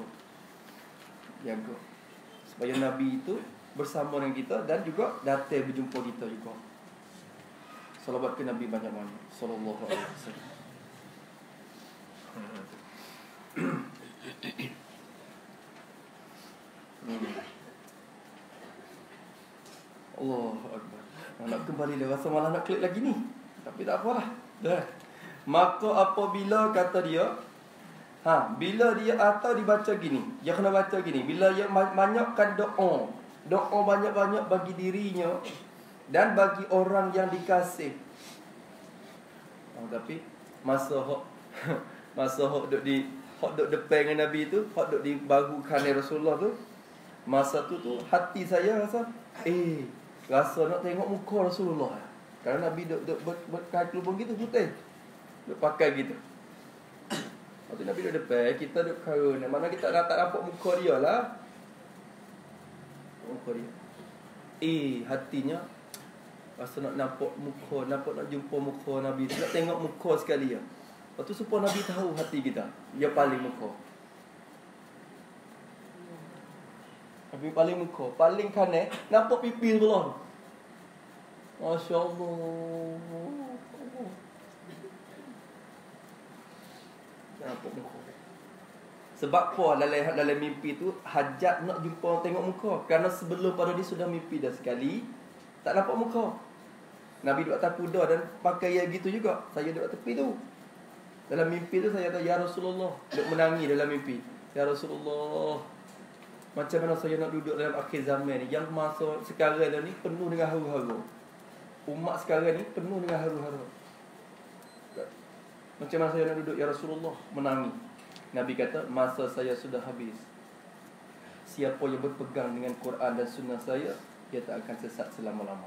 Supaya Nabi itu bersama dengan kita dan juga datang berjumpa kita juga. Salawat ke Nabi banyak-banyak. Sallallahu alaihi wasallam. Allahu Akbar. Nak kembali dah rasa malah nak klik lagi ni. Tapi tak apalah. Dah. Maka apabila kata dia, bila dia atau dibaca gini, dia kena baca gini. Bila dia banyakkan doa banyak-banyak bagi dirinya dan bagi orang yang dikasih. Tapi masa hok duduk di hok duk depan dengan Nabi tu, hok duk di bahu kanan Rasulullah tu. Masa tu hati saya rasa rasa nak tengok muka Rasulullah. Kerana Nabi duk berkaki lubang gitu putih. Duk pakai gitu. Lepas tu Nabi duk depan, kita duk karun. Mana kita tak nampak muka dia lah. Muka dia. Hatinya rasa nak nampak muka, nak jumpa muka Nabi. Nak tengok muka sekali ya. Lepas tu supaya Nabi tahu hati kita. Dia paling muka. Nabi paling muka. Paling kanan, nampak pipi belah. Masya Allah. Nampak muka. Sebab apa dalam mimpi tu hajat nak jumpa tengok muka. Kerana sebelum pada dia sudah mimpi dah sekali, tak nampak muka. Nabi duduk atas kuda dan pakai yang gitu juga. Saya duduk tepi tu. Dalam mimpi tu saya kata, ya Rasulullah. Duduk menangis dalam mimpi. Ya Rasulullah, macam mana saya nak duduk dalam akhir zaman ni, yang masa sekarang ni penuh dengan haru-haru. Umat sekarang ni penuh dengan haru-haru. Macam mana saya nak duduk, ya Rasulullah? Menangis. Nabi kata, masa saya sudah habis. Siapa yang berpegang dengan Quran dan sunnah saya, dia tak akan sesat selama-lama.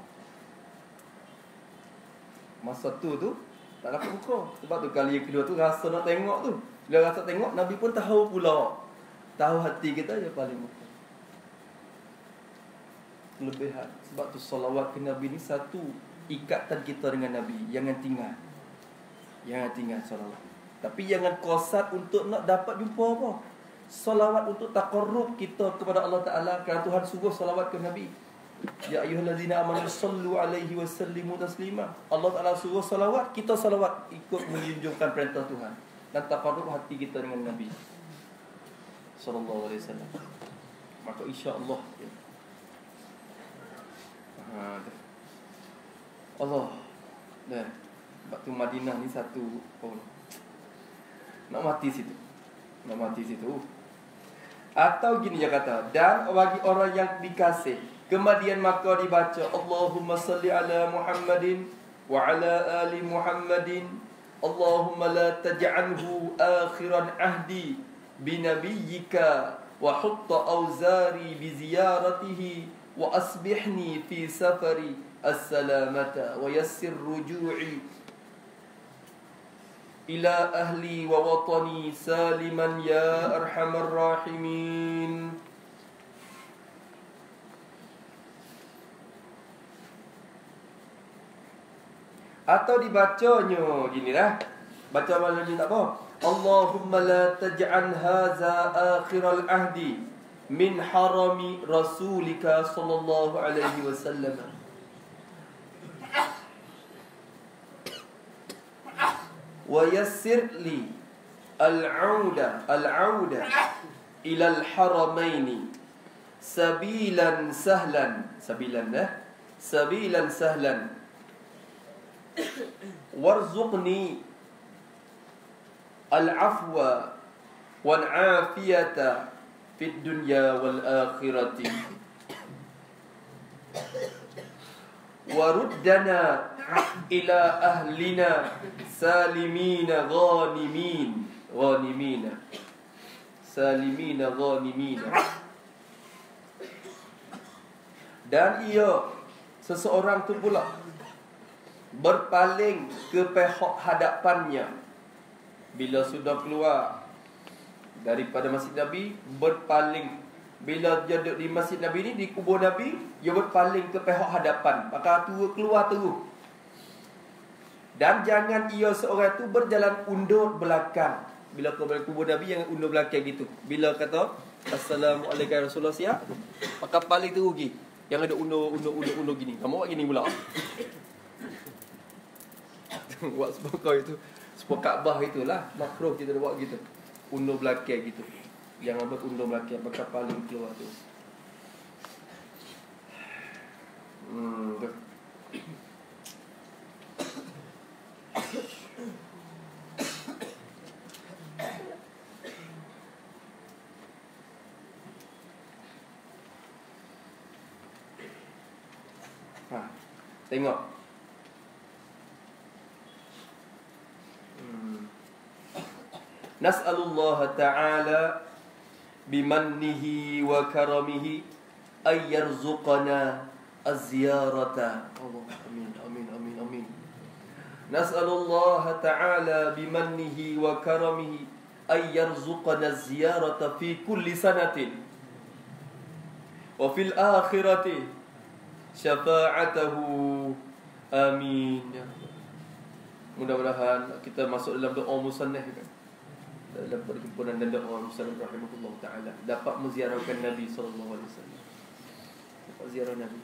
Masa tu tak dapat muka. Sebab tu kali yang kedua tu rasa nak tengok tu. Bila rasa tengok, Nabi pun tahu pula. Tahu hati kita, dia paling muka. Kelebihan. Sebab tu salawat ke Nabi ni satu ikatan kita dengan Nabi. Jangan tinggal. Jangan tinggal salawat. Tapi jangan kosat untuk nak dapat jumpa apa. Salawat untuk taqarrub kita kepada Allah Ta'ala. Kerana Tuhan suruh salawat ke Nabi. Ya ayyuhallazina amanu sallu alaihi wa sallimu taslima. Allah Ta'ala suruh salawat, kita salawat ikut menjunjungkan perintah Tuhan. Dan taqarrub hati kita dengan Nabi sallallahu alaihi wasallam. Maka insya-Allah Allah dah. Sebab tu Madinah ni satu nak mati situ. Nak mati situ. Atau gini dia kata, dan bagi orang yang dikasih, kemudian maka dibaca Allahumma salli ala Muhammadin wa ala ali Muhammadin. Allahumma la taj'alhu akhiran ahdi binabiyyika wa hutta awzari bi ziyaratihi wa asbihni fi safari as-salamata wa yassir ruju'i ila ahli wa watani saliman ya arhamar rahimin. Atau dibacanya ginilah. Baca malam ni tak apa. Allahumma la taj'al hadza akhiral ahdi min harami rasulika sallallahu alaihi wasallam. Wa yassir li al-'auda ila al-haramain sabilan sahlan warzuqni al-'afwa wal-'afiyata fid dunya wal akhirati waruddana ila ahlina salimina ghanimina dan ia seseorang tu pula berpaling ke pihak hadapannya bila sudah keluar daripada Masjid Nabi, berpaling. Bila dia duduk di Masjid Nabi ni, di kubur Nabi, dia berpaling ke pihak hadapan. Maka tu keluar terus. Dan jangan ia seorang tu berjalan undur belakang. Bila kau balik kubur Nabi, jangan undur belakang gitu. Bila kata Assalamualaikum Rasulullah siap, maka paling terus pergi. Yang ada undur gini. Kamu buat gini pula. Buat sepokau itu, sepokau Kaabah itulah makruh kita buat gitu. Undur belakang gitu. Jangan buat undur belakang, maka paling keluar tu. Tengok. Nas'alullah ta'ala bimannihi wa karamihi ay yarzuqana az-ziyarata. Allah, amin, amin, amin, amin. Nas'alullah ta'ala bimannihi wa karamihi ay yarzuqana az-ziyarata fi kulli sanatin wa fil akhirati syafa'atahu. Amin. Mudah-mudahan kita masuk dalam doa musannaf kan, dalam perhimpunan dan doa musannaf rahimahullah ta'ala, dapat menziarahkan Nabi sallallahu alaihi wasallam. Dapat ziarah Nabi.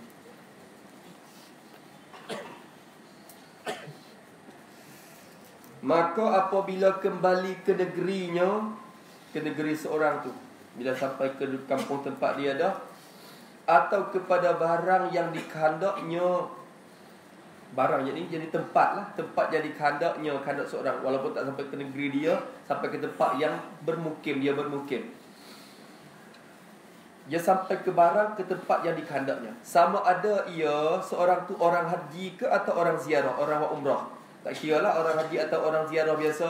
Maka apabila kembali ke negerinya, ke negeri seorang tu, bila sampai ke kampung tempat dia dah, atau kepada barang yang dikehendaknya, barang jadi tempat lah, tempat jadi kehendaknya, kehendak seorang, walaupun tak sampai ke negeri dia, sampai ke tempat yang bermukim, dia bermukim, dia sampai ke barang, ke tempat yang dikehendaknya, sama ada ia seorang tu orang haji ke atau orang ziarah, orang buat umrah. Tak kira lah orang haji atau orang ziarah biasa.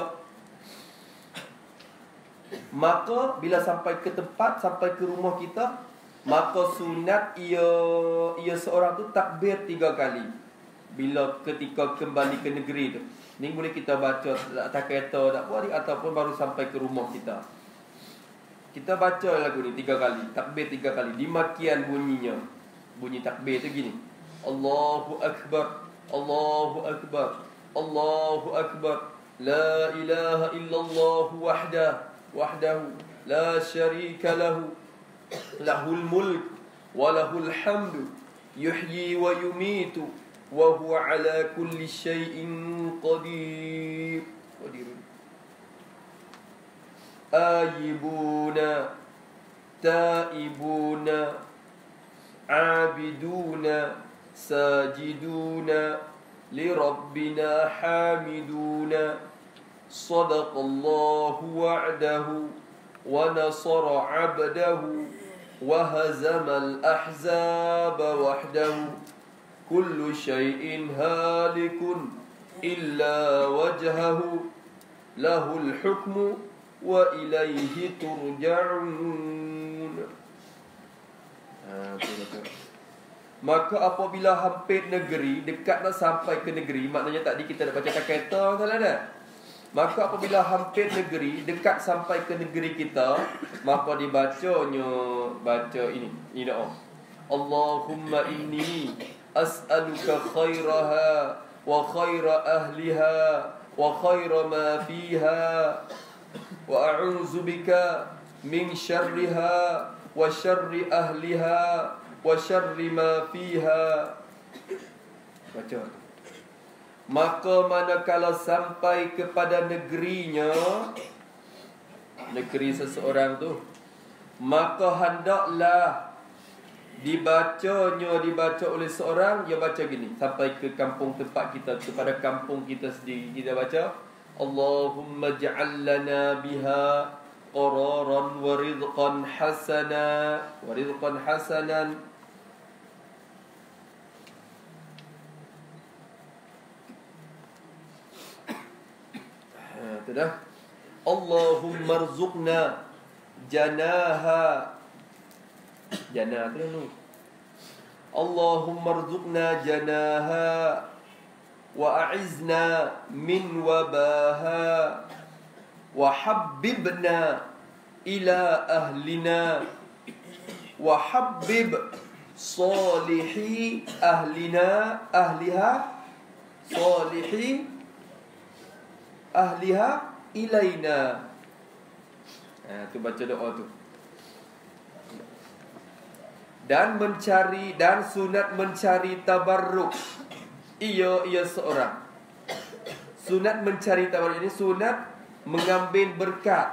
Maka bila sampai ke tempat, sampai ke rumah kita, maka sunat ia seorang tu takbir 3 kali bila ketika kembali ke negeri tu. Ni boleh kita baca tak kereta tak apa, ataupun baru sampai ke rumah kita. Kita baca lagu ni 3 kali, takbir 3 kali. Di makian bunyinya, bunyi takbir tu gini: Allahu Akbar, Allahu Akbar, Allahu Akbar, la ilaha illallah wahdahu la syarika lahu, lahul mulk wa lahul hamdu, yuhyi wa yumitu wa huwa ala kulli syai'in qadir. Ayibuna, taibuna, abiduna, sajiduna, لربنا حامدون صدق الله وعده ونصر عبده وهزم الأحزاب وحده كل شيء هالك إلا وجهه له الحكم وإليه ترجعون. Maka apabila hampir negeri, dekat nak sampai ke negeri, maknanya tadi kita dah baca kereta salah dah. Maka apabila hampir negeri, dekat sampai ke negeri kita, maka dibacanya, baca ini doa. Allahumma inni as'aluka khairaha wa khaira ahliha wa khaira ma fiha wa a'udzu bika min syarriha wa syarri ahliha wa syarri ma fiha. Baca. Maka manakala sampai kepada negerinya, negeri seseorang tu, maka hendaklah dibaca oleh seorang, dia baca gini sampai ke kampung tempat kita, kepada kampung kita sendiri, kita baca Allahumma ja'al lana biha qararan wa rizqan hasanan dah. Allahumma rzuqna janaha, janah tu dulu. Allahumma rzuqna janaha wa a'izna min wabaha wa habbibna ila ahlina wa habbib salihi ahliha ilaina. Tu baca doa tu. Dan sunat mencari tabarruk. Ia seorang. Sunat mencari tabarruk ini sunat mengambil berkat.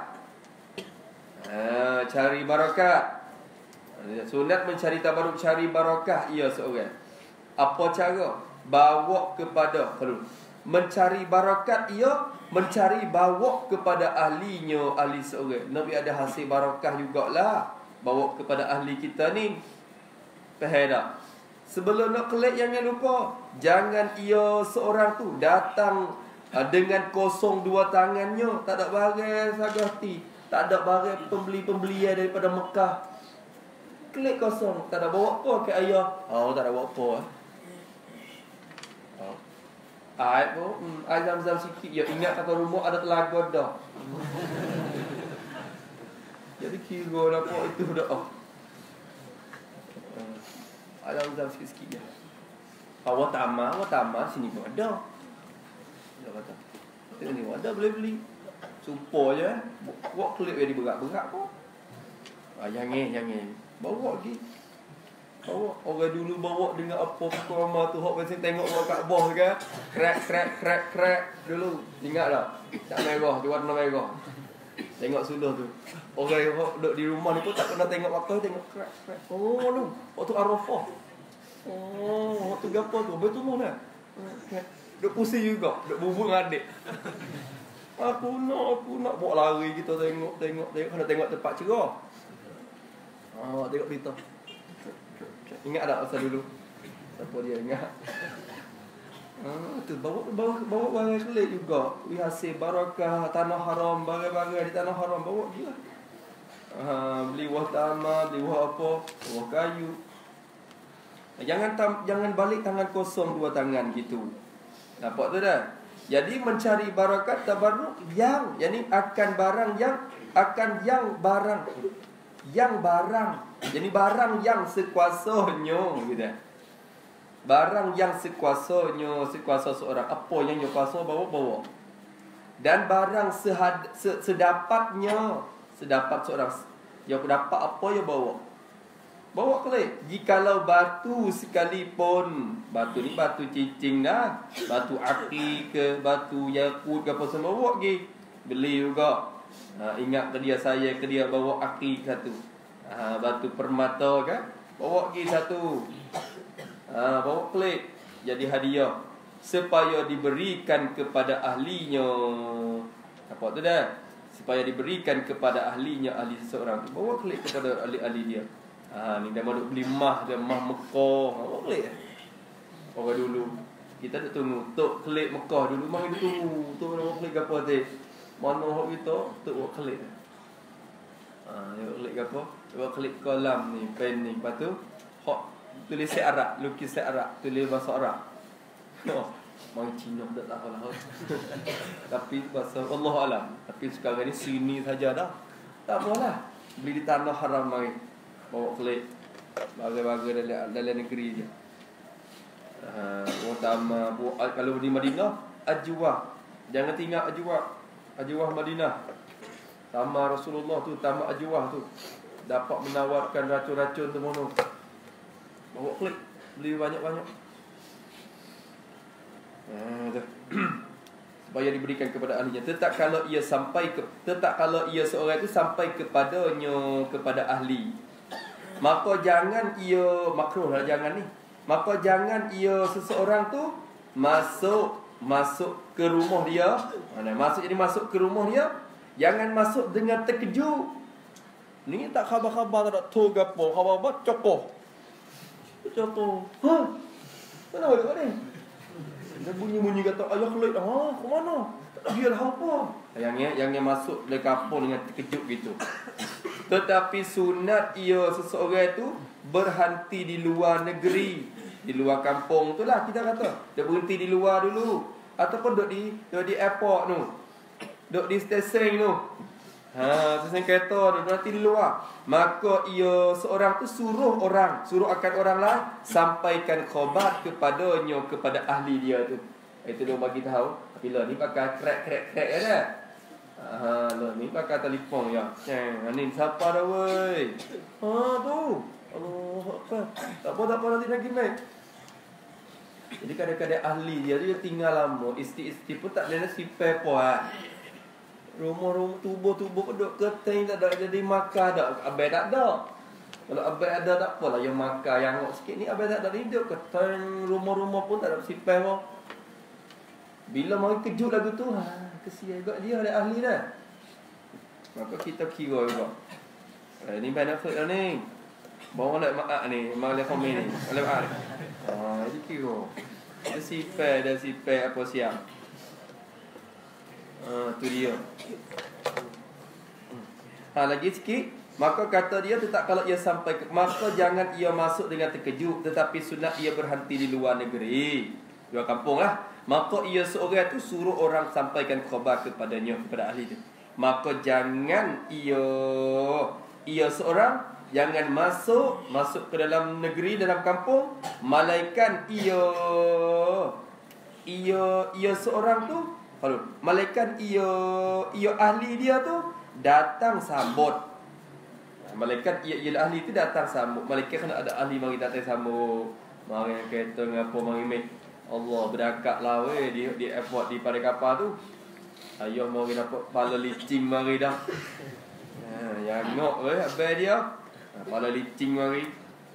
Cari barakat. Sunat mencari tabarruk, cari barakah ia seorang. Apa cara? Bawa kepada, kalau mencari barakat ia mencari bawa kepada ahlinya, ahli seorang. Nabi ada hasil barakah jugalah, bawa kepada ahli kita ni. Faham tak? Sebelum nak kelik jangan lupa, jangan ia seorang tu datang Dengan kosong dua tangannya, tak ada barang sagati, tak ada barang pembeli-pembelian daripada Mekah. Klik kosong, tak ada bawa apa ke ayah. Oh, tak ada bawa apa. Air pun, air zam-zam sikit. Ya ingat kata rumah ada telaga dah. Jadi kira apa itu dah. Air zam-zam sikit-sikit je. Awak tamah sini pun ada. Dia kata, ni ada boleh beli. Sumpah je. Buat klip jadi berat-berat pun. Jangan. Bawa lagi. Bawa. Orang dulu bawa dengan apa kurma tu. Hak pasal tengok orang kat bawah kan. Crack dulu. Ingat tak? Tak merah. Dia warna merah. Tengok suluh tu. Orang yang duduk di rumah ni pun tak pernah tengok apa. Tengok crack. Oh tu. Waktu Arafah. Oh, waktu gapo tu? Betul mana? Duk pusing juga. Duk bubuk dengan adik. Aku nak bawa lari kita tengok. Kena tengok tempat cerah. Tengok berita. Ingat tak masa dulu? Siapa dia ingat? Tu bawa barang kelik juga. Hasil barakah tanah haram, barang-barang di tanah haram bawa gila. Beli wah tamar, beli wah apa? Wah kayu. Jangan balik tangan kosong dua tangan gitu. Nampak tu dah? Jadi mencari barakat tabarruk yang akan barang jadi barang yang sekuasanya gitu. Barang yang sekuasa seorang. Apa yang dia kuasa bawa. Dan barang sedapat seorang. Yang dapat apa dia bawa. Bawa kelik. Jikalau batu sekalipun. Batu ni batu cicing dah. Batu aki ke, batu yakut ke apa semua bawa pergi. Beli juga. Ingat ke dia saya ke dia bawa aki satu. Batu permata kan. Bawa pergi satu. Bawa kelik. Jadi hadiah. Supaya diberikan kepada ahlinya. Apa tu dah? Supaya diberikan kepada ahlinya. Ahli seseorang tu. Bawa kelik kepada ahli-ahli dia. Ni dah mahu beli mah Mekah. Bawa kelik. Orang dulu kita tak tunggu. Tok kelik Mekah dulu. Mari tunggu. Tok bawa kelik apa tu? Mana orang kita? Tok bawa kelik. Bawa kelik apa? Bawa kelik kolam ni. Pen ni. Lepas tu tulis Arab, lukis Arab, tulis bahasa Arab. Orang Cina tak tahu lah. Tapi bahasa Allah alam. Tapi sekarang ni sini saja dah. Tak apalah. Beli di tanah haram mari. Bawa kelik. Bagai-bagai dalam negeri je. Utama kalau di Madinah, Ajwah. Jangan tinggal Ajwah. Ajwah Madinah. Taman Rasulullah tu, taman Ajwah tu. Dapat menawarkan racun-racun tu mana. Bawa klik. Beli banyak-banyak. Supaya diberikan kepada ahlinya. Tetap kalau ia seorang itu sampai kepada ahli. Maka jangan ia makruh lah jangan ni. Maka jangan ia seseorang tu masuk ke rumah dia. Masuk ke rumah dia. Jangan masuk dengan terkejut. Ni tak khabar-khabar tak tahu gapo. Khabar cokoh. Mana ada ni? Dia bunyi-bunyi kata ayah kelik. Ke mana? Dia dah apa? Yang masuk dari kampung dengan terkejut gitu. Tetapi sunat ia seseorang itu berhenti di luar negeri, di luar kampung tu lah kita kata. Dia berhenti di luar dulu. Ataupun duduk di airport tu. Duduk di stesen tu. Stesen kereta dia berhenti di luar. Maka ia seorang tu suruh akan orang lain sampaikan khabar kepada ahli dia tu. Itu dia bagi tahu. Bila ni pakai crack ada. Ni pakai telefon ya. Ni siapa dah weh? Tu. Allah Akbar. Tak apa nanti lagi mai. Jadi kadang-kadang ahli dia tinggal lama, isti pun tak ada simpan apa. Rumah tubuh duk keting tak ada jadi makan dak. Abai tak ada. Kalau abai ada tak apalah yang makan yang sikit ni abai tak ada ni duk keting rumah-rumah pun tak ada simpan apa. Bila mau kejut lagu tu, kesian juga dia ada ahli dah. Maka kita kira juga. Ni benefit dah ni. Bawa nak maak ni, malah komen ni. Malah maak. Jadi kira. Dia simpan apa siang. Tu dia. Lagi sikit. Maka kata dia tetap kalau ia sampai maka jangan ia masuk dengan terkejut, tetapi sunat ia berhenti di luar negeri, luar kampung lah. Maka ia seorang tu suruh orang sampaikan khabar kepadanya, kepada ahli tu. Maka jangan ia seorang jangan masuk ke dalam negeri, dalam kampung, malaikat ia seorang tu, malaikat ia ahli dia tu datang sambut. Malaikat ialah ahli tu datang sambut. Malaikat kena ada ahli mari datang sambut. Mari kereta ngapo mari mai. Allah berakat lah weh di airport di pada kapal tu. Ayah mari dapat pala licing mari dah. Yang ngok weh abang dia. Pala licing mari.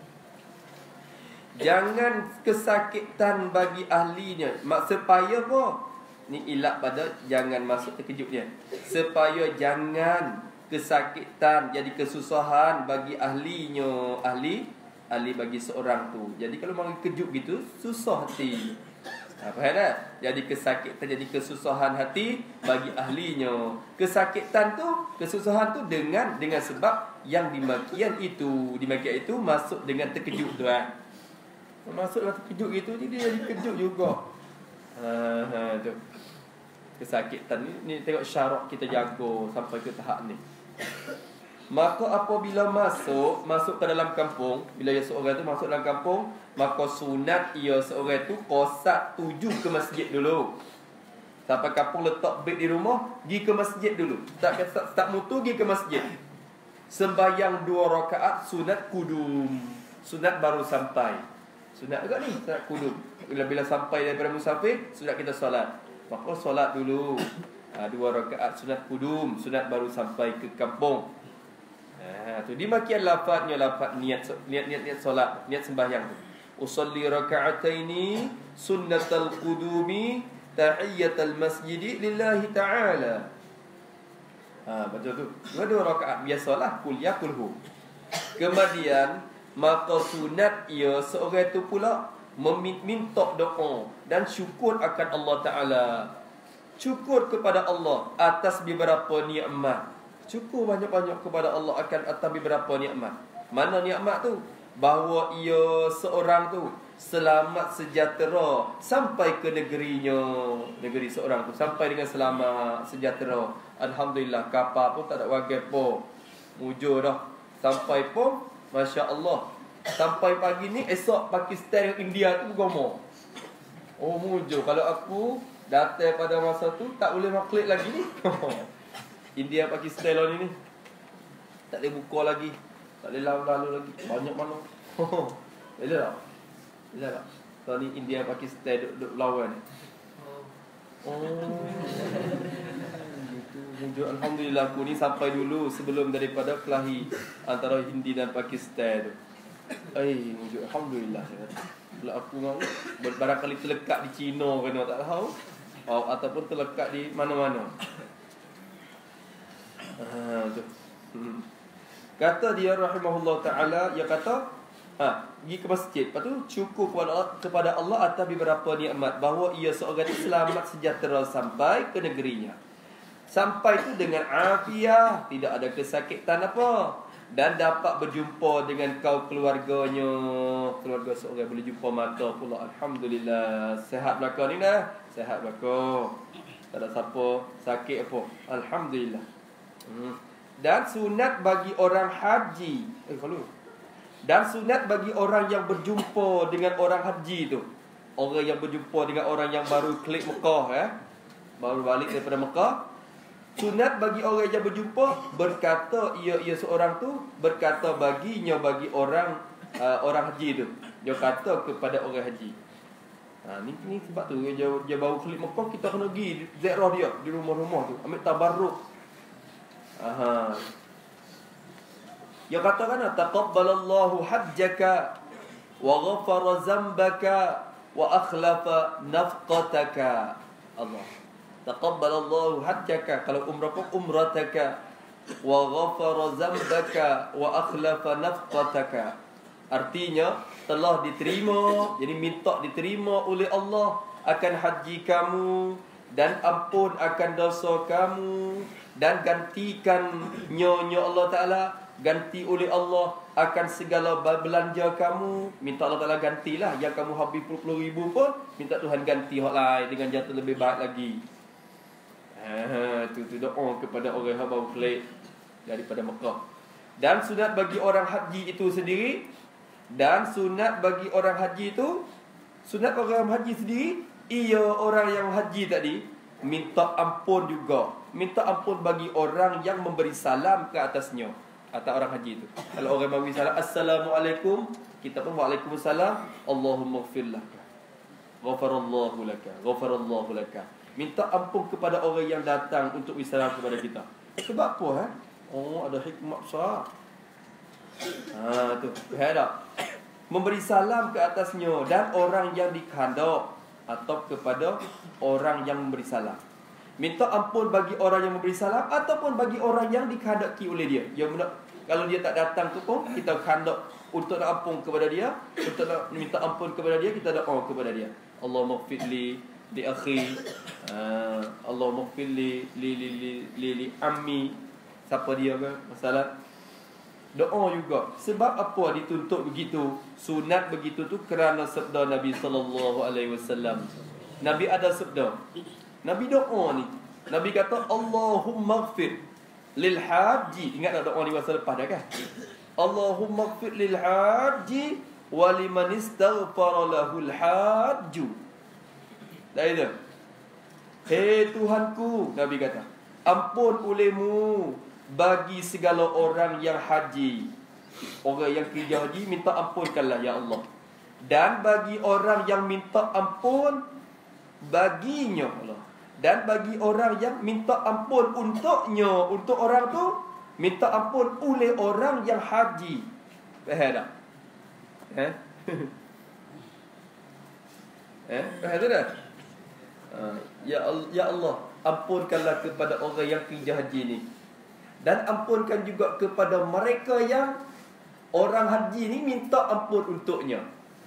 Jangan kesakitan bagi ahlinya. Supaya apa? Ni ilat pada jangan masuk terkejut dia. Supaya jangan kesakitan, jadi kesusahan bagi ahlinya, ahli bagi seorang tu. Jadi kalau mari kejut gitu, susah hati. Faham tak? Jadi kesakitan, jadi kesusahan hati bagi ahlinya. Kesakitan tu, kesusahan tu dengan sebab yang dimakian itu masuk dengan terkejut tu kan. Masuk dalam terkejut gitu, dia jadi kejut juga. Tu. Kesakitan ni tengok syarat kita jaga sampai ke tahap ni. Maka apabila masuk ke dalam kampung, bila ia seorang tu masuk dalam kampung, maka sunat ia seorang tu qasad tuju ke masjid dulu. Sampai kampung letak beg di rumah, pergi ke masjid dulu. Tak mutu pergi ke masjid. Sembahyang 2 rakaat sunat kudum. Sunat baru sampai. Sunat juga ni, sunat kudum. Bila sampai daripada musafir, sunat kita solat. Maka solat dulu. 2 rakaat sunat kudum, sunat baru sampai ke kampung. Tu dimakian lafaznya, lafaz niat solat, niat sembahyang tu. Usalli raka'ataini sunnatal qudumi tahiyatal masjidi lillahi ta'ala. Betul tu. 2 rakaat biasalah kuliah kulhu. Kemudian maka sunat ia seorang tu pula meminta doa dan syukur akan Allah Ta'ala. Syukur kepada Allah atas beberapa nikmat. Syukur banyak-banyak kepada Allah atas beberapa nikmat. Mana nikmat tu? Bahawa ia seorang tu selamat sejahtera sampai ke negerinya. Negeri seorang tu sampai dengan selamat sejahtera. Alhamdulillah, kapal pun tak ada wagai pun. Mujur dah. Sampai pun Masya Allah. Sampai pagi ni, esok Pakistan dengan India tu bergomor. Oh mujur. Kalau aku datang pada masa tu, tak boleh maklik lagi ni. India Pakistan lah ni tak boleh buka lagi, tak boleh lalu lagi. Banyak mana. Boleh tak? Boleh tak? Kalau ni India Pakistan duduk lawan ni. Mujur. Alhamdulillah aku ni sampai dulu sebelum daripada kelahi antara Hindi dan Pakistan tu. Mujur. Alhamdulillah. Kalau aku mau barangkali terlekat di China kena tak tahu, ataupun terlekat di mana-mana. Tu. Kata dia rahimahullah ta'ala, dia kata pergi ke masjid, lepas tu syukur kepada Allah atas beberapa nikmat, bahawa ia seorang itu selamat sejahtera sampai ke negerinya. Sampai tu dengan afiah, tidak ada kesakitan apa, dan dapat berjumpa dengan keluarganya. Keluarga seorang boleh jumpa mata pula. Alhamdulillah. Sehat belakang ni dah. Sehat belakang. Tak ada siapa sakit apa. Alhamdulillah. Dan sunat bagi orang haji. Dan sunat bagi orang yang berjumpa dengan orang haji tu. Orang yang berjumpa dengan orang yang baru klik Mekah, baru balik daripada Mekah. Sunat bagi orang yang berjumpa, berkata ia seorang tu berkata bagi orang haji tu. Dia kata kepada orang haji. Ni sebab tu dia baru klik Mekah, kita kena pergi ziarah dia di rumah-rumah tu, ambil tabarruk. Dia katakan taqabbalallahu hajjaka wa ghafara zambaka wa akhlafa nafqataka. Allah. Taqabbalallahu hajjaka, kalau umrah pun umrataka, wa ghafara zambaka wa akhlafa nafqataka. Artinya telah diterima, jadi minta diterima oleh Allah akan haji kamu, dan ampun akan dosa kamu, dan gantikan nyonya Allah Ta'ala, ganti oleh Allah akan segala belanja kamu. Minta Allah Ta'ala gantilah. Yang kamu habis puluh ribu pun, minta Tuhan ganti hak lain dengan jatuh lebih baik lagi. Tu doa kepada orang yang baru balik daripada Mekah. Dan sunat bagi orang haji itu sendiri, sunat orang haji sendiri, ia orang yang haji tadi minta ampun juga. Minta ampun bagi orang yang memberi salam ke atasnya, atas orang haji itu. Kalau orang memberi salam, Assalamualaikum, kita pun Waalaikumsalam, Allahumma gfir laka, ghafarallahu laka, ghafarallahu laka. Minta ampun kepada orang yang datang untuk bersalam kepada kita. Sebab apa? Ada hikmah besar. Tu. Tak? Memberi salam ke atasnya dan orang yang dikandok, atau kepada orang yang memberi salam. Minta ampun bagi orang yang memberi salam ataupun bagi orang yang dikandaki oleh dia. Kalau dia tak datang tu pun, kita kandak untuk nak ampun kepada dia, untuk nak minta ampun kepada dia, kita doa kepada dia. Allahumma gfirli li akhi, Allahumma gfirli li ammi. Siapa dia ke? Masalah doa juga. Sebab apa dituntut begitu? Sunat begitu tu kerana sabda Nabi sallallahu alaihi wasallam. Nabi ada sabda. Nabi doa ni. Nabi kata Allahumma gfir lil haji. Ingat tak doa ni masa lepas dah kan? Allahumma gfir lil haji wa liman istaghfara lahul hajju. Dah itu. Hei Tuhanku, Nabi kata, ampun olehmu bagi segala orang yang haji. Orang yang kerja haji, minta ampunkanlah ya Allah. Dan bagi orang yang minta ampun baginya Allah. Dan bagi orang yang minta ampun untuknya, untuk orang tu minta ampun oleh orang yang haji. Faham tak? Faham tak? Ya Allah, ampunkanlah kepada orang yang kerja haji ni. Dan ampunkan juga kepada mereka yang orang haji ni minta ampun untuknya.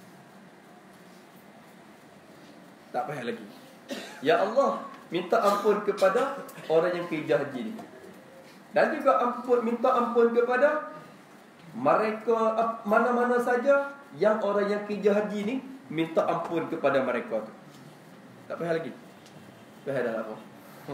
Tak payah lagi. Ya Allah, minta ampun kepada orang yang kerja haji ni. Dan juga minta ampun kepada mereka mana-mana saja yang orang yang kerja haji ni minta ampun kepada mereka tu. Tak payah lagi. Payah dah apa.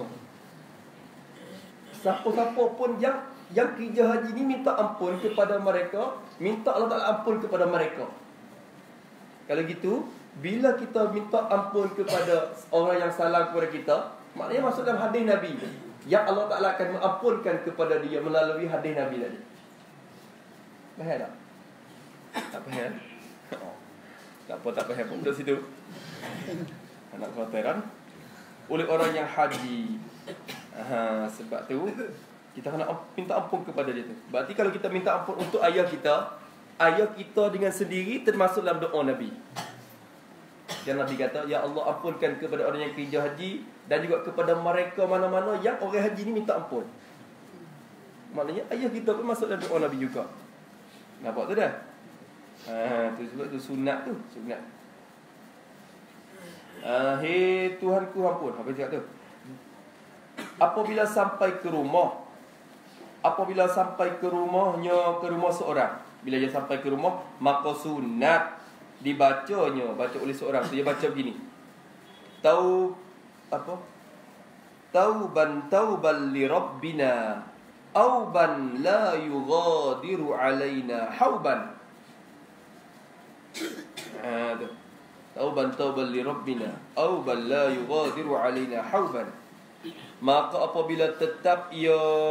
Siapa-siapa pun yang kerja haji ni minta ampun kepada mereka, minta Allah Ta'ala ampun kepada mereka. Kalau gitu, bila kita minta ampun kepada orang yang salah kepada kita, maknanya masuk dalam hadis Nabi, yang Allah Ta'ala akan mengampunkan kepada dia melalui hadis Nabi tadi. Faham tak? Tak faham? Tak apa, tak faham pun. Duduk situ. Anak khawatiran oleh orang yang haji. Sebab tu kita kena minta ampun kepada dia tu. Berarti kalau kita minta ampun untuk ayah kita dengan sendiri termasuk dalam doa Nabi. Dan Nabi kata, ya Allah, ampunkan kepada orang yang kerja haji dan juga kepada mereka mana-mana yang orang haji ni minta ampun. Maknanya ayah kita pun masuk dalam doa Nabi juga. Nampak tu dah? Tu sebab tu sunat tu, sunat. Hei Tuhanku, ampun. Apa dia kata? Apabila sampai ke rumahnya, ke rumah seorang, bila dia sampai ke rumah, maka sunat baca oleh seorang. Dia baca begini. Tauban li rabbina auban la yughadiru alaina hauban. Tauban li rabbina auban la yughadiru alaina hauban. Maka apabila tetap ia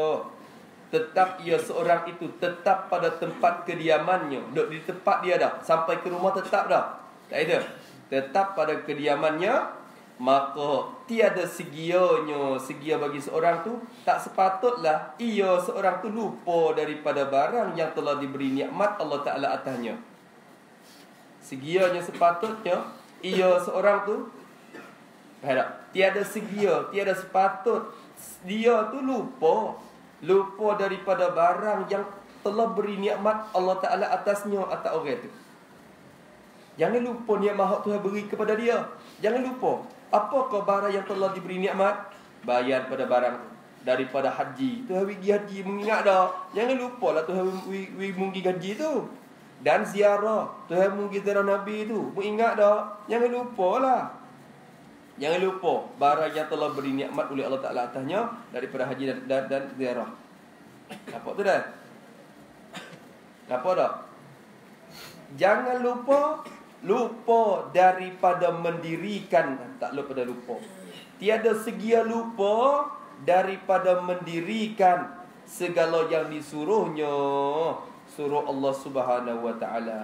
seorang itu tetap pada tempat kediamannya, duduk di tempat dia dah, sampai ke rumah tetap dah, tak ada, tetap pada kediamannya, maka tiada segia bagi seorang tu, tak sepatutlah ia seorang tu lupa daripada barang yang telah diberi nikmat Allah Ta'ala atasnya. Segianya sepatutnya ia seorang tu, tiada sepatut dia tu lupa daripada barang yang telah beri nikmat Allah Ta'ala atasnya, atas orang tu. Jangan lupa nikmat Tuhan beri kepada dia. Jangan lupa. Apakah barang yang telah diberi nikmat? Bayar pada barang tu. Daripada haji, tu hari pergi haji mengingat dah. Jangan lupa lah tu hari pergi haji tu. Dan ziarah, tu hari pergi ziarah Nabi tu. Mengingat dah. Jangan lupa lah. Jangan lupa barang yang telah beri nikmat oleh Allah Ta'ala atasnya daripada haji dan ziarah. Nampak tu dah? Nampak tak? Jangan lupa daripada mendirikan. Tak lupa dah lupa. Tiada segia lupa daripada mendirikan segala yang disuruhnya. Suruh Allah Subhanahu Wa Ta'ala.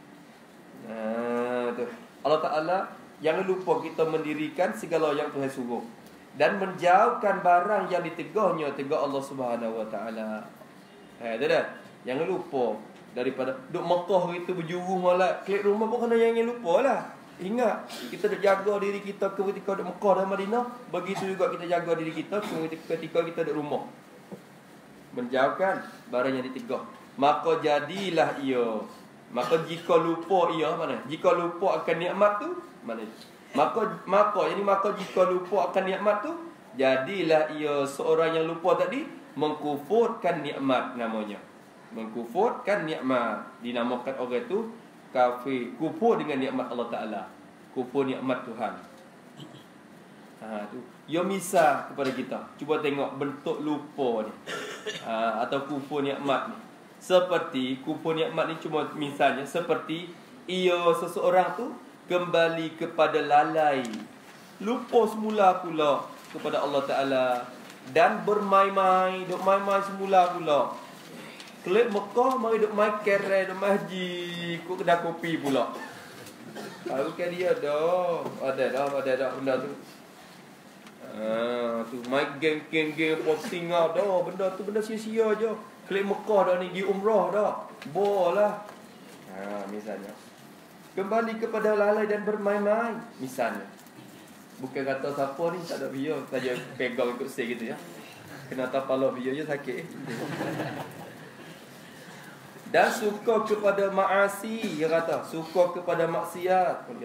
Tu. Allah Ta'ala, jangan lupa kita mendirikan segala yang Tuhan suruh. Dan menjauhkan barang yang ditegahnya, tegah Allah Subhanahu Wa Ta'ala. Tu dah. Jangan lupa daripada duk Mekah itu berjuru malat klik rumah pun kena jangan lupa lah. Ingat, kita dah jaga diri kita ketika duk Mekah dan Madinah. Begitu juga kita jaga diri kita ketika kita duk rumah. Menjauhkan barang yang ditegah. Maka jadilah ia. Maka jika lupa ia mana? Jika lupa akan nikmat tu mana? Maka jika lupa akan nikmat tu, jadilah ia seorang yang lupa tadi mengkufurkan nikmat namanya. Mengkufurkan nikmat. Dinamakan orang tu kafir. Kufur dengan nikmat Allah Ta'ala. Kufur nikmat Tuhan. Tu. Ia misal kepada kita. Cuba tengok bentuk lupa ni. Atau kufur nikmat ni. Seperti kufur nikmat ni cuma misalnya seperti ia seseorang tu kembali kepada lalai. Lupa semula pula kepada Allah Ta'ala. Dan bermain-main. Duk main-main semula pula. Kelip Mekah, mari duk main kere, duk main haji, kok kedai kopi pula. Tahu kan dia dah. Ada dah benda tu. Tu main game boxing dah. Benda tu benda sia-sia je. Kelip Mekah dah ni, pergi umrah dah. Bolah. Misalnya. Kembali kepada lalai dan bermain-main. Misalnya. Bukan kata siapa ni tak ada biar, saja pegang ikut say gitu ya. Kena tapala biar je sakit. Dan suka kepada maasi, dia kata, suka kepada maksiat. Tu.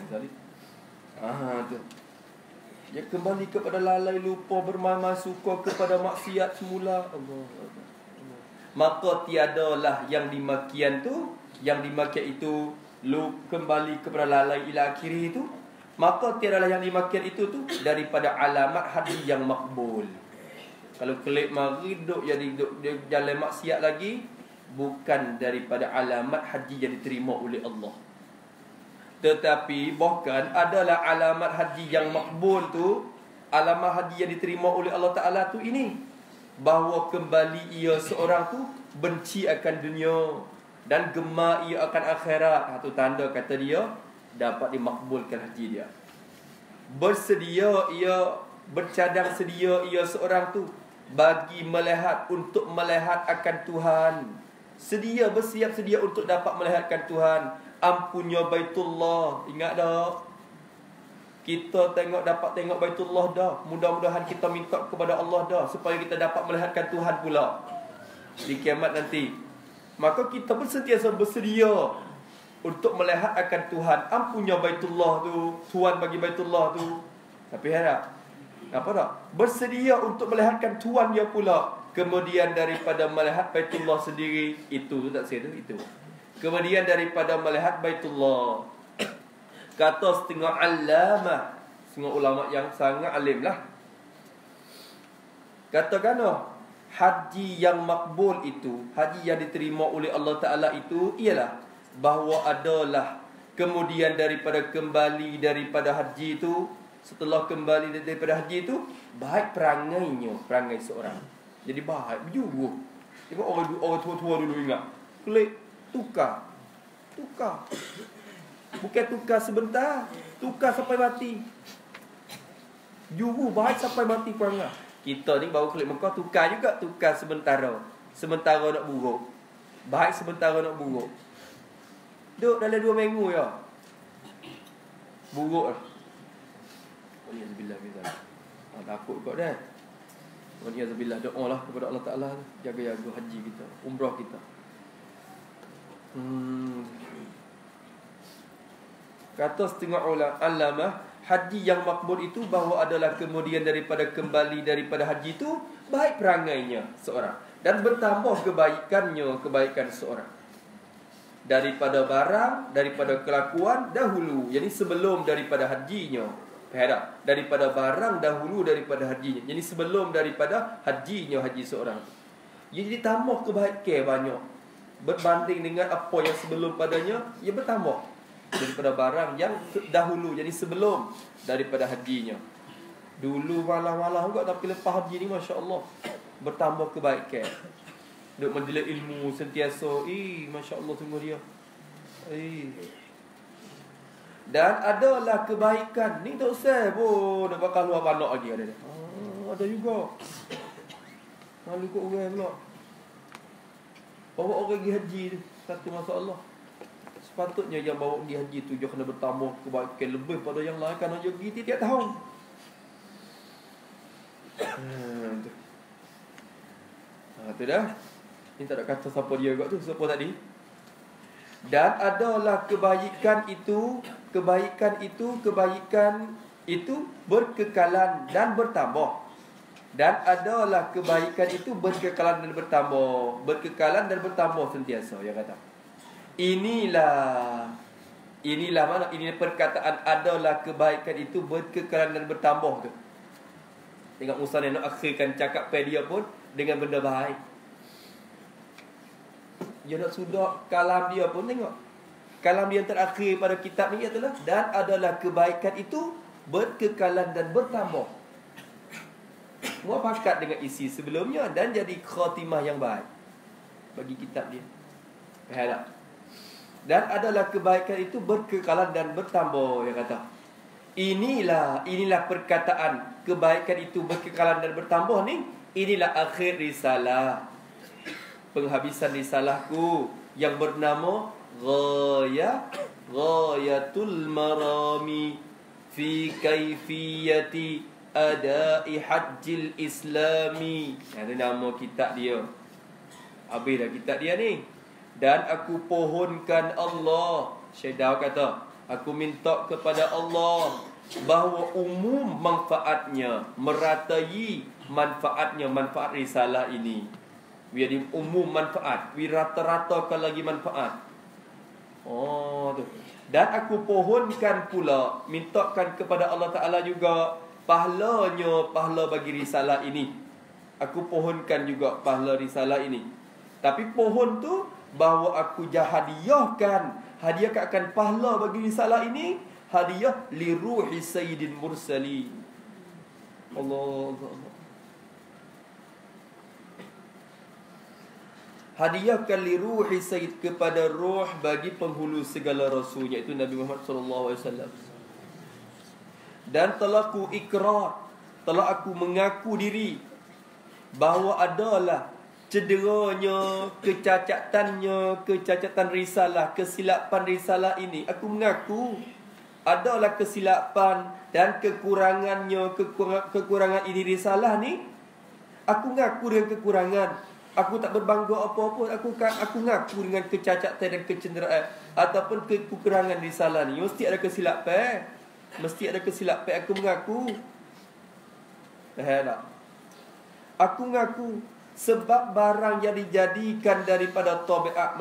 Dia kembali kepada lalai, lupa, bermain-main, suka kepada maksiat semula. Allah. Maka tiadalah yang dimakian tu, yang dimakian itu kembali kepada lalai ila akhiri itu. Maka tiadalah yang dimakian itu tu daripada alamat haji yang makbul. Kalau kelip mari duk jadi jalan maksiat lagi, bukan daripada alamat haji yang diterima oleh Allah. Tetapi bahkan adalah alamat haji yang makbul tu, alamat haji yang diterima oleh Allah Ta'ala tu ini, bahawa kembali ia seorang tu benci akan dunia dan gemar ia akan akhirat. Itu tanda kata dia dapat dimakbulkan haji dia. Bersedia ia, bercadang sedia ia seorang tu bagi melihat, untuk melihat akan Tuhan. Sedia, bersiap sedia untuk dapat melihatkan Tuhan. Ampunnya Baitullah. Ingat dah, kita dapat tengok Baitullah dah. Mudah-mudahan kita minta kepada Allah dah, supaya kita dapat melihatkan Tuhan pula di kiamat nanti. Maka kita sentiasa bersedia untuk melihat akan Tuhan. Ampunnya Baitullah tu, Tuhan bagi Baitullah tu. Tapi harap apa tak? Bersedia untuk melihatkan Tuhan dia pula. Kemudian daripada melihat Baitullah sendiri, itu tak saya tu itu. Kemudian daripada melihat Baitullah, kata setengah alamah, setengah ulama yang sangat alim lah, katakan haji yang makbul itu, haji yang diterima oleh Allah Ta'ala itu, ialah bahawa adalah kemudian daripada kembali daripada haji itu, setelah kembali daripada haji itu, baik perangainya, perangai seorang. Jadi baik berjuru. Tengok orang tua-tua dulu ingat. Klik, tukar. Bukan tukar sebentar, tukar sampai mati. Juru baik sampai mati perangai. Kita ni baru klik Mekah, tukar juga, tukar sementara. Sementara nak buruk. Baik sementara nak buruk. Duduk dalam 2 minggu ya. Buruk lah. Alhamdulillah kita. Takut kot dah. Alhamdulillah, doa lah kepada Allah Ta'ala, jaga-jaga haji kita, umrah kita. Kata setengah ulama, Haji yang makbul itu bahawa adalah kemudian daripada kembali daripada haji itu baik perangainya seorang dan bertambah kebaikan seorang daripada barang, daripada kelakuan dahulu, jadi sebelum daripada hajinya. Daripada barang dahulu daripada hajinya, jadi sebelum daripada hajinya haji seorang. Jadi tambah kebaikan banyak berbanding dengan apa yang sebelum padanya, ia bertambah daripada barang yang dahulu, jadi sebelum daripada hajinya. Dulu malah-malah juga, tapi lepas haji ni masya-Allah bertambah kebaikan. Duk menjelat ilmu sentiasa, masya-Allah tunggu dia. Dan adalah kebaikan ni tak usah pun nak bakal luar banyak lagi ada. Ada juga. Malu kot orang pula. Bawa orang pergi haji tu, satu masalah. Sepatutnya yang bawa pergi haji tu dia kena bertambah kebaikan lebih pada yang lain, kan dia pergi tiap tahun. Tu dah. Ni tak ada kata siapa dia juga tu, siapa tadi. Dan adalah kebaikan itu berkekalan dan bertambah. Dan adalah kebaikan itu berkekalan dan bertambah. Berkekalan dan bertambah sentiasa, dia kata. Inilah mana? Ini perkataan adalah kebaikan itu berkekalan dan bertambah tu. Tengok Musa nak akhirkan cakap dia pun dengan benda baik. Dia nak sudah kalam dia pun tengok. Kalam dia yang terakhir pada kitab ni adalah dan adalah kebaikan itu berkekalan dan bertambah. Muafakat dengan isi sebelumnya dan jadi khatimah yang baik bagi kitab dia. Faham? Dan adalah kebaikan itu berkekalan dan bertambah, dia kata. Inilah perkataan kebaikan itu berkekalan dan bertambah ni. Inilah akhir risalah, penghabisan risalahku yang bernama Ghayatul Marami fi kaifiyati adai hajjil islami. Ini nama kitab dia. Habis dah kitab dia ni. Dan aku pohonkan Allah, Syekh Daud kata, aku minta kepada Allah bahawa umum manfaatnya, meratai manfaat risalah ini. Jadi umum manfaat, rata-ratakan lagi manfaat. Tu. Dan aku pohonkan pula, mintakan kepada Allah Ta'ala juga pahala bagi risalah ini. Aku pohonkan juga pahala risalah ini. Tapi pohon tu bahawa aku hadiahkan akan pahala bagi risalah ini, hadiah li ruhi sayyidin mursalin. Allah. Hadiahkan li ruhi sayyid, kepada ruh bagi penghulu segala rasul, iaitu Nabi Muhammad sallallahu alaihi wasallam. Dan telah aku mengaku diri bahawa adalah cederanya, kecacatan risalah, kesilapan risalah ini. Aku mengaku adalah kesilapan dan kekurangannya, kekurangan ini risalah ni. Aku mengaku dengan kekurangan. Aku tak berbangga apa-apa. Aku mengaku dengan kecacatan dan kecenderaan ataupun kekurangan risalah ni. Mesti ada kesilapan. Aku mengaku. Aku mengaku sebab barang yang dijadikan daripada tabiat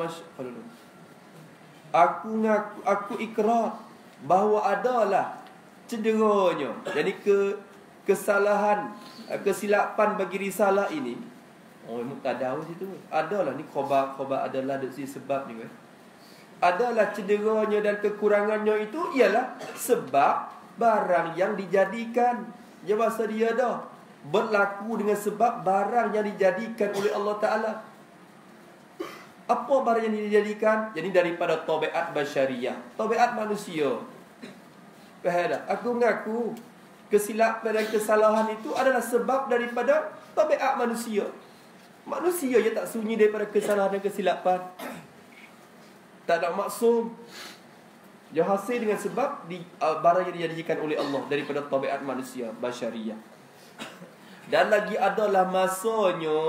aku ikrar bahawa adalah cederanya, jadi kesalahan, kesilapan bagi risalah ini. Muqtadah situ adalah ni khabar adalah dari sebab ni kan. Adalah cederanya dan kekurangannya itu ialah sebab barang yang dijadikan. Dia bahasa dia dah berlaku dengan sebab barang yang dijadikan oleh Allah Ta'ala. Apa barang yang dijadikan? Jadi daripada tabiat basyariah, tabiat manusia. Faham? Aku mengaku kesilapan dan kesalahan itu adalah sebab daripada tabiat manusia. Manusia je tak sunyi daripada kesalahan dan kesilapan. Tak ada maksum. Dia hasil dengan sebab barang yang dijadikan oleh Allah daripada tabiat manusia basyariah. Dan lagi adalah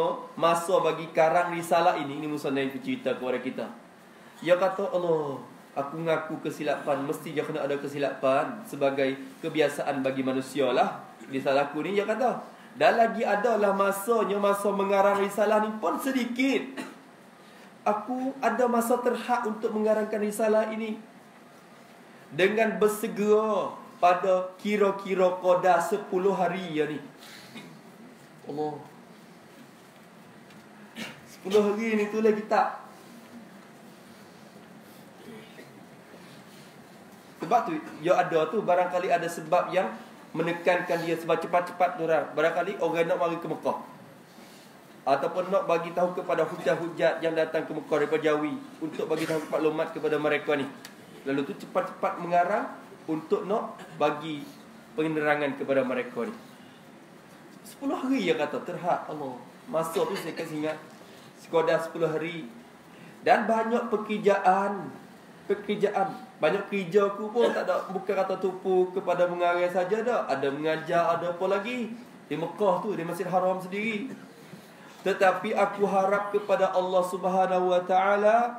masa bagi karang risalah ini musannaf cerita kepada kita. Dia kata Allah, Aku ngaku kesilapan, mesti dia kena ada kesilapan. Sebagai kebiasaan bagi manusia lah. Risalah aku ni dia kata. Dan lagi adalah masanya, masa mengarang risalah ni pun sedikit. Aku ada masa terhad untuk mengarangkan risalah ini. Dengan bersegera pada kira-kira qadar 10 hari ya ni. Allah, 10 hari ni tulis kitab. Sebab tu, ya ada tu, barangkali ada sebab yang menekankan dia sebab cepat-cepat tu orang. Barangkali orang nak mari ke Mekah, ataupun nak bagi tahu kepada hujat-hujat yang datang ke Mekah daripada Jawi, untuk bagi tahu maklumat kepada mereka ni. Lalu tu cepat-cepat mengarang untuk nak bagi penerangan kepada mereka ni. 10 hari dia kata terhad. Allah, masa tu saya kasi ingat sekadar 10 hari. Dan banyak pekerjaan, banyak kerja aku pun tak ada, bukan kata tupu kepada mengarang saja dah. Ada mengajar, ada apa lagi di Mekah tu, di Masjid Haram sendiri. Tetapi aku harap kepada Allah Subhanahu Wa Taala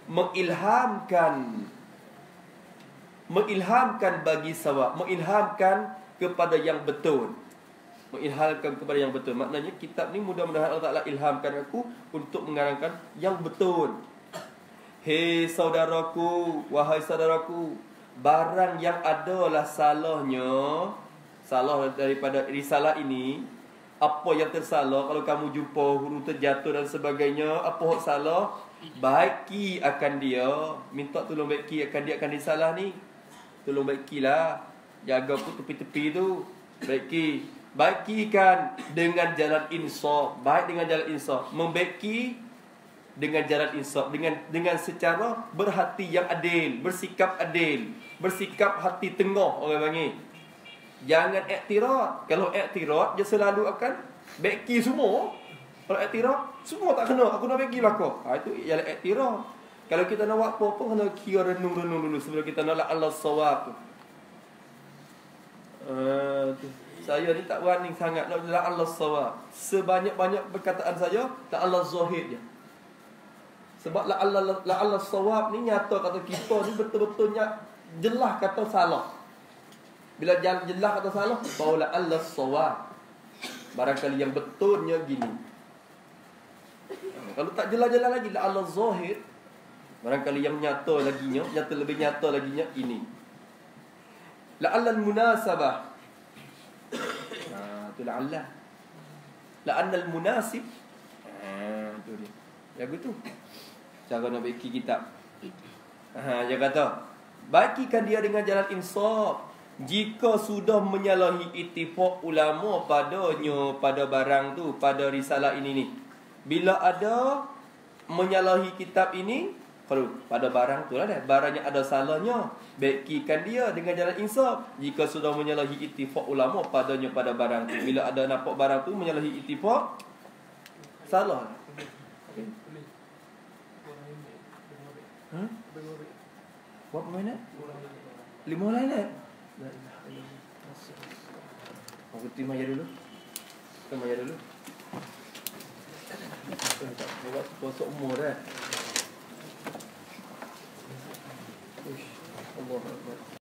mengilhamkan bagi sawab, mengilhamkan kepada yang betul. Mengilhamkan kepada yang betul. Maknanya kitab ni mudah-mudahan Allah Ta'ala ilhamkan aku untuk mengarangkan yang betul. Hei saudaraku, wahai saudaraku, barang yang adalah salahnya, salah daripada risalah ini, apa yang tersalah, kalau kamu jumpa huruf terjatuh dan sebagainya, apa yang salah, baiki akan dia. Minta tolong baiki akan dia, akan risalah ni. Tolong baikilah. Jaga pun tepi-tepi tu. Baikikan dengan jalan insaf. Baik dengan jalan insaf. Membaiki dengan jalan insaf, dengan secara berhati yang adil, bersikap adil, bersikap hati tengah orang panggil. Jangan iktirad. Kalau iktirad dia selalu akan baiki semua. Kalau iktirad semua tak kena, aku nak bagi belakang. Itu ialah iktirad. Kalau kita nak buat apa-apa kena kira renung-renung dulu sebelum kita nak Allah sawab tu. Saya ni tak berani sangat nak Allah sawab. Sebanyak-banyak perkataan saya la Allah zahid je. Sebab la Allah sawab ni nyata kata kita ni betul-betulnya jelas kata salah. Bila jelas kata salah, barulah Allah sawab. Barangkali yang betulnya gini. Kalau tak jelas-jelas lagi la Allah zahid, barangkali yang nyata laginya, lebih nyata laginya ini. La Allah munasabah. Tu la Allah. La annal munasib. Tu dia. Ya begitu. Cara nak baiki kitab. Dia kata, baikikan dia dengan jalan insaf. Jika sudah menyalahi ittifaq ulama padanya, pada barang tu, pada risalah ini ni. Bila ada menyalahi kitab ini, kalau pada barang tu lah dah, barang yang ada salahnya, baikikan dia dengan jalan insaf. Jika sudah menyalahi ittifaq ulama padanya, pada barang tu. Bila ada nampak barang tu menyalahi ittifaq, salah. Buat mana? 5 lain. Kita maya dulu. Tak buat kosok umur dah. Allah.